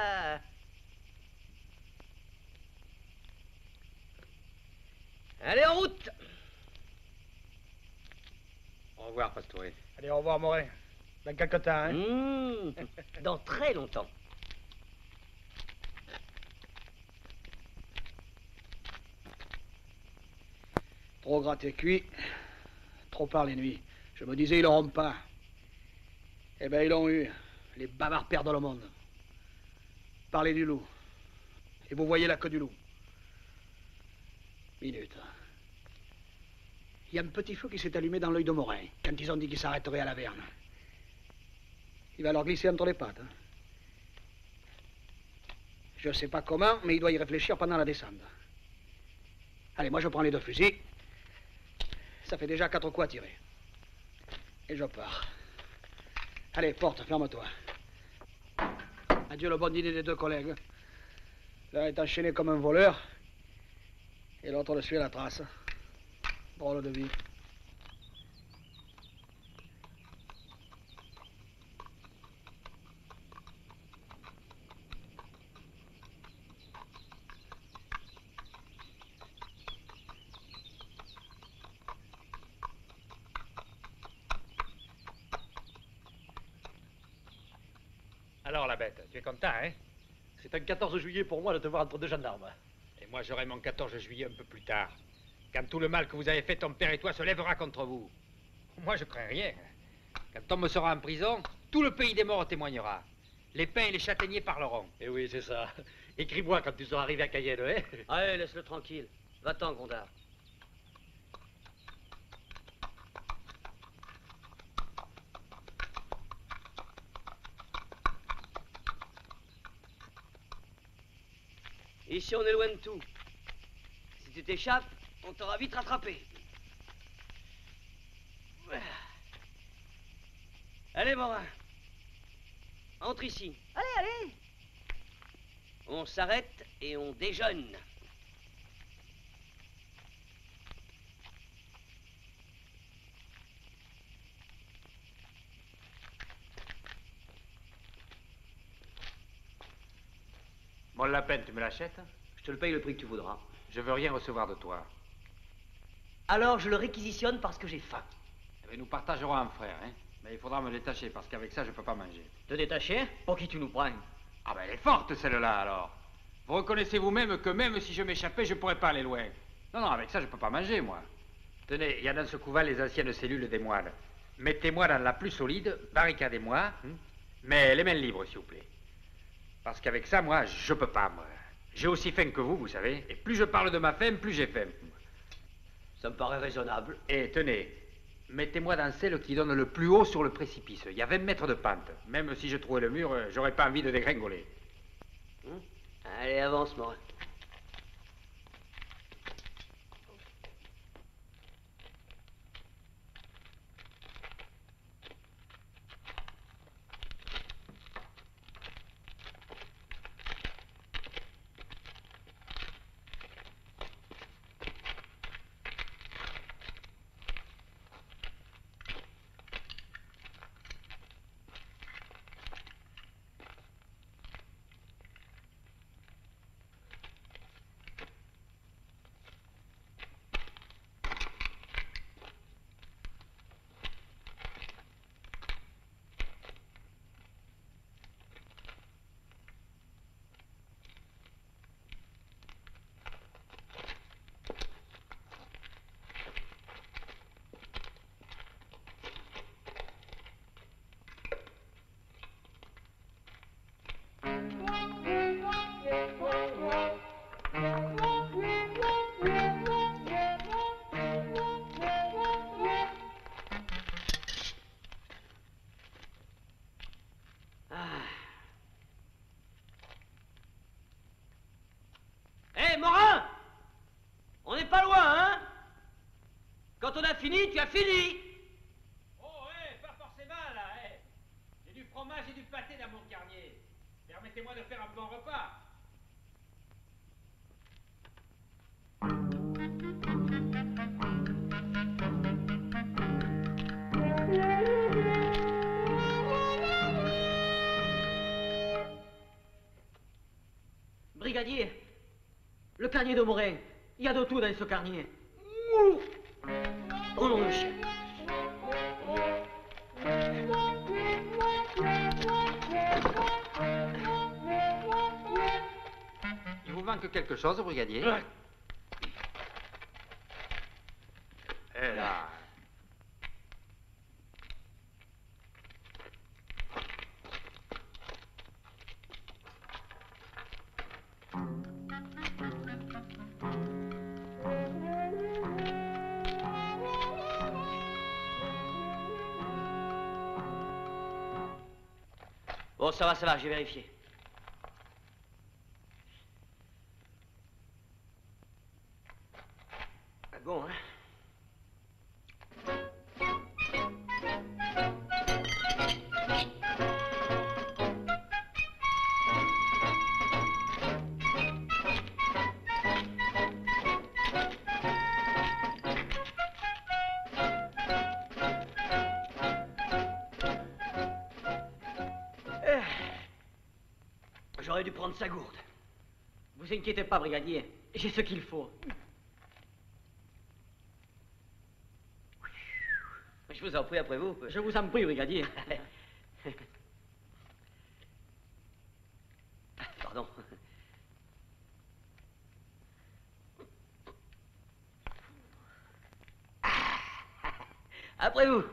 Allez, en route. Au revoir, Pastouret. Allez, au revoir, Morin. Dans quelque temps, hein? Mmh, dans très longtemps. Trop gratté cuit, trop par les nuits. Je me disais, ils l'auront pas. Eh ben, ils l'ont eu. Les bavards perdent le monde. Parlez du loup. Et vous voyez la queue du loup. Minute. Il y a un petit feu qui s'est allumé dans l'œil de Morin, quand ils ont dit qu'il s'arrêterait à la Verne. Il va leur glisser entre les pattes. Hein. Je sais pas comment, mais il doit y réfléchir pendant la descente. Allez, moi je prends les deux fusils. Ça fait déjà quatre coups à tirer. Et je pars. Allez, porte, ferme-toi. Adieu le bon dîner des deux collègues. L'un est enchaîné comme un voleur, et l'autre le suit à la trace. Drôle de vie. Alors, la bête, tu es content, hein? C'est un quatorze juillet pour moi de te voir entre deux gendarmes. Et moi, j'aurai mon quatorze juillet un peu plus tard. Quand tout le mal que vous avez fait, ton père et toi, se lèvera contre vous. Moi, je crains rien. Quand on me sera en prison, tout le pays des morts témoignera. Les pins et les châtaigniers parleront. Eh oui, c'est ça. Écris-moi quand tu seras arrivé à Cayenne, hein? Allez, laisse-le tranquille. Va-t'en, Gondard. Ici, on est loin de tout. Si tu t'échappes, on t'aura vite rattrapé. Allez, Morin. Entre ici. Allez, allez. On s'arrête et on déjeune. Mon lapin, tu me l'achètes? Je te le paye le prix que tu voudras. Je veux rien recevoir de toi. Alors je le réquisitionne parce que j'ai faim. Eh bien, nous partagerons un frère, hein? Mais il faudra me détacher parce qu'avec ça, je peux pas manger. Te détacher? Pour qui tu nous prends? Ah ben, elle est forte, celle-là, alors. Vous reconnaissez vous-même que même si je m'échappais, je pourrais pas aller loin. Non, non, avec ça, je peux pas manger, moi. Tenez, il y a dans ce couvent les anciennes cellules des moines. Mettez-moi dans la plus solide, barricadez-moi, hein? Mais les mains libres, s'il vous plaît. Parce qu'avec ça, moi, je peux pas, moi. J'ai aussi faim que vous, vous savez. Et plus je parle de ma faim, plus j'ai faim. Ça me paraît raisonnable. Et tenez, mettez-moi dans celle qui donne le plus haut sur le précipice. Il y a vingt mètres de pente. Même si je trouvais le mur, j'aurais pas envie de dégringoler. Hum? Allez, avance, Morin. fini, tu as fini. Oh, hé, pas forcément, là, hé. J'ai du fromage et du pâté dans mon carnier. Permettez-moi de faire un bon repas. Brigadier, le carnier de Morin, il y a de tout dans ce carnier. Oh non, monsieur. Il vous manque quelque chose, brigadier? Et là. Bon, ça va, ça va, j'ai vérifié. Ah bon, hein? J'aurais dû prendre sa gourde. Vous inquiétez pas, brigadier. J'ai ce qu'il faut. Je vous en prie, après vous. Je vous en prie, brigadier. Pardon. Après vous.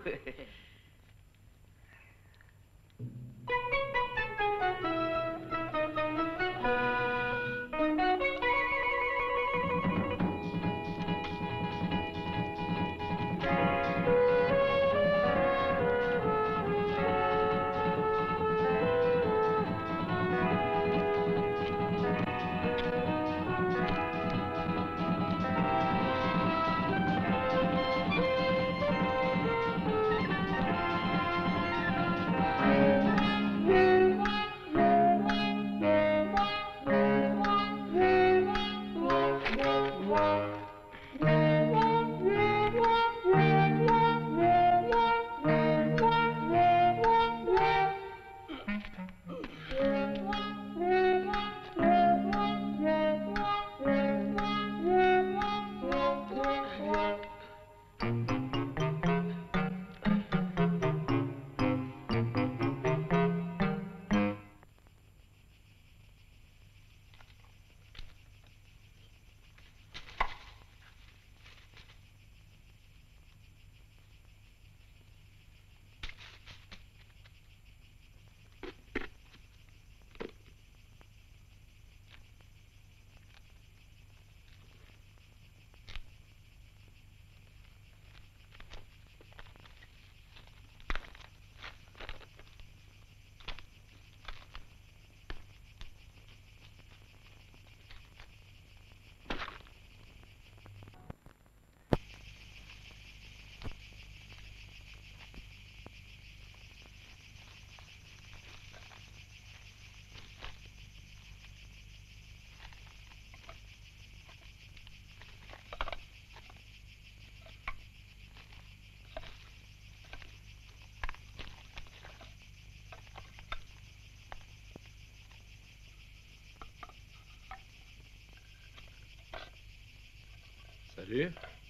Salut.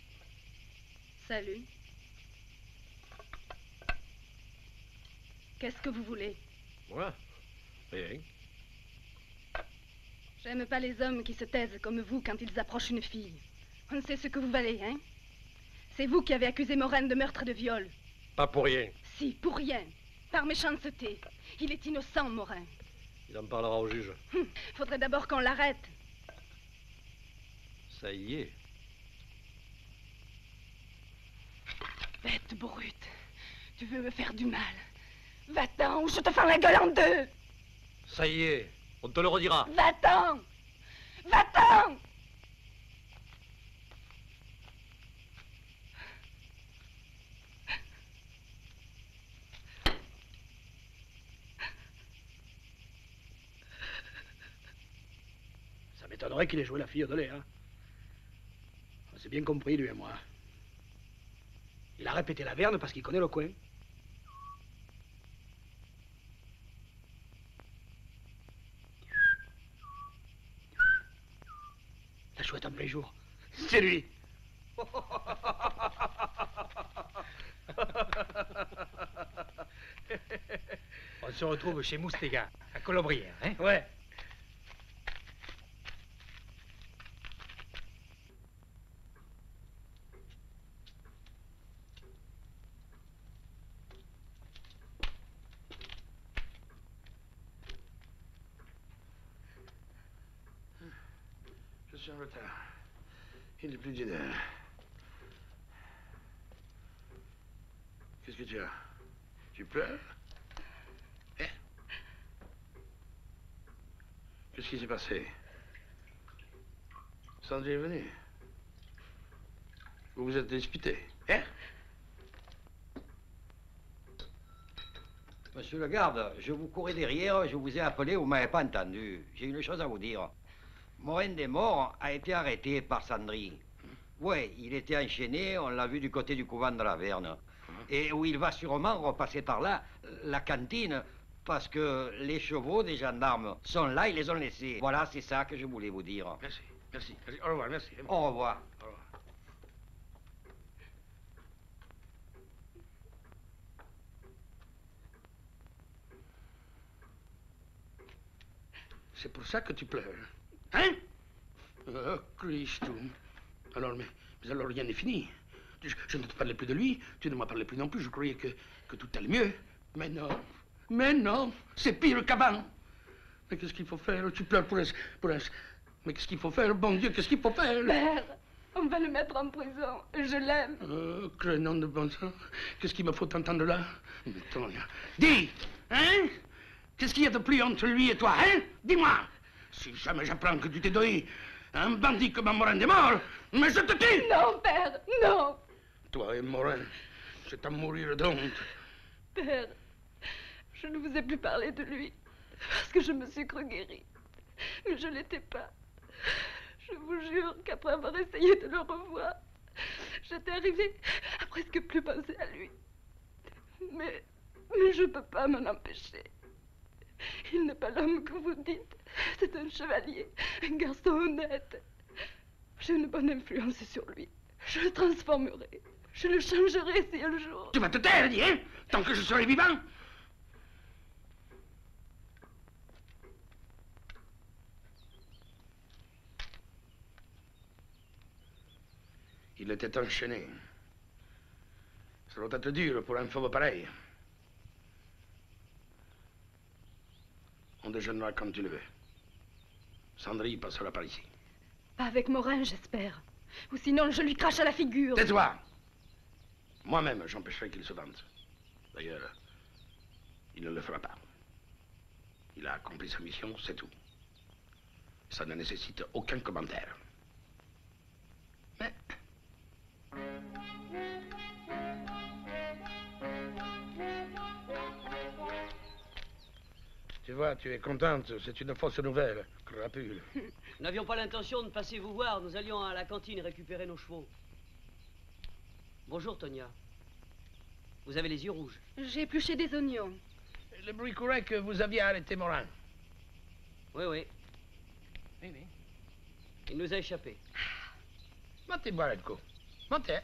Salut. Qu'est-ce que vous voulez? Moi? Rien. J'aime pas les hommes qui se taisent comme vous quand ils approchent une fille. On sait ce que vous valez, hein? C'est vous qui avez accusé Morin de meurtre et de viol. Pas pour rien. Si, pour rien. Par méchanceté. Il est innocent, Morin. Il en parlera au juge. Hum, faudrait d'abord qu'on l'arrête. Ça y est. Bête brute. Tu veux me faire du mal. Va-t'en ou je te fais la gueule en deux. Ça y est, on te le redira. Va-t'en. Va-t'en. m'étonnerait qu'il ait joué la fille de lait, hein. On s'est bien compris, lui et moi. Il a répété la Verne parce qu'il connaît le coin. La chouette en plein jour. C'est lui. On se retrouve chez Moustega, à Colobrières, hein? Ouais. Je suis en retard. Il n'est plus d'une heure. Qu'est-ce que tu as? Tu pleures? Hein? Qu'est-ce qui s'est passé? Sandrine est venue. Vous vous êtes disputé, hein? Monsieur le garde, je vous courais derrière, je vous ai appelé, vous m'avez pas entendu. J'ai une chose à vous dire. Morin des Morts a été arrêté par Sandry. Oui, il était enchaîné, on l'a vu du côté du couvent de la Verne. Et où il va sûrement repasser par là, la cantine, parce que les chevaux des gendarmes sont là, ils les ont laissés. Voilà, c'est ça que je voulais vous dire. Merci, merci. merci. Au revoir, merci. Au revoir. Au revoir. C'est pour ça que tu pleures. Hein? Oh, Christum. Alors, mais, mais alors rien n'est fini. Je, je ne te parlais plus de lui, tu ne m'en parlais plus non plus. Je croyais que, que tout allait mieux. Mais non, mais non, c'est pire qu'avant. Mais qu'est-ce qu'il faut faire? Tu pleures pour un... Pour un... Mais qu'est-ce qu'il faut faire? Bon Dieu, qu'est-ce qu'il faut faire? Père, on va le mettre en prison. Je l'aime. Oh, crénom de bon sang. Qu'est-ce qu'il me faut t'entendre là? Mais Tonia, dis, hein? Qu'est-ce qu'il y a de plus entre lui et toi, hein? Dis-moi. Si jamais j'apprends que tu t'es donné un bandit comme un Morin des Morts, mais je te tue! Non, père, non! Toi et Morin, c'est à mourir d'honte. Père, je ne vous ai plus parlé de lui, parce que je me suis cru guérie. Mais je l'étais pas. Je vous jure qu'après avoir essayé de le revoir, j'étais arrivée à presque plus penser à lui. Mais, mais je peux pas m'en empêcher. Il n'est pas l'homme que vous dites. C'est un chevalier, un garçon honnête. J'ai une bonne influence sur lui. Je le transformerai. Je le changerai si un jour... Tu vas te taire, dis, hein? Tant que je serai vivant. Il était enchaîné. Ça doit être dur pour un fauve pareil. On déjeunera quand tu le veux. Sandry passera par ici. Pas avec Morin, j'espère. Ou sinon, je lui crache à la figure. Tais-toi! Moi-même, j'empêcherai qu'il se vante. D'ailleurs, il ne le fera pas. Il a accompli sa mission, c'est tout. Ça ne nécessite aucun commentaire. Mais... Tu vois, tu es contente, c'est une fausse nouvelle, crapule. Nous n'avions pas l'intention de passer vous voir, nous allions à la cantine récupérer nos chevaux. Bonjour, Tonia. Vous avez les yeux rouges. J'ai épluché des oignons. Le bruit courait que vous aviez arrêté Morin. Oui, oui. Oui, oui. Il nous a échappé. Montez boire le coup. Montez.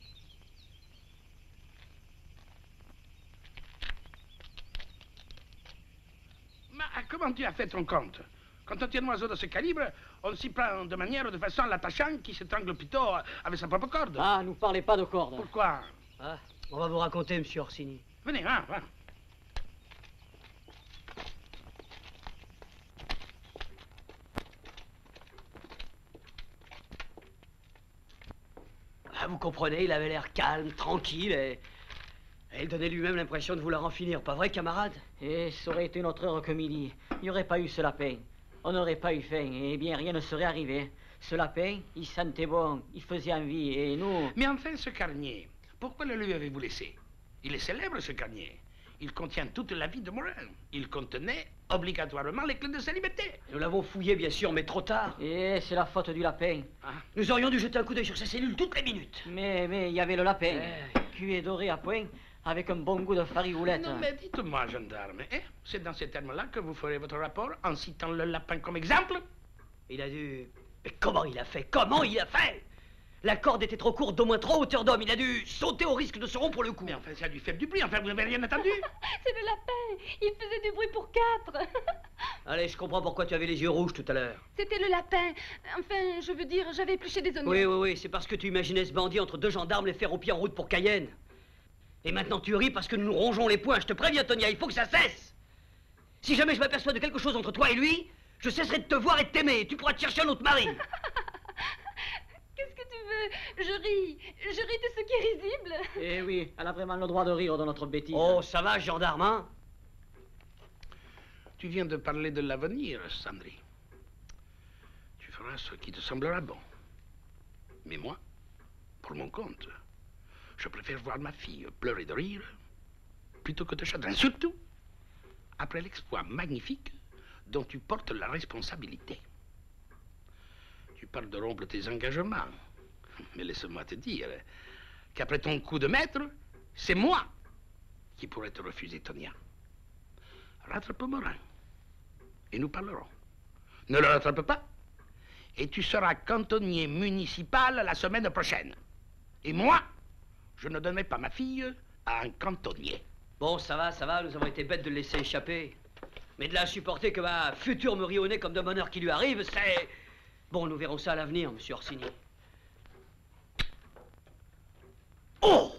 Mais comment tu as fait ton compte? Quand on tient un oiseau de ce calibre, on s'y prend de manière, de façon à l'attachant qui s'étrangle plutôt avec sa propre corde. Ah, nous parlez pas de corde. Pourquoi? Ah, on va vous raconter, monsieur Orsini. Venez, va, va. Ah, vous comprenez, il avait l'air calme, tranquille et... et il donnait lui-même l'impression de vouloir en finir, pas vrai, camarade? Et ça aurait été notre heure que midi. Il n'y aurait pas eu ce lapin. On n'aurait pas eu faim, et bien rien ne serait arrivé. Ce lapin, il sentait bon, il faisait envie, et nous... Mais enfin, ce carnier, pourquoi le lui avez-vous laissé? Il est célèbre, ce carnier. il contient toute la vie de Morin. Il contenait obligatoirement les clés de sa liberté. Nous l'avons fouillé, bien sûr, mais trop tard. Et c'est la faute du lapin. Ah. Nous aurions dû jeter un coup d'œil sur sa cellule toutes les minutes. Mais, mais, il y avait le lapin, Eh. cuit et doré à point, avec un bon goût de farigoulette. Non, mais dites-moi, gendarme, hein, c'est dans ces termes-là que vous ferez votre rapport en citant le lapin comme exemple? Il a dû... Mais comment il a fait? Comment il a fait? La corde était trop courte, d'au moins trois hauteurs d'homme. Il a dû sauter au risque de se rompre le cou. Mais enfin, ça lui fait du bruit. Enfin, vous n'avez rien entendu? C'est le lapin. Il faisait du bruit pour quatre. Allez, je comprends pourquoi tu avais les yeux rouges tout à l'heure. C'était le lapin. Enfin, je veux dire, j'avais épluché des oignons. Oui, oui, oui, c'est parce que tu imaginais ce bandit entre deux gendarmes les faire au pied en route pour Cayenne. Et maintenant tu ris parce que nous nous rongeons les poings. Je te préviens, Tonia, il faut que ça cesse. Si jamais je m'aperçois de quelque chose entre toi et lui, je cesserai de te voir et de t'aimer. Et tu pourras te chercher un autre mari. Qu'est-ce que tu veux? Je ris. Je ris de ce qui est risible. Eh oui, elle a vraiment le droit de rire de notre bêtise. Oh, ça va, gendarme, hein? Tu viens de parler de l'avenir, Sandry. Tu feras ce qui te semblera bon. Mais moi, pour mon compte, je préfère voir ma fille pleurer de rire plutôt que de chagrin. Surtout après l'exploit magnifique dont tu portes la responsabilité. Tu parles de rompre tes engagements. Mais laisse-moi te dire qu'après ton coup de maître, c'est moi qui pourrais te refuser, Tonia. Rattrape Morin et nous parlerons. Ne le rattrape pas et tu seras cantonnier municipal la semaine prochaine. Et moi, je ne donnerai pas ma fille à un cantonnier. Bon, ça va, ça va, nous avons été bêtes de le laisser échapper. Mais de la supporter que ma future me rit au nez comme de bonheur qui lui arrive, c'est... Bon, nous verrons ça à l'avenir, monsieur Orsini. Oh!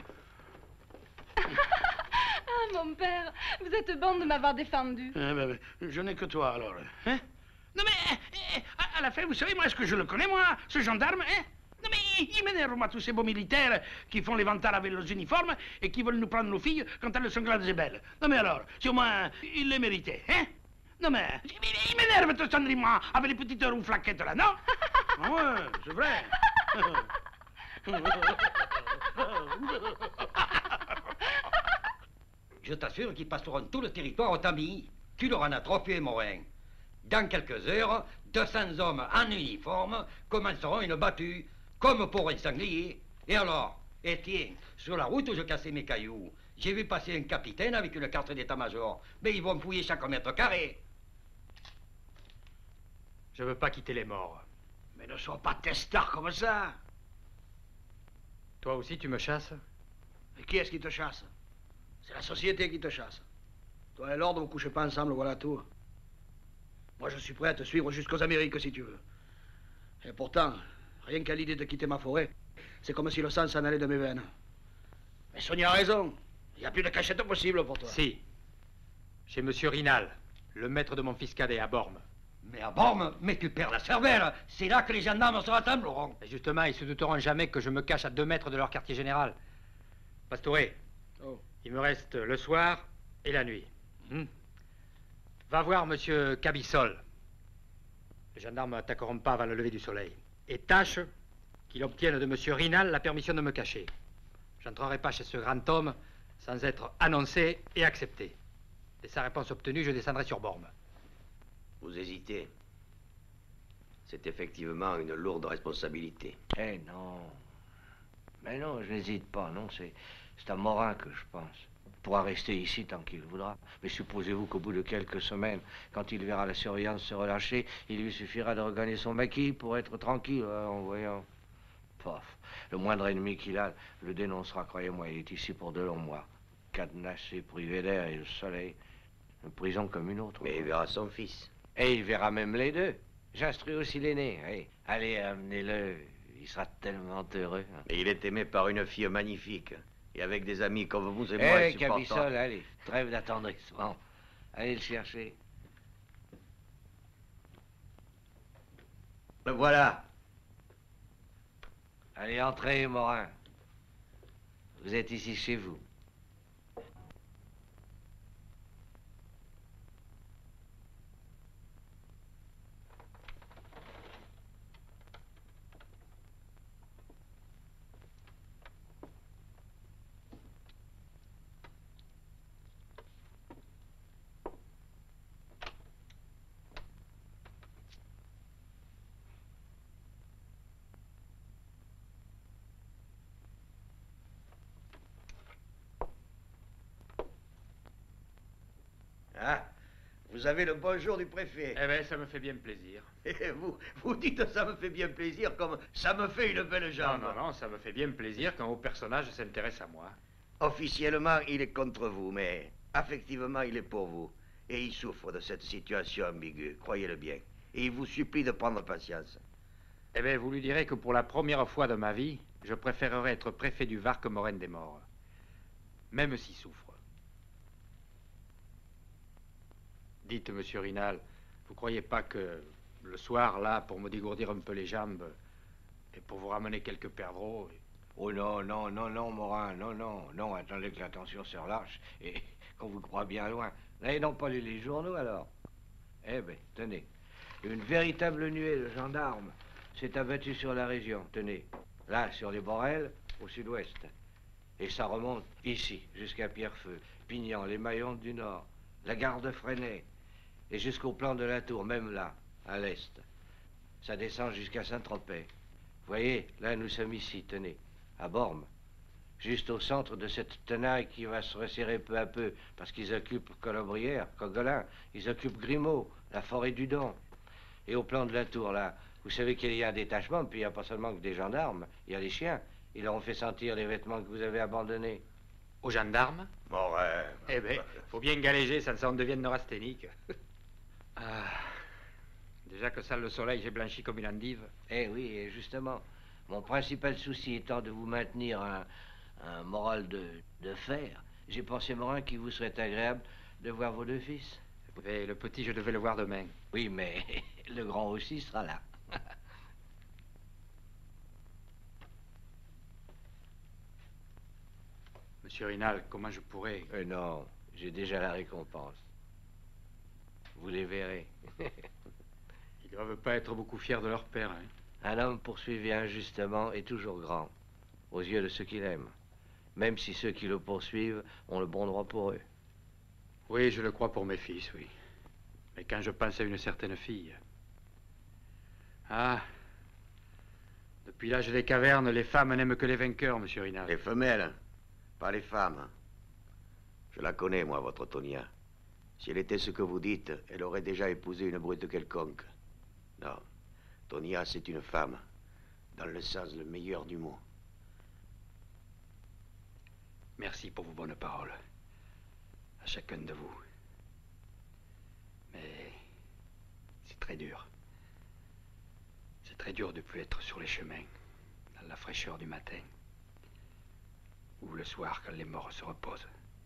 Ah, mon père, vous êtes bon de m'avoir défendu. Eh ben, ben, je n'ai que toi, alors. Hein? Non, mais eh, eh, à, à la fin, vous savez, moi, est-ce que je le connais, moi, ce gendarme, hein? Non, mais il, il m'énerve, moi, tous ces beaux militaires qui font les vantards avec leurs uniformes et qui veulent nous prendre nos filles quand elles sont grandes et belles. Non, mais alors, si au moins, il les méritait, hein? Non, mais il, il m'énerve, tout Sandry, moi, avec les petites roues flaquettes, là, non? Ah ouais, c'est vrai. Je t'assure qu'ils passeront tout le territoire au tamis. Tu leur en as trop fait, Morin. Dans quelques heures, deux cents hommes en uniforme commenceront une battue, comme pour un sanglier. Et alors? Et tiens, sur la route où je cassais mes cailloux, j'ai vu passer un capitaine avec une carte d'état-major. Mais ils vont fouiller chaque mètre carré. Je veux pas quitter les morts. Mais ne sois pas testard comme ça. Toi aussi, tu me chasses? Et qui est-ce qui te chasse? C'est la société qui te chasse. Toi et l'ordre, vous couchez pas ensemble, voilà tout. Moi, je suis prêt à te suivre jusqu'aux Amériques, si tu veux. Et pourtant, rien qu'à l'idée de quitter ma forêt, c'est comme si le sang s'en allait de mes veines. Mais Sonia a raison. Il n'y a plus de cachette possible pour toi. Si. Chez Monsieur Rinal, le maître de mon fils cadet à Bormes. Mais à Bormes, mais tu perds la cervelle. C'est là que les gendarmes se rassembleront. Et justement, ils se douteront jamais que je me cache à deux mètres de leur quartier général. Pastoré, oh. Il me reste le soir et la nuit. Hmm. Va voir Monsieur Cabissol. Les gendarmes n'attaqueront pas avant le lever du soleil. Et tâche qu'il obtienne de Monsieur Rinal la permission de me cacher. J'entrerai pas chez ce grand homme sans être annoncé et accepté. Et sa réponse obtenue, je descendrai sur Bormes. Vous hésitez. C'est effectivement une lourde responsabilité. Eh non. Mais non, je n'hésite pas, non, c'est... C'est à Morin que je pense. Il pourra rester ici tant qu'il voudra. Mais supposez-vous qu'au bout de quelques semaines, quand il verra la surveillance se relâcher, il lui suffira de regagner son maquis pour être tranquille hein, en voyant. Pof. Le moindre ennemi qu'il a le dénoncera, croyez-moi. Il est ici pour de longs mois. Cadenassé, privé d'air et de soleil. Une prison comme une autre. Mais il verra son fils. Et il verra même les deux. J'instruis aussi l'aîné. Oui. Allez, amenez-le. Il sera tellement heureux. Hein. Et il est aimé par une fille magnifique. Et avec des amis comme vous et moi, Eh, Cabissol, allez, trêve d'attendrissement. Allez le chercher. Le voilà. Allez, entrez, Morin. Vous êtes ici chez vous. Vous avez le bonjour du préfet. Eh bien, ça me fait bien plaisir. Et vous, vous dites ça me fait bien plaisir comme ça me fait une belle jambe. Non, non, non, ça me fait bien plaisir qu'un haut personnage s'intéresse à moi. Officiellement, il est contre vous, mais affectivement, il est pour vous. Et il souffre de cette situation ambiguë, croyez-le bien. Et il vous supplie de prendre patience. Eh bien, vous lui direz que pour la première fois de ma vie, je préférerais être préfet du Var que Morin des Morts. Même s'il souffre. Dites, monsieur Rinal, vous croyez pas que le soir, là, pour me dégourdir un peu les jambes, et pour vous ramener quelques perdreaux... Et... Oh non, non, non, non, Morin, non, non, non, attendez que la tension se relâche, et qu'on vous croit bien loin. N'avez donc pas lu les journaux, alors? Eh bien, tenez, une véritable nuée de gendarmes s'est abattue sur la région, tenez, là, sur les Borelles, au sud-ouest. Et ça remonte ici, jusqu'à Pierrefeu, Pignan, les Maillons du Nord, la gare de Fresnay, et jusqu'au plan de la Tour, même là, à l'est. Ça descend jusqu'à Saint-Tropez. Vous voyez, là, nous sommes ici, tenez, à Bormes, juste au centre de cette tenaille qui va se resserrer peu à peu, parce qu'ils occupent Colobrières, Cogolin, ils occupent Grimaud, la forêt du Don. Et au plan de la Tour, là, vous savez qu'il y a un détachement, puis il n'y a pas seulement que des gendarmes, il y a des chiens. Ils leur ont fait sentir les vêtements que vous avez abandonnés. Aux gendarmes? Morin. Eh bien, faut bien galéger, ça ne s'en devienne neurasthénique. Ah, déjà que ça, le soleil, j'ai blanchi comme une endive. Eh oui, et justement, mon principal souci étant de vous maintenir un, un moral de, de fer, j'ai pensé, Morin, qu'il vous serait agréable de voir vos deux fils. Et le petit, je devais le voir demain. Oui, mais le grand aussi sera là. Monsieur Rinal, comment je pourrais... Euh, non, j'ai déjà la récompense. Vous les verrez. Ils ne doivent pas être beaucoup fiers de leur père, hein. Un homme poursuivi injustement est toujours grand, aux yeux de ceux qu'il aime, même si ceux qui le poursuivent ont le bon droit pour eux. Oui, je le crois pour mes fils, oui. Mais quand je pense à une certaine fille... Ah... Depuis l'âge des cavernes, les femmes n'aiment que les vainqueurs, monsieur Rinal. Les femelles, pas les femmes. Je la connais, moi, votre Tonia. Si elle était ce que vous dites, elle aurait déjà épousé une brute quelconque. Non, Tonia, c'est une femme, dans le sens le meilleur du mot. Merci pour vos bonnes paroles, à chacun de vous. Mais c'est très dur. C'est très dur de ne plus être sur les chemins, dans la fraîcheur du matin, ou le soir quand les morts se reposent.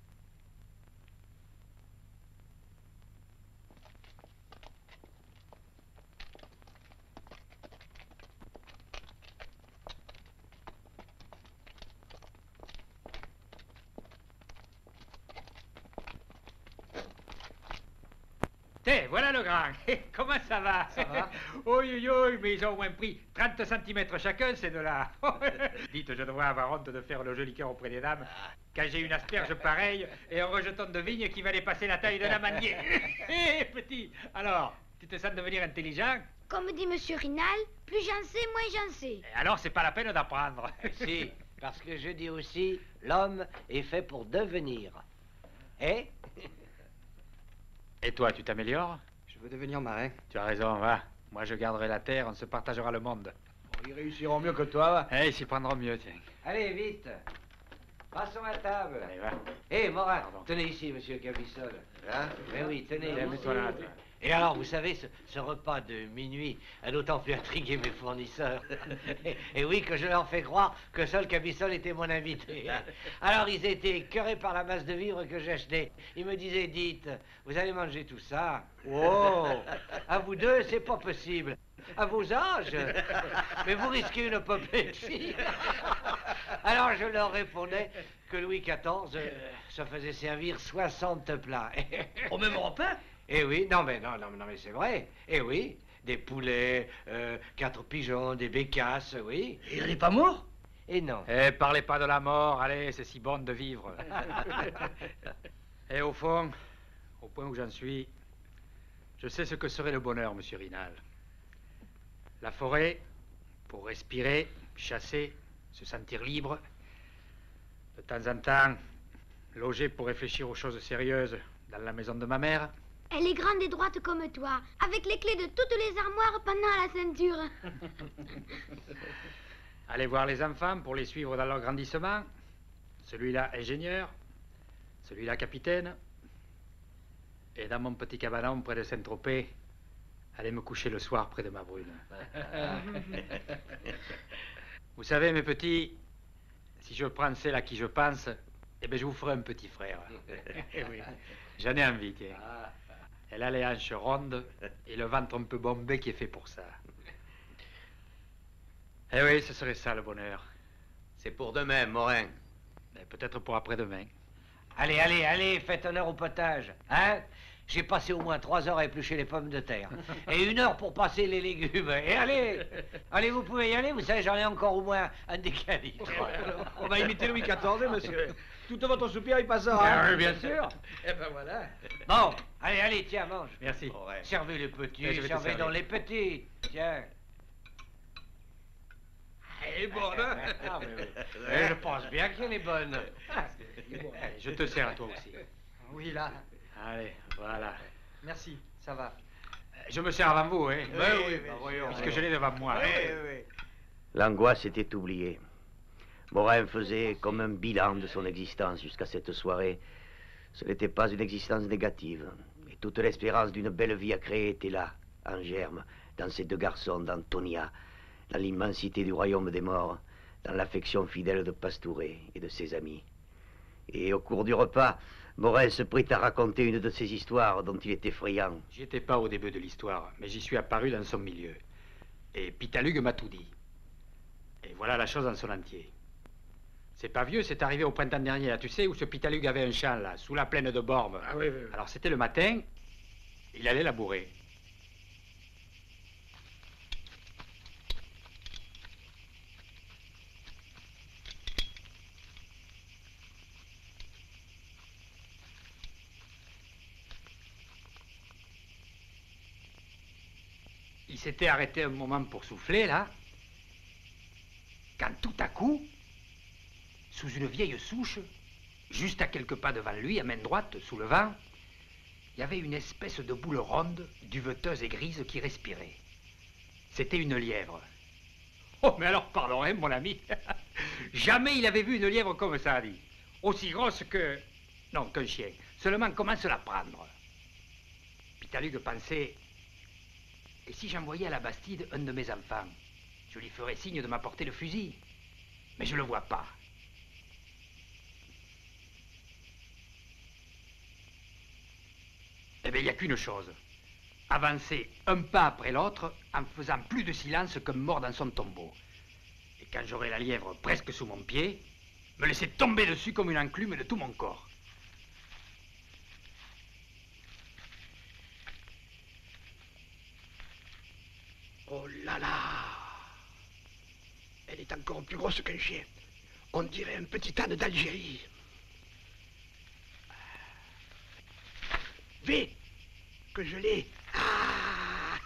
Tiens, voilà le grand. Comment ça va? Ça va? Oui, oui, oui, mais ils ont au moins pris trente centimètres chacun, ces deux-là. Dites, je devrais avoir honte de faire le joli cœur auprès des dames, quand j'ai une asperge pareille et un rejeton de vigne qui va dépasser la taille d'un amandier. Hé, petit, alors, tu te sens devenir intelligent? Comme dit Monsieur Rinal, plus j'en sais, moins j'en sais. Et alors, c'est pas la peine d'apprendre. Si, parce que je dis aussi, l'homme est fait pour devenir. Eh? Et toi, tu t'améliores? Je veux devenir marin. Tu as raison, va. Moi, je garderai la terre, on se partagera le monde. Ils réussiront mieux que toi, va. Eh, ils s'y prendront mieux, tiens. Allez, vite. Passons à table. Allez, va. Hé, Morin, tenez ici, monsieur Cabissol. Hein? Mais oui, tenez. Allez, mets-toi là, toi. Et alors, vous savez, ce, ce repas de minuit a d'autant plus intrigué mes fournisseurs. et, et oui, que je leur fais croire que seul Cabissol était mon invité. Alors, ils étaient écœurés par la masse de vivres que j'achetais. Ils me disaient, dites, vous allez manger tout ça? Oh, à vous deux, c'est pas possible. À vos âges. Mais vous risquez une apoplexie. Alors, je leur répondais que Louis quatorze euh, se faisait servir soixante plats. Au même repas? Eh oui, non mais non, non, non mais c'est vrai. Eh oui, des poulets, euh, quatre pigeons, des bécasses, oui. Et il n'est pas mort? Et non. Eh, parlez pas de la mort, allez, c'est si bon de vivre. Et au fond, au point où j'en suis, je sais ce que serait le bonheur, monsieur Rinal. La forêt, pour respirer, chasser, se sentir libre. De temps en temps, loger pour réfléchir aux choses sérieuses dans la maison de ma mère. Elle est grande et droite comme toi, avec les clés de toutes les armoires pendant la ceinture. Allez voir les enfants pour les suivre dans leur grandissement. Celui-là, ingénieur. Celui-là, capitaine. Et dans mon petit cabanon près de Saint-Tropez, allez me coucher le soir près de ma brune. Vous savez, mes petits, si je prends celle à qui je pense, eh bien, je vous ferai un petit frère. Oui. J'en ai envie, tiens. Elle a les hanches rondes et le ventre un peu bombé qui est fait pour ça. Eh oui, ce serait ça le bonheur. C'est pour demain, Morin. Peut-être pour après-demain. Allez, allez, allez, faites honneur au potage, hein? J'ai passé au moins trois heures à éplucher les pommes de terre. Et une heure pour passer les légumes. Et allez, allez, vous pouvez y aller, vous savez, j'en ai encore au moins un décalitre. On va imiter Louis quatorze, monsieur. Toute votre soupir, il passera. Ah oui, bien sûr. Eh ben voilà. Bon, allez, allez, tiens, mange. Merci. Servez les petits, Ouais, je vais te servez servir. dans les petits. Tiens. Elle est bonne, hein? Ah, oui, oui. Ouais, je pense bien qu'elle est bonne. Allez, je te sers à toi aussi. Oui, là. Allez, voilà. Merci, ça va. Je me sers avant vous, hein? Oui, oui, oui. voyons. Puisque je l'ai devant moi. Oui, oui, oui. L'angoisse était oubliée. Morin faisait comme un bilan de son existence jusqu'à cette soirée. Ce n'était pas une existence négative. Et toute l'espérance d'une belle vie à créer était là, en germe, dans ces deux garçons, dans Tonia, dans l'immensité du royaume des morts, dans l'affection fidèle de Pastouré et de ses amis. Et au cours du repas, Morin se prit à raconter une de ces histoires dont il était friand. J'y étais pas au début de l'histoire, mais j'y suis apparu dans son milieu. Et Pitalugue m'a tout dit. Et voilà la chose en son entier. C'est pas vieux, c'est arrivé au printemps dernier, là, tu sais, où ce Pitalugue avait un champ, là, sous la plaine de Bormes. Ah oui, oui, oui. Alors c'était le matin, il allait labourer. Il s'était arrêté un moment pour souffler, là, quand tout à coup, sous une vieille souche, juste à quelques pas devant lui, à main droite, sous le vent, il y avait une espèce de boule ronde, duveteuse et grise qui respirait. C'était une lièvre. Oh, mais alors, pardon, hein, mon ami. Jamais il avait vu une lièvre comme ça, dit. Aussi grosse que... Non, qu'un chien. Seulement, comment se la prendre? Pitalugue pensait... Et si j'envoyais à la Bastide un de mes enfants, je lui ferais signe de m'apporter le fusil. Mais je le vois pas. Eh bien, il n'y a qu'une chose. Avancer un pas après l'autre en faisant plus de silence qu'un mort dans son tombeau. Et quand j'aurai la lièvre presque sous mon pied, me laisser tomber dessus comme une enclume de tout mon corps. Oh là là! Elle est encore plus grosse qu'un chien. On dirait un petit âne d'Algérie. Vite! Que je l'ai. Ah!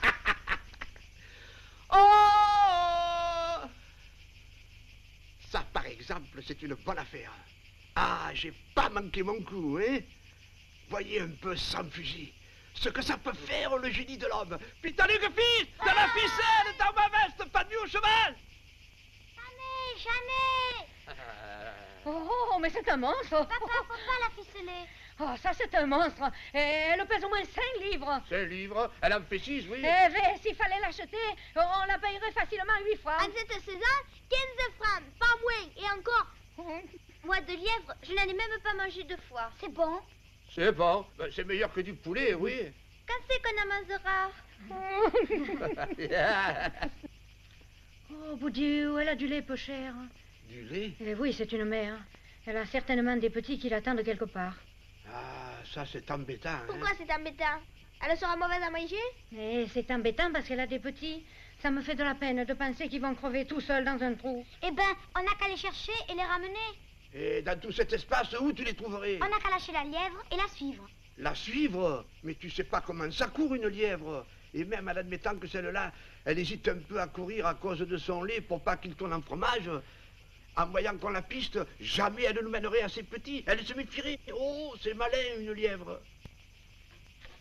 Oh! Ça, par exemple, c'est une bonne affaire. Ah, j'ai pas manqué mon coup, hein? Voyez un peu sans fusil. Ce que ça peut faire, le génie de l'homme. Pitalugue, fils, de la ficelle dans ma veste, pendue au cheval. Jamais, jamais. Oh, oh, mais c'est un monstre. Papa, faut pas la ficeler. Oh, ça, c'est un monstre. Et elle pèse au moins cinq livres. C'est un livre, elle en fait six, oui. Eh bien, s'il fallait l'acheter, on la payerait facilement huit fois. En cette saison, quinze francs, pas moins. Et encore, moi, de lièvre, je n'en ai même pas mangé deux fois. C'est bon. C'est bon, ben, c'est meilleur que du poulet, oui. Quand c'est qu'on en mangera? Oh, Boudieu, elle a du lait peu cher. Du lait? Eh oui, c'est une mère. Elle a certainement des petits qui l'attendent quelque part. Ah, ça c'est embêtant. Hein? Pourquoi c'est embêtant? Elle sera mauvaise à manger? Eh, c'est embêtant parce qu'elle a des petits. Ça me fait de la peine de penser qu'ils vont crever tout seuls dans un trou. Eh ben, on n'a qu'à les chercher et les ramener. Et dans tout cet espace, où tu les trouverais? On n'a qu'à lâcher la lièvre et la suivre. La suivre? Mais tu sais pas comment ça court une lièvre. Et même en admettant que celle-là, elle hésite un peu à courir à cause de son lait pour pas qu'il tourne en fromage, en voyant qu'on la piste, jamais elle nous mènerait à ses petits. Elle se méfierait. Oh, c'est malin, une lièvre.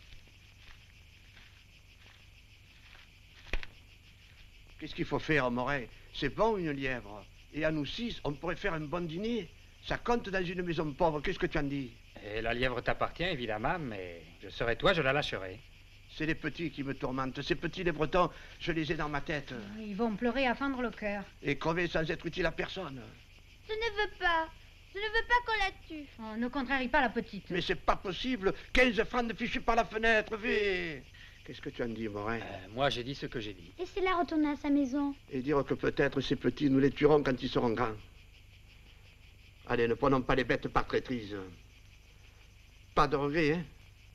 Qu'est-ce qu'il faut faire, Morin? C'est bon, une lièvre. Et à nous six, on pourrait faire un bon dîner. Ça compte dans une maison pauvre. Qu'est-ce que tu en dis? Et la lièvre t'appartient, évidemment, mais je serais toi, je la lâcherai. C'est les petits qui me tourmentent. Ces petits, les Bretons, je les ai dans ma tête. Ils vont pleurer à fendre le cœur. Et crever sans être utile à personne. Je ne veux pas. Je ne veux pas qu'on la tue. Oh, ne contrarie pas la petite. Mais c'est pas possible. quinze francs de fichus par la fenêtre, fais. Qu'est-ce que tu en dis, Morin? euh, Moi, j'ai dit ce que j'ai dit. Laissez-la retourner à sa maison. Et dire que peut-être ces petits, nous les tuerons quand ils seront grands. Allez, ne prenons pas les bêtes par traîtrise. Pas de regret, hein?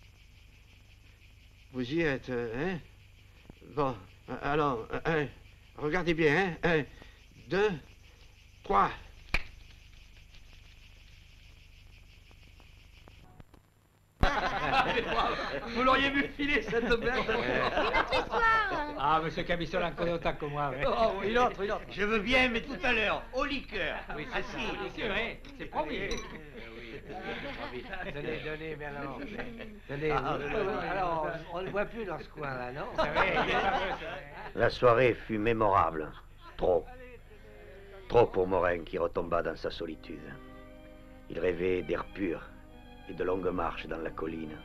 Vous y êtes, hein? Bon, alors, un, regardez bien, hein? Un, deux, trois. Vous l'auriez vu filer, cette bête. Une autre histoire. Ah, monsieur Cabissol en connaît autant que moi. Ouais. Oh, oui, une autre, une autre. Je veux bien, mais tout à l'heure, au liqueur. Oui, c'est ça. C'est vrai, c'est promis. Tenez, donnez, bien alors. Tenez, Ah, vous- oui, oui. alors, on ne voit plus dans ce coin-là, non? La soirée fut mémorable. Trop. Trop pour Morin qui retomba dans sa solitude. Il rêvait d'air pur et de longues marches dans la colline.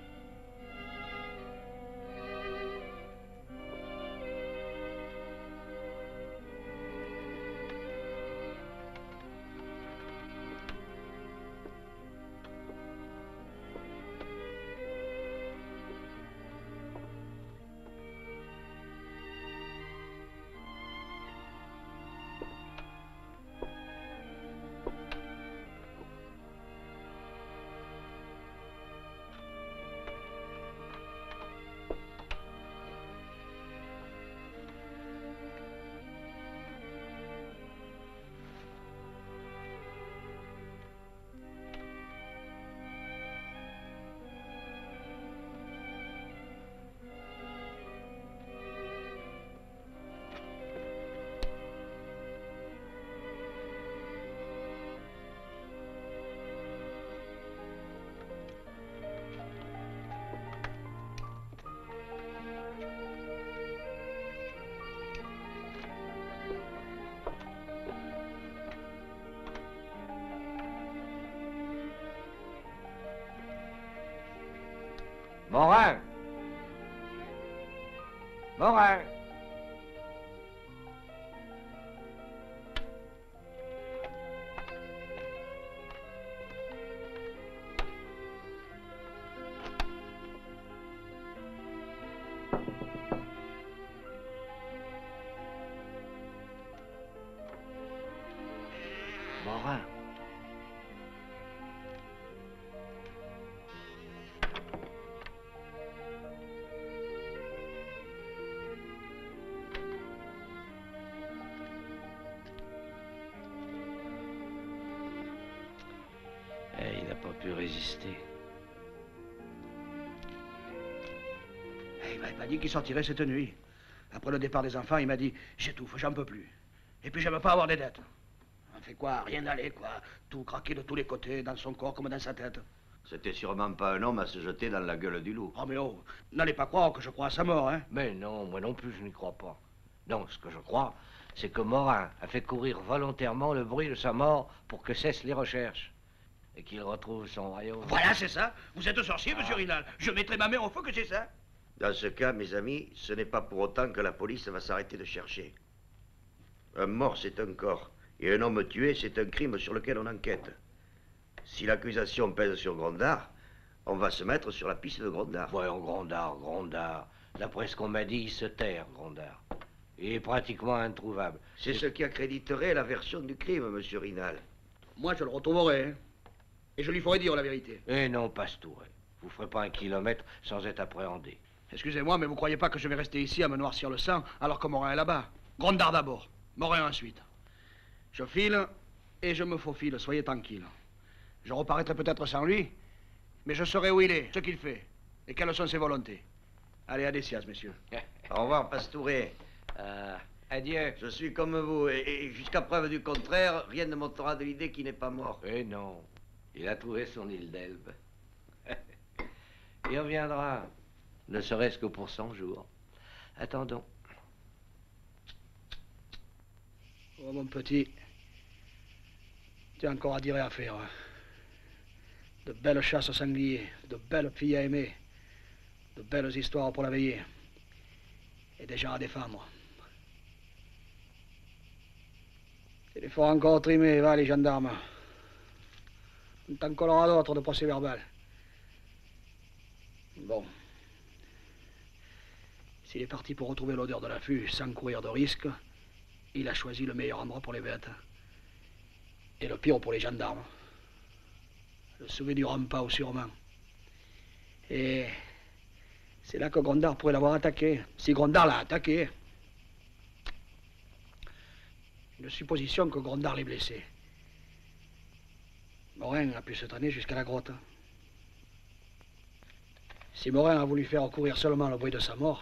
Morin! Morin! Morin. Eh, il n'a pas pu résister. Eh, il m'avait pas dit qu'il sortirait cette nuit. Après le départ des enfants, il m'a dit « J'étouffe, j'en peux plus. Et puis j'aime pas avoir des dettes. » On fait quoi? Rien d'aller, quoi. Tout craquer de tous les côtés, dans son corps comme dans sa tête. C'était sûrement pas un homme à se jeter dans la gueule du loup. Oh, mais oh, n'allez pas croire que je crois à sa mort, hein. Mais non, moi non plus, je n'y crois pas. Non, ce que je crois, c'est que Morin a fait courir volontairement le bruit de sa mort pour que cessent les recherches. Et qu'il retrouve son royaume. Voilà, c'est ça. Vous êtes sorcier, monsieur Rinal. Je mettrai ma main au feu que c'est ça. Dans ce cas, mes amis, ce n'est pas pour autant que la police va s'arrêter de chercher. Un mort, c'est un corps. Et un homme tué, c'est un crime sur lequel on enquête. Si l'accusation pèse sur Grondard, on va se mettre sur la piste de Grondard. Voyons, Grondard, Grondard. D'après ce qu'on m'a dit, il se terre, Grondard. Il est pratiquement introuvable. C'est ce qui accréditerait la version du crime, monsieur Rinal. Moi, je le retrouverai, hein. Et je lui ferai dire la vérité. Eh non, Pastouré. Vous ferez pas un kilomètre sans être appréhendé. Excusez-moi, mais vous croyez pas que je vais rester ici à me noircir le sang alors que Morin est là-bas? Grondard d'abord, Morin ensuite. Je file et je me faufile, soyez tranquille. Je reparaîtrai peut-être sans lui, mais je saurai où il est, ce qu'il fait, et quelles sont ses volontés. Allez, à des sias, messieurs. Au revoir, Pastouré. Euh, adieu. Je suis comme vous, et, et jusqu'à preuve du contraire, rien ne m'ôtera de l'idée qu'il n'est pas mort. Eh non, il a trouvé son île d'Elbe. Il reviendra, ne serait-ce que pour cent jours. Attendons. Oh, mon petit, tu as encore à dire et à faire. Hein. De belles chasses au sanglier, de belles filles à aimer, de belles histoires pour la veiller, et des gens à défendre. Il les faut encore trimer, va, les gendarmes. On t'en collera d'autres de procès-verbal. Bon. S'il est parti pour retrouver l'odeur de l'affût sans courir de risque, il a choisi le meilleur endroit pour les bêtes. Et le pire pour les gendarmes. Le sommet du rempart, sûrement. Et c'est là que Grondard pourrait l'avoir attaqué. Si Grondard l'a attaqué. Une supposition que Grondard l'ait blessé. Morin a pu se traîner jusqu'à la grotte. Si Morin a voulu faire courir seulement le bruit de sa mort,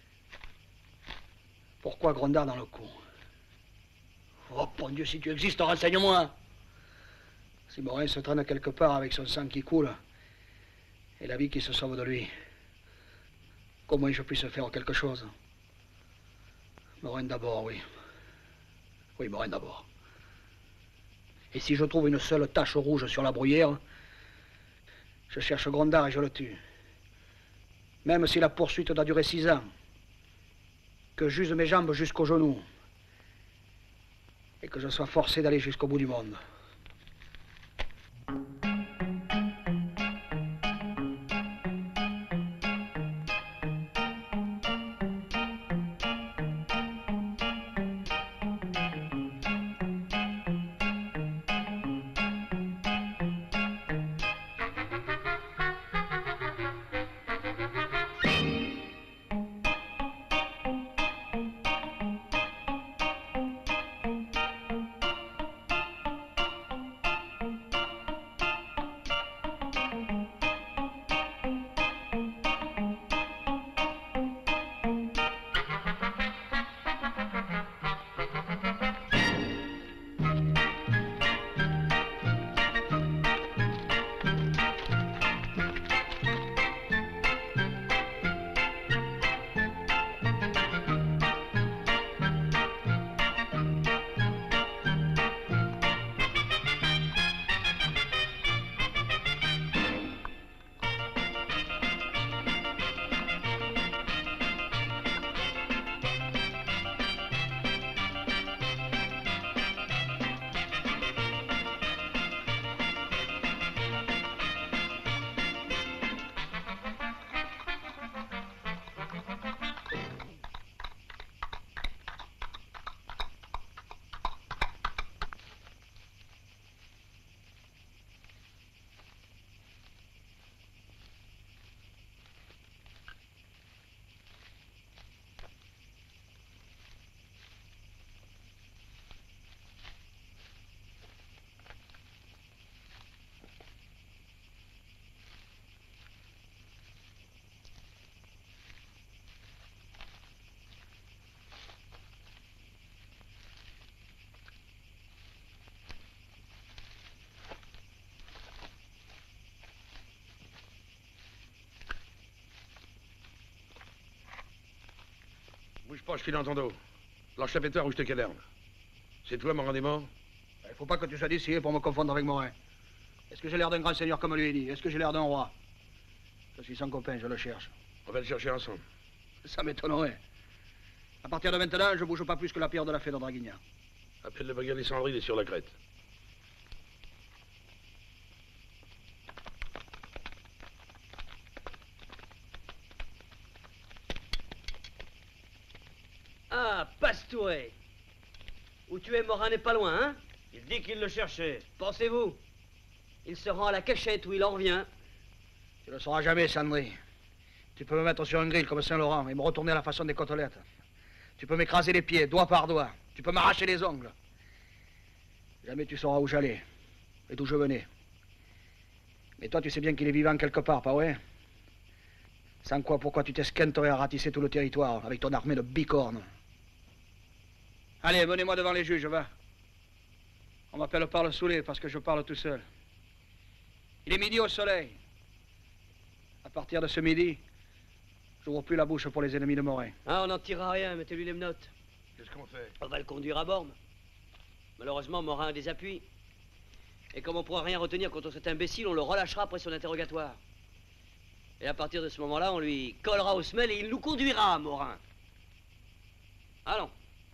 pourquoi Grondard dans le coup? Oh, bon Dieu, si tu existes, renseigne-moi. Si Morin se traîne quelque part avec son sang qui coule et la vie qui se sauve de lui, comment je puisse faire quelque chose? Morin d'abord, oui. Oui, Morin d'abord. Et si je trouve une seule tache rouge sur la bruyère, je cherche Grondard et je le tue. Même si la poursuite doit durer six ans, que j'use mes jambes jusqu'aux genoux et que je sois forcé d'aller jusqu'au bout du monde. Bouge pas, je file dans ton dos. Lâche la pétoire ou je te caderne. C'est toi, mon rendement? Il faut pas que tu sois d'ici pour me confondre avec Morin. Est-ce que j'ai l'air d'un grand seigneur comme lui dit? Est-ce que j'ai l'air d'un roi? Je suis son copain, je le cherche. On va le chercher ensemble. Ça m'étonnerait. À partir de maintenant, je bouge pas plus que la pierre de la fée de Draguignan. Appelle le brigadier Sandry, il est sur la crête. Ah, Pastouré. Où tu es, Morin n'est pas loin, hein? Il dit qu'il le cherchait. Pensez-vous? Il se rend à la cachette où il en revient. Tu ne le sauras jamais, Sandry. Tu peux me mettre sur un grill comme Saint-Laurent et me retourner à la façon des côtelettes. Tu peux m'écraser les pieds, doigt par doigt. Tu peux m'arracher les ongles. Jamais tu sauras où j'allais et d'où je venais. Mais toi, tu sais bien qu'il est vivant quelque part, pas vrai? Sans quoi, pourquoi tu t'esquinterais à ratisser tout le territoire avec ton armée de bicornes? Allez, menez-moi devant les juges, va. On m'appelle Parle Soulé parce que je parle tout seul. Il est midi au soleil. À partir de ce midi, je n'ouvre plus la bouche pour les ennemis de Morin. Ah, on n'en tirera rien, mettez-lui les menottes. Qu'est-ce qu'on fait? On va le conduire à Borne. Malheureusement, Morin a des appuis. Et comme on ne pourra rien retenir contre cet imbécile, on le relâchera après son interrogatoire. Et à partir de ce moment-là, on lui collera aux semelles et il nous conduira, Morin. Allons.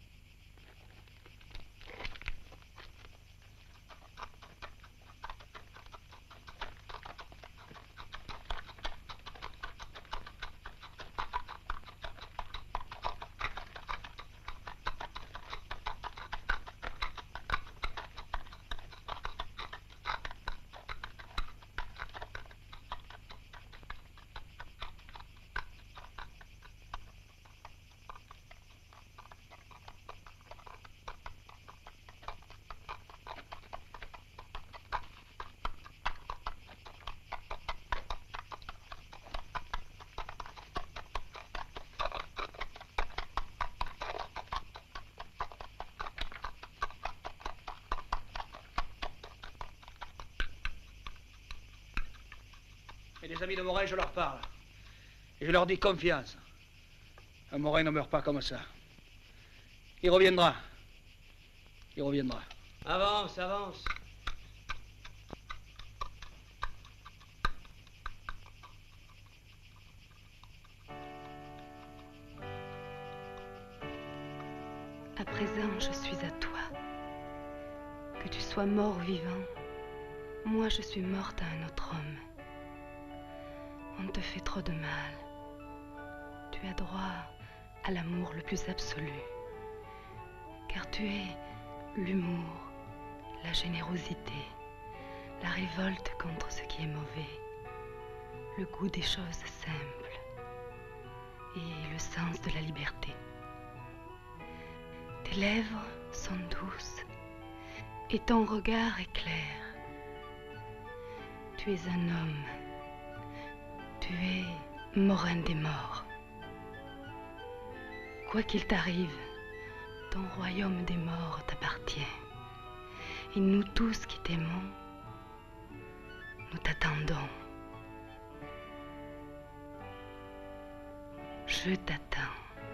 Et les amis de Morin, je leur parle. Et je leur dis confiance. Un Morin ne meurt pas comme ça. Il reviendra. Il reviendra. Avance, avance. À présent, je suis à toi. Que tu sois mort ou vivant, moi je suis morte à un autre homme. On te fait trop de mal. Tu as droit à l'amour le plus absolu. Car tu es l'humour, la générosité, la révolte contre ce qui est mauvais, le goût des choses simples et le sens de la liberté. Tes lèvres sont douces et ton regard est clair. Tu es un homme. Tu es Morin des morts. Quoi qu'il t'arrive, ton royaume des morts t'appartient. Et nous tous qui t'aimons, nous t'attendons. Je t'attends.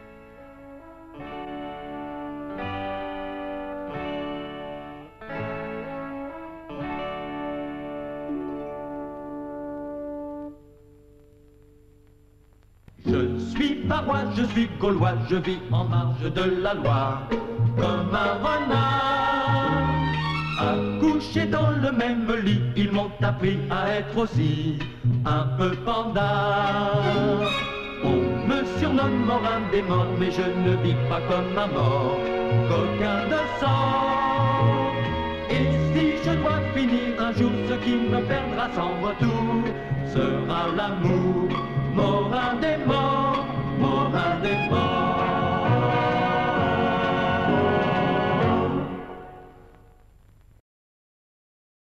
Je suis barois, je suis gaulois, je vis en marge de la loi, comme un renard. Accouché dans le même lit, ils m'ont appris à être aussi un peu panda. On me surnomme Morin des morts, mais je ne vis pas comme un mort, coquin de sang. Et si je dois finir un jour, ce qui me perdra sans retour sera l'amour. Morin des morts, Morin des morts.